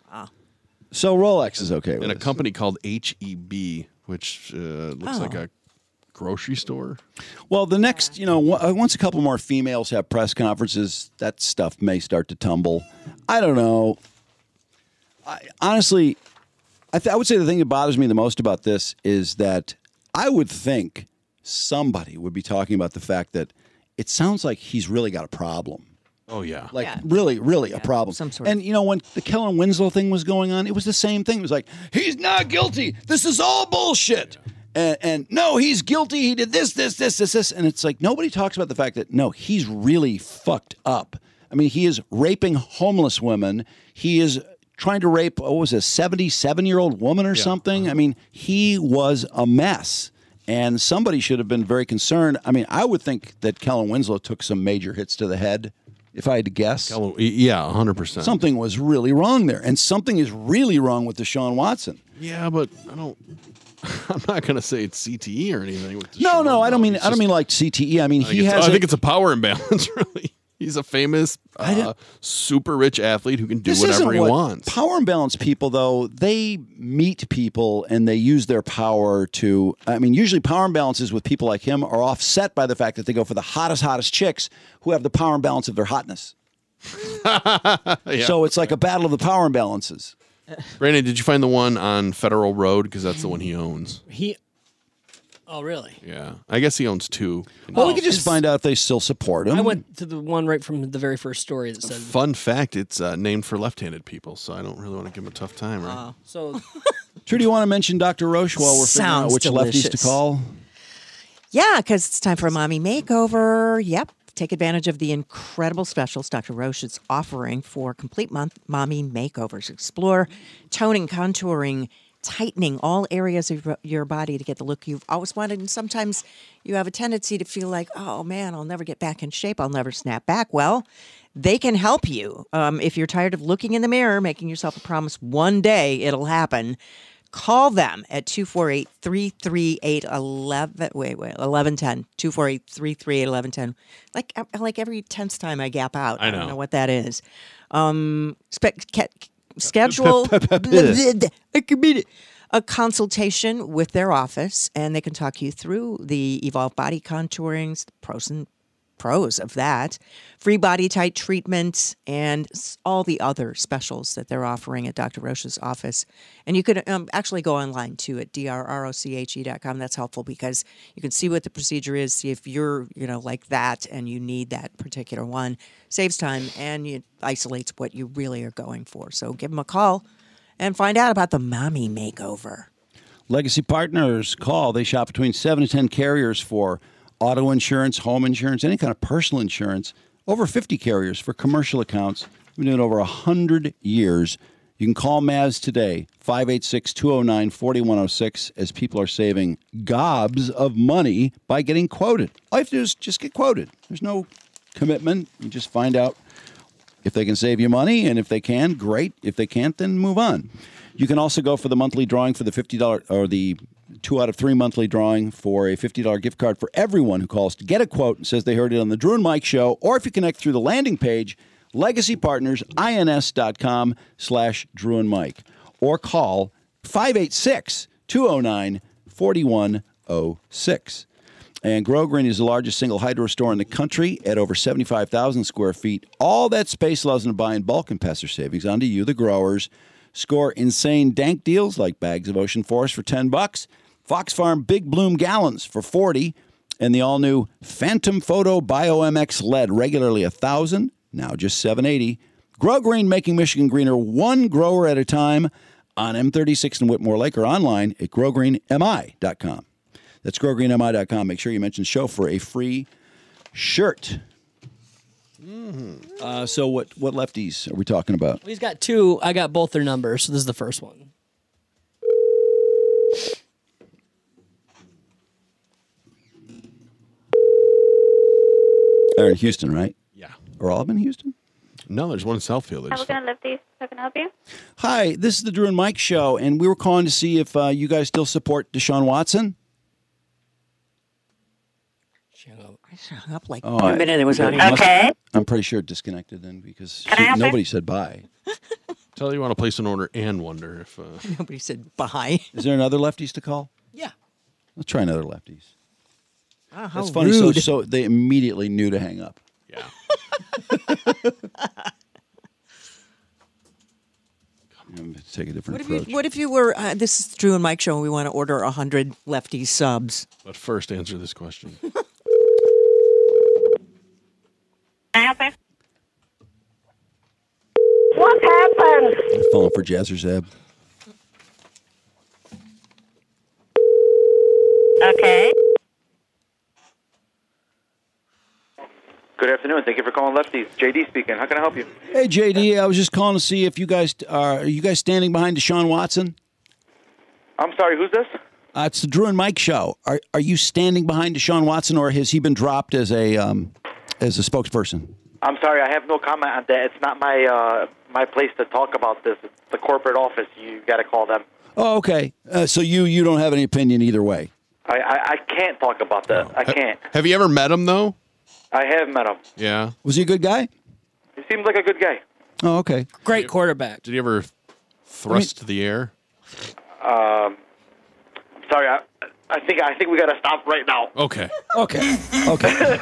B: So Rolex is okay with
D: and a
B: this.
D: company called H E B, which uh, looks
C: Oh.
D: like a grocery store.
B: Well, the next, you know, w- once a couple more females have press conferences, that stuff may start to tumble. I don't know. I, honestly, I, th- I would say the thing that bothers me the most about this is that I would think somebody would be talking about the fact that it sounds like he's really got a problem.
D: Oh yeah,
B: Like really, really a problem.
C: some sort
B: and you know, when the Kellen Winslow thing was going on, it was the same thing. It was like, he's not guilty. This is all bullshit. And, and no, he's guilty. He did this, this, this, this, this. And it's like nobody talks about the fact that no, he's really fucked up. I mean, he is raping homeless women. He is trying to rape, what was it, a seventy-seven-year-old woman or something? I mean, he was a mess. And somebody should have been very concerned. I mean, I would think that Kellen Winslow took some major hits to the head, if I had to guess.
D: Yeah, one hundred percent.
B: Something was really wrong there. And something is really wrong with Deshaun Watson.
D: Yeah, but I don't. I'm not going to say it's C T E or anything. With
B: No,
D: Deshaun.
B: no, I don't mean
D: it's
B: I don't
D: just-
B: mean like C T E. I mean
D: I think
B: he
D: it's-
B: has
D: I
B: a-
D: think it's a power imbalance, really. He's a famous, uh, super rich athlete who can do
B: This
D: whatever
B: isn't
D: he
B: what-
D: wants.
B: Power imbalance people, though, they meet people and they use their power to. I mean, usually power imbalances with people like him are offset by the fact that they go for the hottest, hottest chicks who have the power imbalance of their hotness.
D: Yeah.
B: So it's like a battle of the power imbalances.
D: Brandon, did you find the one on Federal Road? Because that's the one he owns.
J: He Oh, really?
D: Yeah. I guess he owns two.
B: Well, we could just find out if they still support him.
J: I went to the one right from the very first story that said.
D: Fun fact, it's uh, named for left-handed people, so I don't really want to give him a tough time, right?
J: Uh, so,
B: Drew, do you want to mention Doctor Roche while we're figuring out
C: Sounds
B: which lefties to
C: delicious.
B: call?
C: Yeah, because it's time for a mommy makeover. Yep. Take advantage of the incredible specials Doctor Roche is offering for complete month mommy makeovers. Explore toning, contouring, tightening all areas of your body to get the look you've always wanted. And sometimes you have a tendency to feel like, oh man, I'll never get back in shape. I'll never snap back. Well, they can help you. Um, if you're tired of looking in the mirror, making yourself a promise one day it'll happen, call them at two four eight, three three eight, one one. Wait, wait, eleven ten. two four eight, three three eight, eleven ten. Like, like every tenth time I gap out.
D: I
C: I, don't
D: know.
C: know what that is. Um, spe- ca- schedule a consultation with their office, and they can talk you through the Evolve Body Contouring, the pros and pros of that, free body tight treatment, and s- all the other specials that they're offering at Doctor Roche's office. And you could um, actually go online too at D R R O C H E dot com. That's helpful because you can see what the procedure is, see if you're, you know, like that and you need that particular one. Saves time and it isolates what you really are going for. So give them a call and find out about the mommy makeover.
B: Legacy Partners, call. They shop between seven to ten carriers for auto insurance, home insurance, any kind of personal insurance. Over fifty carriers for commercial accounts. We've been doing it over one hundred years. You can call Maz today, five eight six, two oh nine, four one oh six, as people are saving gobs of money by getting quoted. All you have to do is just get quoted. There's no commitment. You just find out if they can save you money, and if they can, great. If they can't, then move on. You can also go for the monthly drawing for the fifty dollars or the two out of three monthly drawing for a fifty dollars gift card for everyone who calls to get a quote and says they heard it on the Drew and Mike Show, or if you connect through the landing page, legacypartners.ins.com slash Drew and Mike, or call five eight six, two oh nine, four one oh six. And Grow Green is the largest single hydro store in the country at over seventy-five thousand square feet. All that space allows them to buy in bulk and pass their savings onto you, the growers. Score insane dank deals like bags of Ocean Forest for ten bucks, Fox Farm Big Bloom gallons for forty, and the all-new Phantom Photo Bio M X L E D regularly one thousand, now just seven eighty. Grow Green, making Michigan greener one grower at a time on M thirty-six in Whitmore Lake, or online at grow green M I dot com. That's grow green M I dot com. Make sure you mention show for a free shirt. Uh, so what, what lefties are we talking about?
J: Well, he's got two. I got both their numbers, so this is the first one.
B: They're in Houston, right?
D: Yeah.
B: Are all of them in Houston?
D: No, there's one in Southfield. They
S: How
D: just-
S: can I lift these? How can I help you?
B: Hi, this is the Drew and Mike Show, and we were calling to see if uh, you guys still support Deshaun Watson.
C: I hung up like
B: Oh,
C: a minute. It was on.
B: must- I'm pretty sure it disconnected then because
C: Can I
B: she-
C: help you?
B: nobody said bye.
D: Tell you want to place an order and wonder if. Uh,
C: Nobody said bye.
B: Is there another lefties to call?
C: Yeah.
B: Let's try another lefties.
C: Oh, how
B: That's funny. So,
C: rude.
B: so they immediately knew to hang up.
D: Yeah.
B: Let's take a different
C: What if, you,
B: approach.
C: what if you were, uh, this is Drew and Mike Show, and we want to order one hundred lefty subs?
D: But first, answer this question.
S: Can I help you? What happened?
B: I'm falling for Jazzer Zeb.
S: Okay.
T: Good afternoon. Thank you for calling Lefties. J D speaking. How can I help you?
B: Hey J D, I was just calling to see if you guys are, are you guys standing behind Deshaun Watson?
T: I'm sorry. Who's this?
B: Uh, it's the Drew and Mike Show. Are are you standing behind Deshaun Watson, or has he been dropped as a um, as a spokesperson?
T: I'm sorry. I have no comment on that. It's not my uh, my place to talk about this. It's the corporate office. You got to call them.
B: Oh, okay. Uh, so you you don't have any opinion either way.
T: I, I, I can't talk about that. I can't.
D: Have you ever met him though?
T: I have met him.
D: Yeah.
B: Was he a good guy?
T: He seems like a good guy.
B: Oh, okay.
J: Great quarterback.
D: Did he ever thrust to the air?
T: Um, I'm sorry. I, I think I think we got to stop right now.
D: Okay.
B: Okay. Okay.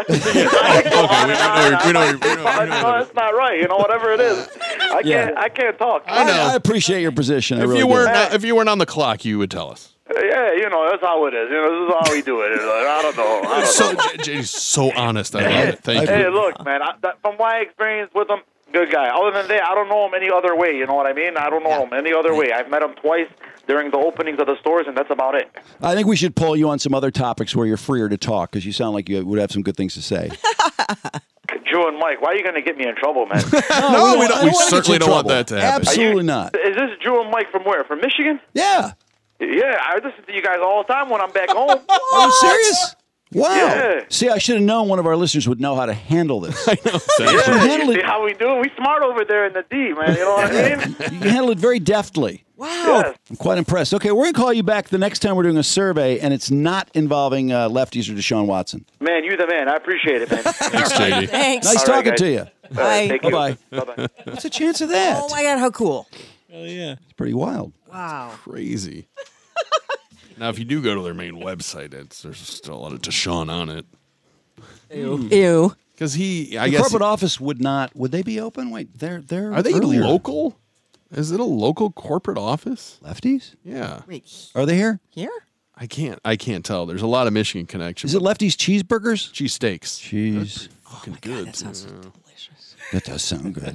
D: we know, we know, we know, we know.
T: No, that's not right. You know, whatever it is, I
B: Yeah.
T: can't. I can't talk.
D: I know.
B: I appreciate your position. I
D: If
B: really
D: you
B: do.
D: weren't if you weren't on the clock, you would tell us.
T: Yeah, you know, that's how it is. You know, this is how we do it. Like, I don't know. I don't
D: So
T: know.
D: J- Jay's so honest. I love it. Thank
T: hey,
D: you.
T: look, man. I, that, from my experience with him, good guy. Other than that, I don't know him any other way. You know what I mean? I don't know him any other way. I've met him twice during the openings of the stores, and that's about it.
B: I think we should pull you on some other topics where you're freer to talk because you sound like you would have some good things to say.
T: Drew and Mike, why are you going to get me in trouble, man?
B: No,
D: we don't- we certainly don't want that to happen.
B: Absolutely
T: Are you-
B: not.
T: Is this Drew and Mike from where? From Michigan?
B: Yeah.
T: Yeah, I listen to you guys all the time when I'm back home.
B: Are you serious? Wow.
T: Yeah.
B: See, I should have known one of our listeners would know how to handle this. I know.
T: Yeah,
B: handle
T: you see
B: it,
T: how we do it? We smart over there in the D, man. You know what I mean?
B: you handle it very deftly.
T: Wow.
B: I'm quite impressed. Okay, we're going to call you back the next time we're doing a survey, and it's not involving uh, lefties or Deshaun Watson.
T: Man, you the man. I appreciate it, man.
D: Thanks, J D.
C: Thanks.
B: Nice
T: All right,
B: talking
T: guys.
B: to you.
T: All right, thank you.
B: Bye-bye.
T: Bye-bye.
B: What's the chance of that?
C: Oh my God, how cool!
J: Hell yeah.
B: It's pretty wild.
C: Wow.
D: Crazy. Now, if you do go to their main website, it's, there's still a lot of Deshaun on it.
C: Ew. Ew.
D: Because he, I
B: the
D: guess,
B: corporate office would not. Would they be open? Wait, they're they're.
D: are they
B: earlier.
D: local? Is it a local corporate office?
B: Lefties?
D: Yeah.
C: Wait,
B: Are they here?
C: here?
D: I can't. I can't tell. There's a lot of Michigan connection.
B: Is it Lefties cheeseburgers?
D: Cheese steaks?
B: Cheese.
D: Fucking good.
C: That sounds
D: too.
C: delicious.
B: That does sound good.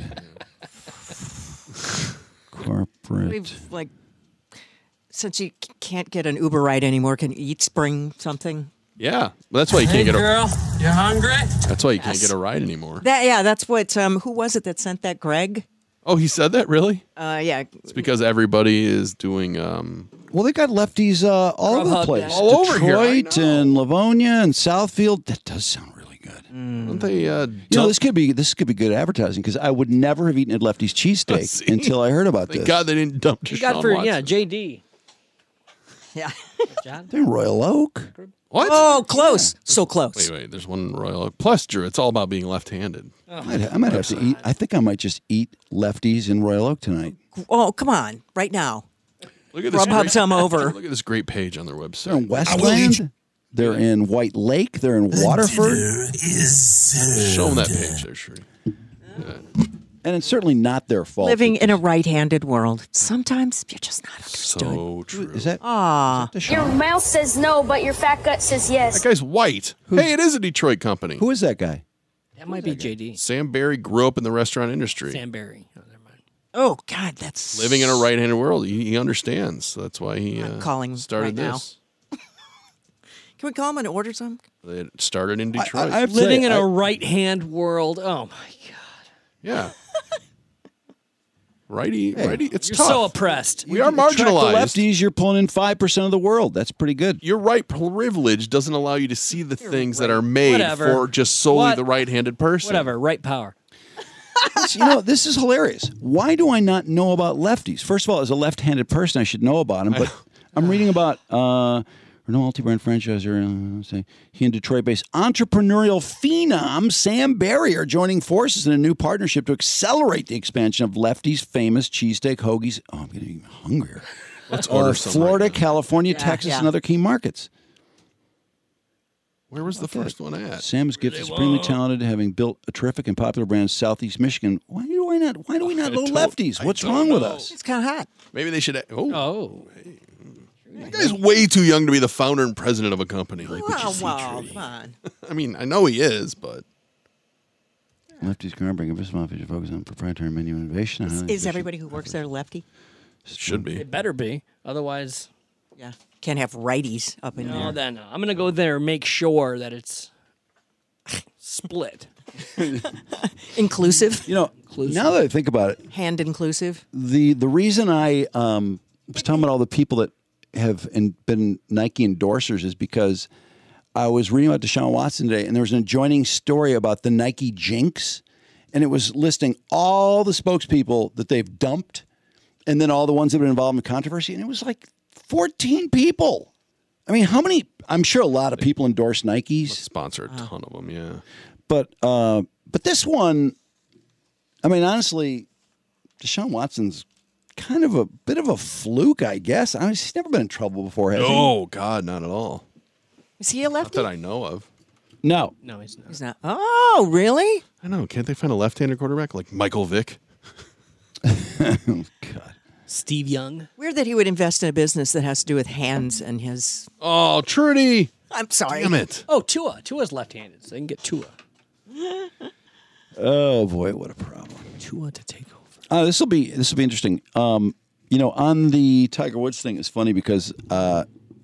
B: Corporate.
C: We've like, since you c- can't get an Uber ride anymore, can you eat Spring something?
D: Yeah, that's why you can't
J: Hey,
D: get a.
J: girl, you hungry?
D: That's why you can't
C: Yes.
D: get a ride anymore.
C: That yeah, that's what. Um, who was it that sent that? Greg.
D: Oh, he said that really?
C: Uh, yeah.
D: It's because everybody is doing. um
B: Well, they got lefties uh, all over the
J: Grubhub
B: place.
J: dash.
D: All over here, I
B: Detroit and Livonia and Southfield. That does sound really good.
D: Don't they? Uh,
B: You know,
D: dump-
B: this could be this could be good advertising because I would never have eaten at Lefty's cheesesteak
D: See?
B: until I heard about
D: Thank
B: this.
D: God they didn't dump
J: You
D: Deshaun
J: got for
D: Watson.
J: yeah, J D.
C: Yeah.
J: John?
B: They're in Royal Oak.
D: What?
C: Oh, close. So close.
D: Wait, wait. There's one in Royal Oak. Plus, Drew, it's all about being left-handed.
B: I might, I might have to eat. I think I might just eat Lefties in Royal Oak tonight.
C: Oh, come on, right now.
D: Look at this.
C: Grubhub
D: great-
C: some over.
D: Look at this great page on their
B: They're in
D: website.
B: Westland. They're in White Lake. They're in Waterford.
D: Show them that page there, Sheree.
B: And it's certainly not their fault.
C: Living in a right-handed world. Sometimes you're just not understood.
D: So true.
B: Is that?
C: Aw.
U: Your mouth says no, but your fat gut says yes.
D: That guy's white. Hey, it is a Detroit company.
B: Who is that guy?
J: That might be J D.
D: Sam Barry grew up in the restaurant industry.
J: Sam Barry. Oh, never mind.
C: Oh God, that's
D: Living in a right-handed world, he, he understands. So that's why he
C: I'm
D: uh,
C: calling
D: started
C: right now.
D: this.
C: Can we call him and order some?
D: It started in Detroit.
B: I have to
J: Living
B: say,
J: in
B: I-
J: a right hand world. Oh my God.
D: yeah. Righty, righty. It's
J: You're
D: tough.
J: so oppressed.
D: we are
B: Track the
D: marginalized.
B: lefties, you're pulling in five percent of the world. That's pretty good.
D: Your right privilege doesn't allow you to see the things that are made
J: Whatever.
D: for just solely
J: What?
D: the right-handed person.
J: Whatever. Right power.
B: you know, this is hilarious. Why do I not know about lefties? First of all, as a left-handed person, I should know about them. But I'm reading about uh, Renault multi-brand franchisor. Uh, say he and Detroit-based entrepreneurial phenom Sam Barry are joining forces in a new partnership to accelerate the expansion of Lefty's famous cheesesteak hoagies. Oh, I'm getting even hungrier.
D: Let's order
B: Uh,
D: some
B: Florida,
D: right now.
B: California,
C: Yeah,
B: Texas,
C: yeah.
B: and other key markets.
D: Where was the first one at?
B: Sam's Gift is supremely talented, having built a terrific and popular brand in Southeast Michigan. Why do I not? Why do we not
D: I
B: know
D: don't-
B: lefties?
D: I
B: What's
D: don't
B: wrong with
D: know.
B: us?
C: It's kind of hot.
D: Maybe they should. Oh,
J: Oh.
D: that guy's way too young to be the founder and president of a company.
C: Wow, wow, come on.
D: I mean, I know he is, but
B: Lefty's groundbreaking business model feature focus on proprietary menu innovation.
C: Is,
B: highly
C: is
B: efficient-
C: everybody who works there a lefty?
D: should be.
J: It better be. Otherwise,
C: Yeah. Can't have righties up in
J: no,
C: there.
J: then no. I'm going to go there and make sure that it's split.
C: Inclusive.
B: You know, now that I think about it,
C: Hand inclusive.
B: the the reason I um, was talking about all the people that have in, been Nike endorsers is because I was reading about Deshaun Watson today, and there was an adjoining story about the Nike jinx, and it was listing all the spokespeople that they've dumped, and then all the ones that have been involved in controversy, and it was like fourteen people. I mean, how many? I'm sure a lot of people endorse Nikes.
D: Sponsor a ton of them, yeah.
B: But uh, but this one, I mean, honestly, Deshaun Watson's kind of a bit of a fluke, I guess. I mean, he's never been in trouble before, has he?
D: No, God, not at all.
C: Is he a
D: Not
C: lefty?
D: that I know of.
B: No.
J: No, he's not.
C: He's not. Oh, really?
D: I know. Can't they find a left-handed quarterback like Michael Vick?
B: God.
J: Steve Young.
C: Weird that he would invest in a business that has to do with hands and his.
D: Oh, Trudy.
C: I'm sorry.
D: Damn it.
J: Oh, Tua. Tua's left-handed, so they can get Tua.
B: Oh boy, what a problem.
J: Tua to take over.
B: Uh, this will be this will be interesting. Um, you know, on the Tiger Woods thing, it's funny because uh,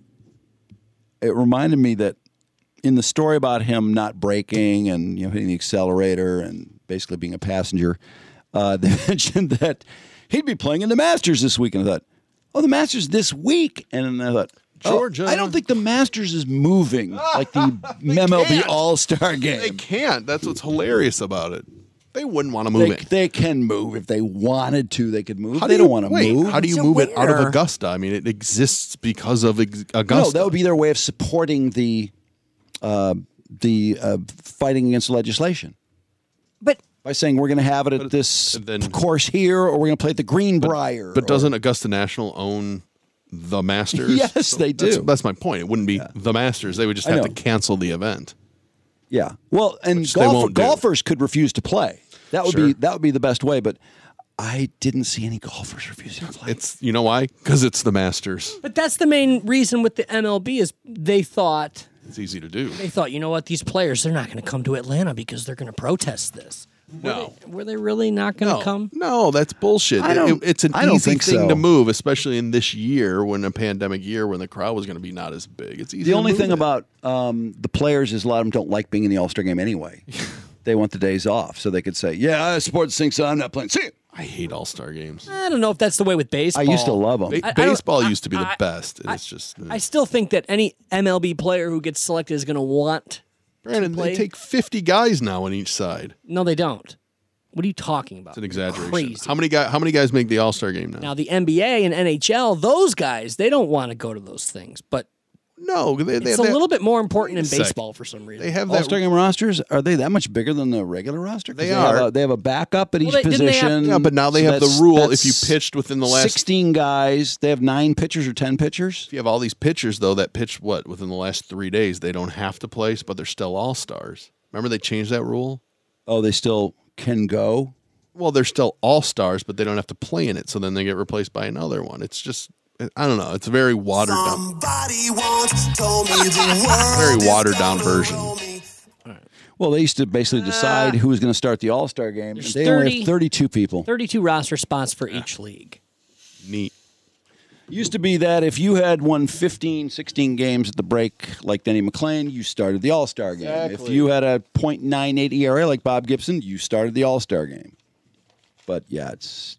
B: it reminded me that in the story about him not braking and you know hitting the accelerator and basically being a passenger, uh, they mentioned that he'd be playing in the Masters this week, and I thought, oh, the Masters this week, and then I thought.
D: Georgia.
B: Oh, I don't think the Masters is moving like the M L B
D: can't.
B: All-Star game.
D: They can't. That's what's hilarious about it. They wouldn't want to move
B: They,
D: it.
B: they can move if they wanted to. They could move.
D: How
B: they
D: do
B: don't
D: you-
B: want to
D: wait,
B: move.
D: How do you
C: So
D: move it out of
C: where?
D: Augusta? I mean, it exists because of ex-
B: No,
D: Augusta.
B: that would be their way of supporting the uh, the uh, fighting against legislation.
C: But
B: by saying we're going to have it at this course here, or we're going to play at the Greenbrier.
D: But doesn't Augusta National own the Masters?
B: Yes, they
D: That's,
B: do.
D: that's my point. It wouldn't be the Masters. They would just
B: I
D: have to
B: know.
D: cancel the event.
B: Yeah. Well, and
D: Which they
B: golf,
D: won't do.
B: golfers could refuse to play. That would be
D: Sure.
B: that would be the best way. But I didn't see any golfers refusing to play.
D: It's you know why? Because it's the Masters.
J: But that's the main reason with the M L B is they thought
D: It's easy to do.
J: they thought you know what these players they're not going to come to Atlanta because they're going to protest this.
D: No.
J: Were they, were they really not going to
D: No,
J: come?
D: no, that's bullshit.
B: I
D: It-
B: don't-
D: it's an
B: I don't
D: easy
B: think
D: thing
B: so.
D: to move, especially in this year when a pandemic year when the crowd was going to be not as big. It's easy.
B: The
D: to
B: only
D: move
B: thing
D: it.
B: about um, the players is a lot of them don't like being in the All-Star game anyway. They want the days off so they could say, "Yeah, I support the thing, so I'm not playing." See,
D: I hate All Star games.
J: I don't know if that's the way with baseball.
B: I used to love them.
D: Ba-
J: I- I don't-
D: baseball
J: I-
D: used to be the
J: I-
D: best. and
J: I-
D: it's just uh,
J: I still think that any M L B player who gets selected is going to want
D: Brandon.
J: to play.
D: They take fifty guys now on each side.
J: No, they don't. What are you talking about?
D: It's an exaggeration.
J: Crazy.
D: How many guys? How many guys make the All Star game now?
J: Now the N B A and N H L, those guys, they don't want to go to those things, but
D: no, they, they,
J: it's a
D: they-
J: little bit more important in
D: Wait a sec.
J: baseball for some reason.
D: They have that.
B: All-Star game rosters, are they that much bigger than the regular roster? 'Cause
D: They
B: have
D: are.
B: a, they have a backup at
J: Well,
B: each
J: they- didn't they have-
B: position.
D: Yeah, but now they
B: So
D: have the
B: that's-
D: rule
B: that's
D: if you pitched within the last.
B: sixteen guys, they have nine pitchers or ten pitchers.
D: If you have all these pitchers though that pitched what within the last three days, they don't have to place, but they're still All Stars. Remember they changed that rule?
B: Oh, they still can go?
D: Well, they're still All Stars, but they don't have to play in it. So then they get replaced by another one. It's just, I don't know. It's a very watered down,
F: Somebody once told me the world
D: very
F: is
D: watered down
F: gonna
D: version.
F: roll me.
B: Well, they used to basically decide who was going to start the All-Star game.
J: There's
B: They only
J: thirty
B: have thirty-two people.
J: thirty-two roster spots for each league.
D: Neat.
B: Used to be that if you had won fifteen, sixteen games at the break like Denny McClain, you started the All-Star game. If
D: Exactly.
B: you had a point nine eight E R A like Bob Gibson, you started the All-Star game. But yeah, it's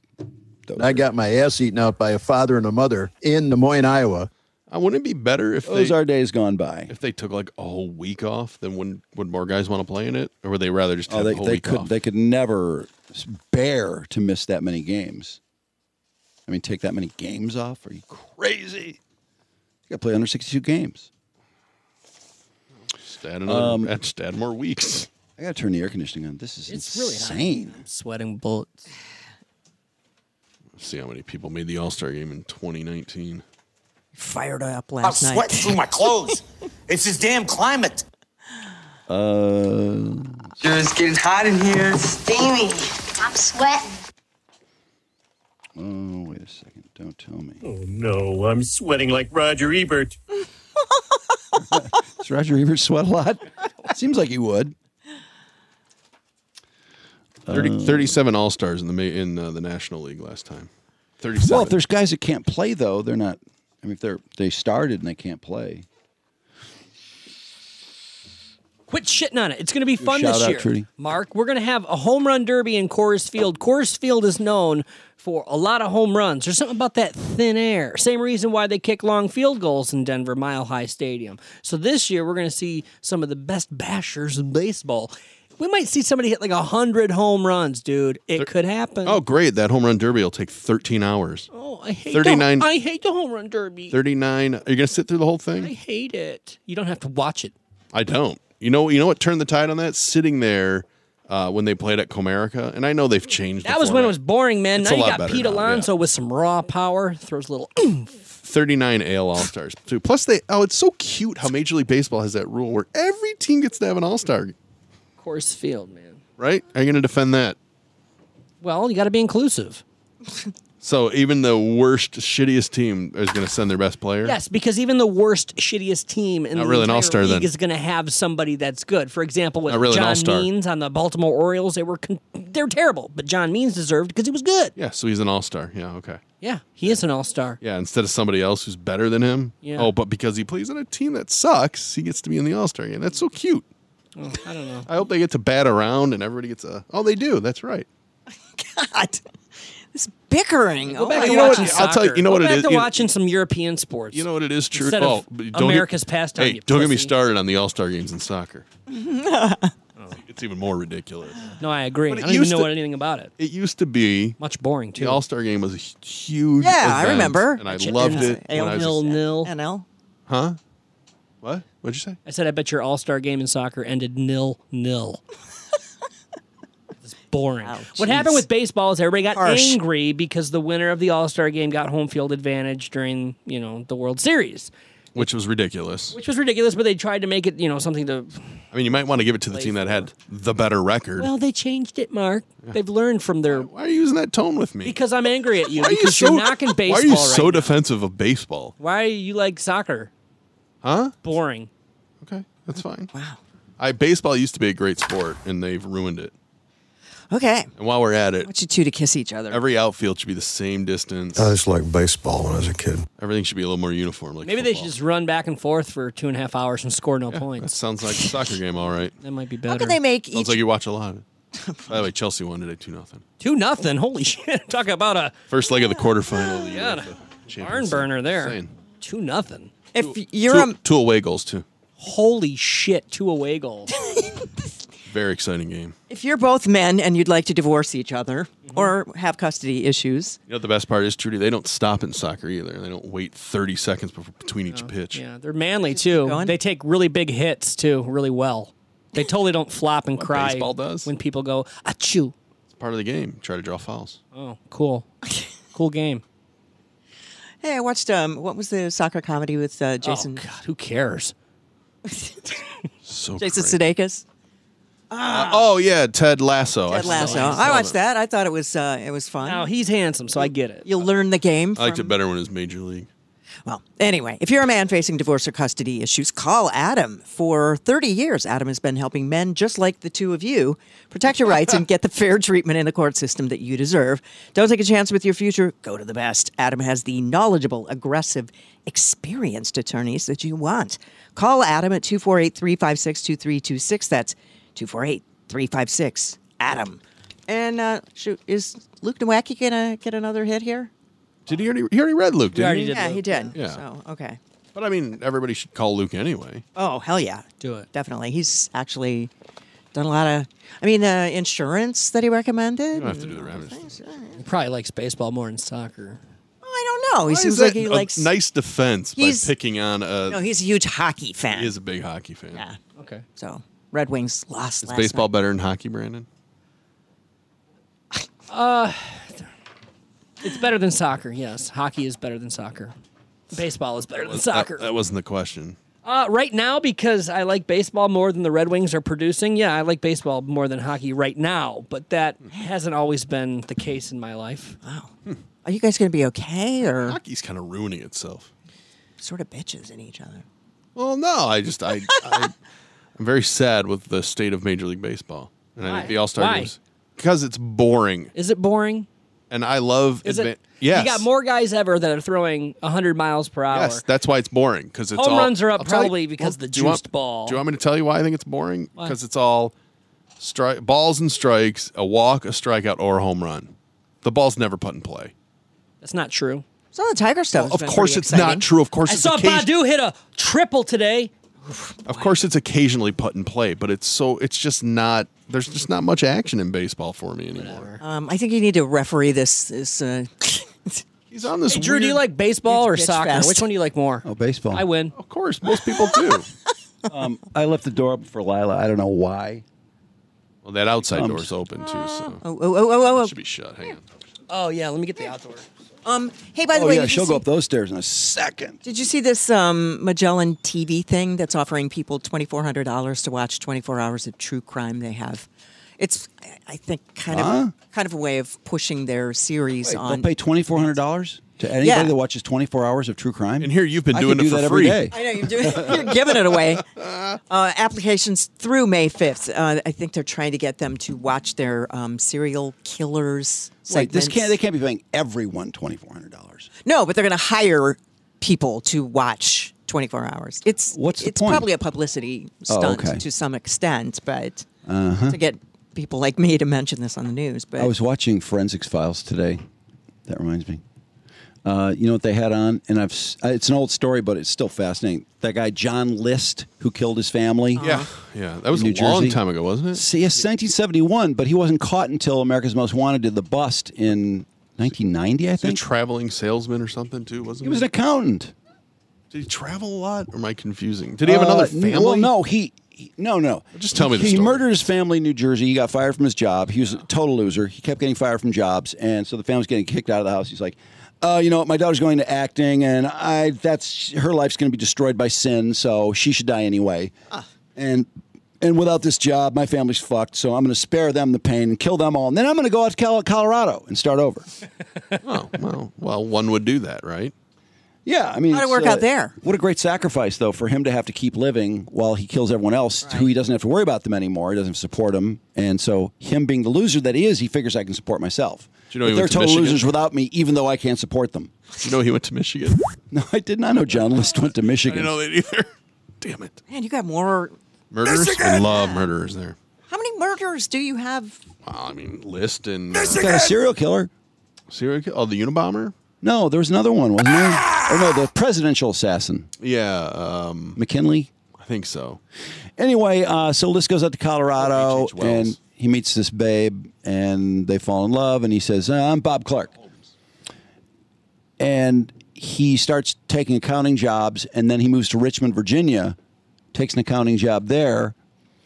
A: I got my ass eaten out by a father and a mother in Des Moines, Iowa.
D: Uh, wouldn't it be better if
B: those
D: they,
B: are days gone by.
D: if they took like a whole week off? Then would would more guys want to play in it, or would they rather just
B: Oh,
D: have
B: they,
D: a whole
B: they
D: week
B: could
D: off?
B: they could never bear to miss that many games. I mean, take that many games off? Are you crazy? You got to play under sixty-two games.
D: Just add another,
B: Um,
D: add, just add more weeks.
B: I got to turn the air conditioning on. This is
J: It's really hot.
B: insane.
J: I'm sweating bullets.
D: See how many people made the All Star game in twenty nineteen.
C: Fired up
V: I'm
C: last night.
V: sweating through my clothes. It's this damn climate.
B: Uh,
V: Sure, it's getting hot in here.
U: Steamy. I'm sweating.
B: oh, wait a second. Don't tell me.
W: Oh, no, I'm sweating like Roger Ebert.
B: Does Roger Ebert sweat a lot? Seems like he would.
D: thirty, thirty-seven All Stars in the Ma- in uh, the National League last time. thirty-seven.
B: Well, if there's guys that can't play, though, they're not. I mean, if they're they started and they can't play.
J: Quit shitting on it. It's going to be fun
B: Shout
J: this
B: out,
J: year.
B: Trudy.
J: Mark, we're going to have a home run derby in Coors Field. Coors Field is known for a lot of home runs. There's something about that thin air. Same reason why they kick long field goals in Denver Mile High Stadium. So this year we're going to see some of the best bashers in baseball. We might see somebody hit like one hundred home runs, dude. It could happen.
D: Oh, great. That home run derby will take thirteen hours.
J: Oh, I hate
D: thirty-nine
J: The, I hate the home run derby.
D: thirty-nine. Are you going to sit through the whole thing?
J: I hate it. You don't have to watch it.
D: I don't. You know, you know what turned the tide on that? Sitting there uh, when they played at Comerica, and I know they've changed.
J: That
D: the
J: was when it
D: format.
J: was boring, man.
D: It's
J: now
D: a
J: you
D: lot
J: got
D: better
J: Pete
D: now,
J: Alonso with some raw power. Throws a little.
D: thirty-nine A L All Stars too. Plus, they oh, it's so cute how Major League Baseball has that rule where every team gets to have an All Star.
J: Coors Field, man.
D: Right? Are you going to defend that?
J: Well, you got to be inclusive.
D: So even the worst, shittiest team is going to send their best player?
J: Yes, because even the worst, shittiest team in
D: Not
J: the
D: really an
J: entire
D: all-star,
J: league
D: then.
J: is going to have somebody that's good. For example, with
D: Not really an
J: John
D: all-star.
J: Means on the Baltimore Orioles, they were con- they're terrible, but John Means deserved because he was good.
D: Yeah, so he's an all-star. Yeah, okay.
J: Yeah, he is an all-star.
D: Yeah, instead of somebody else who's better than him.
J: Yeah.
D: Oh, but because he plays on a team that sucks, he gets to be in the all-star game. That's so cute.
J: Oh, I don't know.
D: I hope they get to bat around and everybody gets a... Oh, they do. That's right.
C: God. This bickering.
J: Go
C: Oh
J: back
C: my
J: to
D: you know what-
J: watching
D: I'll tell you-
J: soccer.
D: you know what
J: Go
D: it
J: back
D: is-
J: to
D: you-
J: watching some European sports.
D: You know what it is true?
J: Instead
D: oh,
J: of
D: but don't
J: America's
D: get,
J: pastime.
D: Hey,
J: you
D: don't get me
J: pussy.
D: started on the all-star games in soccer. It's even more ridiculous.
J: No, I agree.
D: But
J: I
D: it
J: don't even
D: used
J: know
D: to-
J: what anything about it.
D: It used to be
J: much boring too.
D: The All-Star game was a hu- huge.
C: Yeah, I
D: event,
C: remember.
D: and I
J: Bet you
D: loved
J: it's
D: it. When I was
J: nil
D: a-
J: nil.
C: N L.
D: Huh? What? What'd you say?
J: I said I bet your all-star game in soccer ended nil nil. It's boring. what happened
C: jeez.
J: with baseball is everybody got
C: Harsh.
J: angry because the winner of the all-star game got home field advantage during, you know, the World Series,
D: Which was ridiculous.
J: which was ridiculous, but they tried to make it, you know, something to...
D: I mean, you might want to give it to the team that had the better record.
J: Well, they changed it, Mark. They've learned from their...
D: Why are you using that tone with me?
J: Because I'm angry at you.
D: Why are you
J: because
D: so,
J: you're knocking baseball
D: Why are you
J: right
D: so
J: now.
D: defensive of baseball?
J: Why are you like soccer?
D: Huh?
J: Boring.
D: Okay, that's fine. Wow. I baseball used to be a great sport, and they've ruined it.
C: Okay.
D: And while we're at
C: I
D: it,
C: want you two to kiss each other.
D: every outfield should be the same distance.
E: I just like baseball when I was a kid.
D: Everything should be a little more uniform. Like
J: Maybe they should just run back and forth for two and a half hours and score no
D: That
J: points.
D: sounds like a soccer game, all right.
J: That might be better.
C: How can they make
D: Sounds
C: each?
D: like you watch a lot of it. By the way, Chelsea won today, two nothing.
J: Two nothing. Holy shit! Talk about a
D: First leg of the quarterfinal. Of the
J: God,
D: UEFA
J: barn
D: Champions
J: burner there.
D: Insane.
J: Two nothing.
C: if you're
D: Two,
C: a
D: two away goals too.
J: Holy shit! Two away goals.
D: Very exciting game.
C: if you're both men and you'd like to divorce each other or have custody issues,
D: You know what the best part is, Trudy? They don't stop in soccer either. They don't wait thirty seconds before, between each pitch.
J: Yeah, they're manly too. They take really big hits too, really well. They totally don't flop and
D: What
J: cry
D: baseball does.
J: when people go achoo.
D: It's part of the game. Try to draw fouls.
J: Oh, cool, cool game.
C: hey, I watched um, what was the soccer comedy with uh, Jason?
J: Oh God, who cares?
D: So
C: Jason
D: crazy.
C: Sudeikis.
D: Uh, oh yeah, Ted Lasso.
C: Ted
D: I
C: Lasso.
D: saw
C: I watched
D: that.
C: that. I thought it was uh, it was fun.
J: Now he's handsome, so I get it.
C: You'll learn the game.
D: I liked
C: from-
D: it better when it was Major League.
C: Well, anyway, if you're a man facing divorce or custody issues, call Adam. For thirty years, Adam has been helping men just like the two of you protect your rights and get the fair treatment in the court system that you deserve. Don't take a chance with your future. Go to the best. Adam has the knowledgeable, aggressive, experienced attorneys that you want. Call Adam at two four eight, three five six, two three two six. That's two four eight, three five six, Adam. And uh, shoot, is Luke Nowacki going to get another hit here?
D: Did he already? He already read Luke, didn't
J: already
D: he?
J: did.
C: Yeah, he did.
D: Yeah.
C: So, okay.
D: But I mean, everybody should call Luke anyway.
C: Oh, hell yeah.
J: Do it.
C: Definitely. He's actually done a lot of, I mean, the insurance that he recommended.
D: You don't have to do the remedies.
J: He probably likes baseball more than soccer.
C: I don't know. He
D: Why
C: seems
D: is
C: like
D: that
C: he
D: a
C: likes.
D: nice defense by
C: He's-
D: picking on a.
C: No, he's a huge hockey fan.
D: he is a big hockey fan.
C: Yeah.
J: Okay.
C: So, Red Wings lost
D: Is
C: last
D: baseball
C: night.
D: better than hockey, Brandon?
J: Uh, it's better than soccer. Yes, hockey is better than soccer. Baseball is better than soccer.
D: That, that wasn't the question.
J: Uh, right now, because I like baseball more than the Red Wings are producing, yeah, I like baseball more than hockey right now, but that hasn't always been the case in my life.
C: Wow. Are you guys going to be okay or
D: Hockey's kind of ruining itself.
C: sort of bitches in each other?
D: Well, no, I just I, I I'm very sad with the state of Major League Baseball, and I
J: Why?
D: think the All Star
J: Why?
D: games because it's boring,
J: Is it boring?
D: and I love.
J: Is
D: adva-
J: it?
D: Yes,
J: You got more guys ever that are throwing one hundred miles per hour.
D: Yes, that's why it's boring because it's
J: Home
D: all,
J: runs are up
D: I'll tell you-
J: probably because
D: well,
J: the
D: do you want-
J: juiced ball.
D: Do you want me to tell you why I think it's boring?
J: Why?
D: Because it's all stri- balls and strikes, a walk, a strikeout, or a home run. The ball's never put in play.
J: That's not true.
C: Some of the Tiger stuff.
D: Of course, it's not true. Of course,
J: I
D: it's
J: saw
D: occasion-
J: Badu hit a triple today.
D: Of course, it's occasionally put in play, but it's so it's just not. There's just not much action in baseball for me anymore.
C: Um, I think you need to referee this. this uh,
D: He's on this.
J: Hey, Drew, do you
D: weird-
J: like baseball or
C: bitch
J: soccer?
C: fest.
J: Which one do you like more?
B: Oh, baseball.
J: I win.
D: Of course, most people do.
B: Um, I left the door up for Lila. I don't know why.
D: Well, that outside
B: Um,
D: door's open too, so
C: oh, oh, oh, oh, oh.
D: it should be shut. Hang on.
J: Oh yeah, let me get the outdoor.
C: Um, hey, by the
B: Oh
C: way,
B: yeah,
C: did you
B: she'll go
C: see-
B: up those stairs in a second.
C: Did you see this um, Magellan T V thing that's offering people twenty-four hundred dollars to watch twenty-four hours of true crime they have? It's, I think, kind
B: Huh?
C: of kind of a way of pushing their series
B: Wait,
C: on.
B: they'll pay twenty-four hundred dollars to anybody
C: Yeah.
B: that watches twenty-four hours of true crime?
D: And here you've been
B: I
D: doing
B: could
D: it
B: do
D: for
B: that
D: free.
B: every day.
C: I know you're doing. You're giving it away. Uh, applications through May fifth. Uh, I think they're trying to get them to watch their um, serial killers
B: Wait,
C: segments.
B: this can't. They can't be paying everyone twenty-four hundred dollars.
C: No, but they're going to hire people to watch twenty-four hours. It's
B: What's the
C: it's
B: point?
C: probably a publicity
B: Oh,
C: stunt
B: okay.
C: to some extent, but
B: Uh-huh.
C: to get people like me to mention this on the news. But
B: I was watching Forensics Files today. That reminds me. Uh, you know what they had on? And I've s- uh, it's an old story, but it's still fascinating. That guy John List, who killed his family.
D: Yeah, yeah. That was
B: in
D: a
B: New
D: long
B: Jersey.
D: time ago, wasn't it?
B: See, yes, nineteen seventy-one, but he wasn't caught until America's Most Wanted did the bust in nineteen ninety, I
D: He was a
B: think.
D: traveling salesman or something too, wasn't
B: He was an accountant.
D: Did he travel a lot? Or am I confusing? Did he have another
B: Uh,
D: family?
B: Well, no, he, he no, no.
D: Just tell me the
B: he,
D: story.
B: He murdered his family in New Jersey. He got fired from his job. He was a total loser. He kept getting fired from jobs, and so the family was getting kicked out of the house. He's like, uh, you know what? My daughter's going to acting, and I that's her life's going to be destroyed by sin, so she should die anyway. And and without this job, my family's fucked. So I'm going to spare them the pain and kill them all, and then I'm going to go out to Col- Colorado and start over.
D: Oh, well, well, one would do that, right?
B: Yeah, I mean,
C: How'd it
B: it's,
C: work
B: uh,
C: out there?
B: What a great sacrifice, though, for him to have to keep living while he kills everyone else, who he doesn't have to worry about them anymore. He doesn't have to support them, and so him being the loser that he is, he figures I can support myself.
D: Do you know
B: But
D: he
B: they're
D: went to
B: total
D: Michigan?
B: losers without me, even though I can't support them.
D: You know he went to Michigan?
B: No, I did not know John List went to
D: I
B: Michigan.
D: didn't know that either. Damn it.
C: man, you got more.
D: Murderers?
C: Michigan!
D: We love murderers there.
C: How many murderers do you have?
D: Well, I mean, List and... Uh,
B: He's got a serial killer.
D: serial kill? Oh, the Unabomber?
B: No, there was another one, wasn't there? Or no, the presidential assassin,
D: Yeah, um,
B: McKinley.
D: I think so.
B: Anyway, uh, so List goes out to Colorado,
D: H H. Wells.
B: and he meets this babe, and they fall in love, and he says, uh, I'm Bob Clark. And he starts taking accounting jobs, and then he moves to Richmond, Virginia, takes an accounting job there,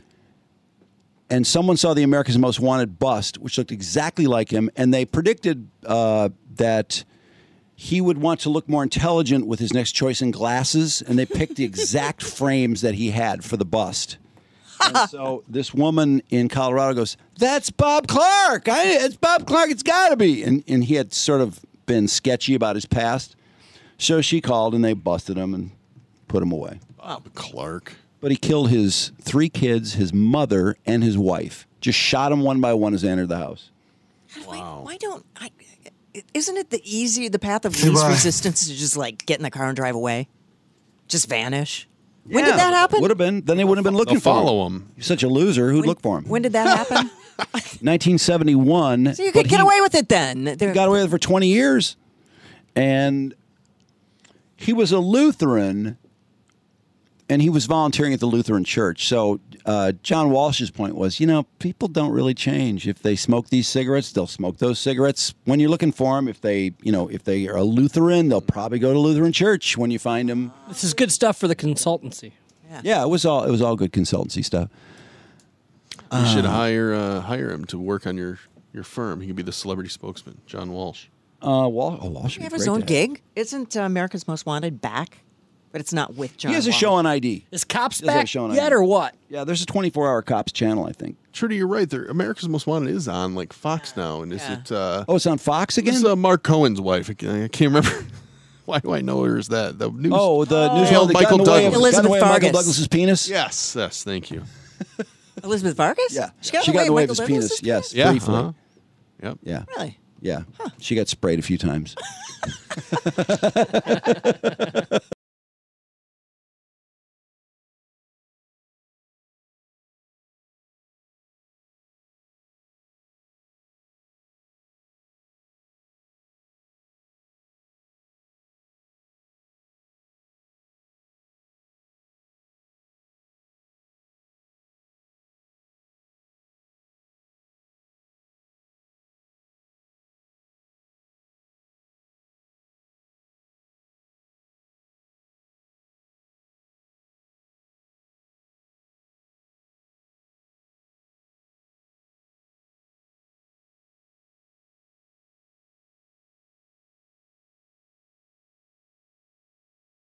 B: and someone saw the America's Most Wanted bust, which looked exactly like him, and they predicted uh, that he would want to look more intelligent with his next choice in glasses, and they picked the exact frames that he had for the bust. And so this woman in Colorado goes, "That's Bob Clark. I, it's Bob Clark. It's got to be." And and he had sort of been sketchy about his past, so she called and they busted him and put him away.
D: Bob Clark.
B: But he killed his three kids, his mother, and his wife. Just shot them one by one as they entered the house.
C: Wow. Why don't I? Isn't it the easy, the path of
B: Hey,
C: least
B: bye.
C: resistance to just like get in the car and drive away, just vanish? When
B: Yeah,
C: did that happen?
B: Would have been. Then they wouldn't have been looking
D: They'll
B: for
D: follow
B: him.
D: him.
B: You're such a loser. Who'd look for him?
C: When did that happen?
B: nineteen seventy-one.
C: So you
B: but
C: could get
B: he-
C: away with it then.
B: He
C: There-
B: got away with it for twenty years. And he was a Lutheran, and he was volunteering at the Lutheran church. So uh, John Walsh's point was, you know, people don't really change. If they smoke these cigarettes, they'll smoke those cigarettes when you're looking for them. If they, you know, if they are a Lutheran, they'll probably go to Lutheran church when you find them.
J: This is good stuff for the consultancy.
B: Yeah, it was all it was all good consultancy stuff.
D: You should
B: Uh,
D: hire uh, hire him to work on your, your firm. He could be the celebrity spokesman, John Walsh.
B: Uh, Wal- oh, Walsh.
C: He
B: would
C: have
B: be
C: his
B: great
C: own
B: to have.
C: gig. Isn't uh, America's Most Wanted back? But it's not with John.
B: He has a
C: Walsh.
B: show on I D.
J: Is Cops
B: He does have a
J: back
B: show on
J: yet
B: I D.
J: or what?
B: Yeah, there's a twenty-four hour Cops channel, I think.
D: Trudy, you're right. There, America's Most Wanted is on like Fox now, and is
C: Yeah.
D: it? Uh,
B: Oh, it's on Fox again?
D: This is uh, Mark Cohen's wife. I can't I can't remember. Why do I know her as that? The news.
B: Oh, the
D: Oh.
B: news
D: Yeah,
B: that got
D: Michael
B: in the way of,
D: Douglas.
B: got in the way of Michael
C: Elizabeth
B: Douglas's penis.
D: Yes, yes. Thank you.
C: Elizabeth Vargas?
B: Yeah,
C: She got,
B: she
C: in
B: got in the way of
C: Michael
B: his penis.
C: Douglas's
B: Yes,
D: Yeah,
B: briefly.
D: uh-huh. Yep.
B: Yeah,
C: Really?
B: yeah. She got sprayed a few times.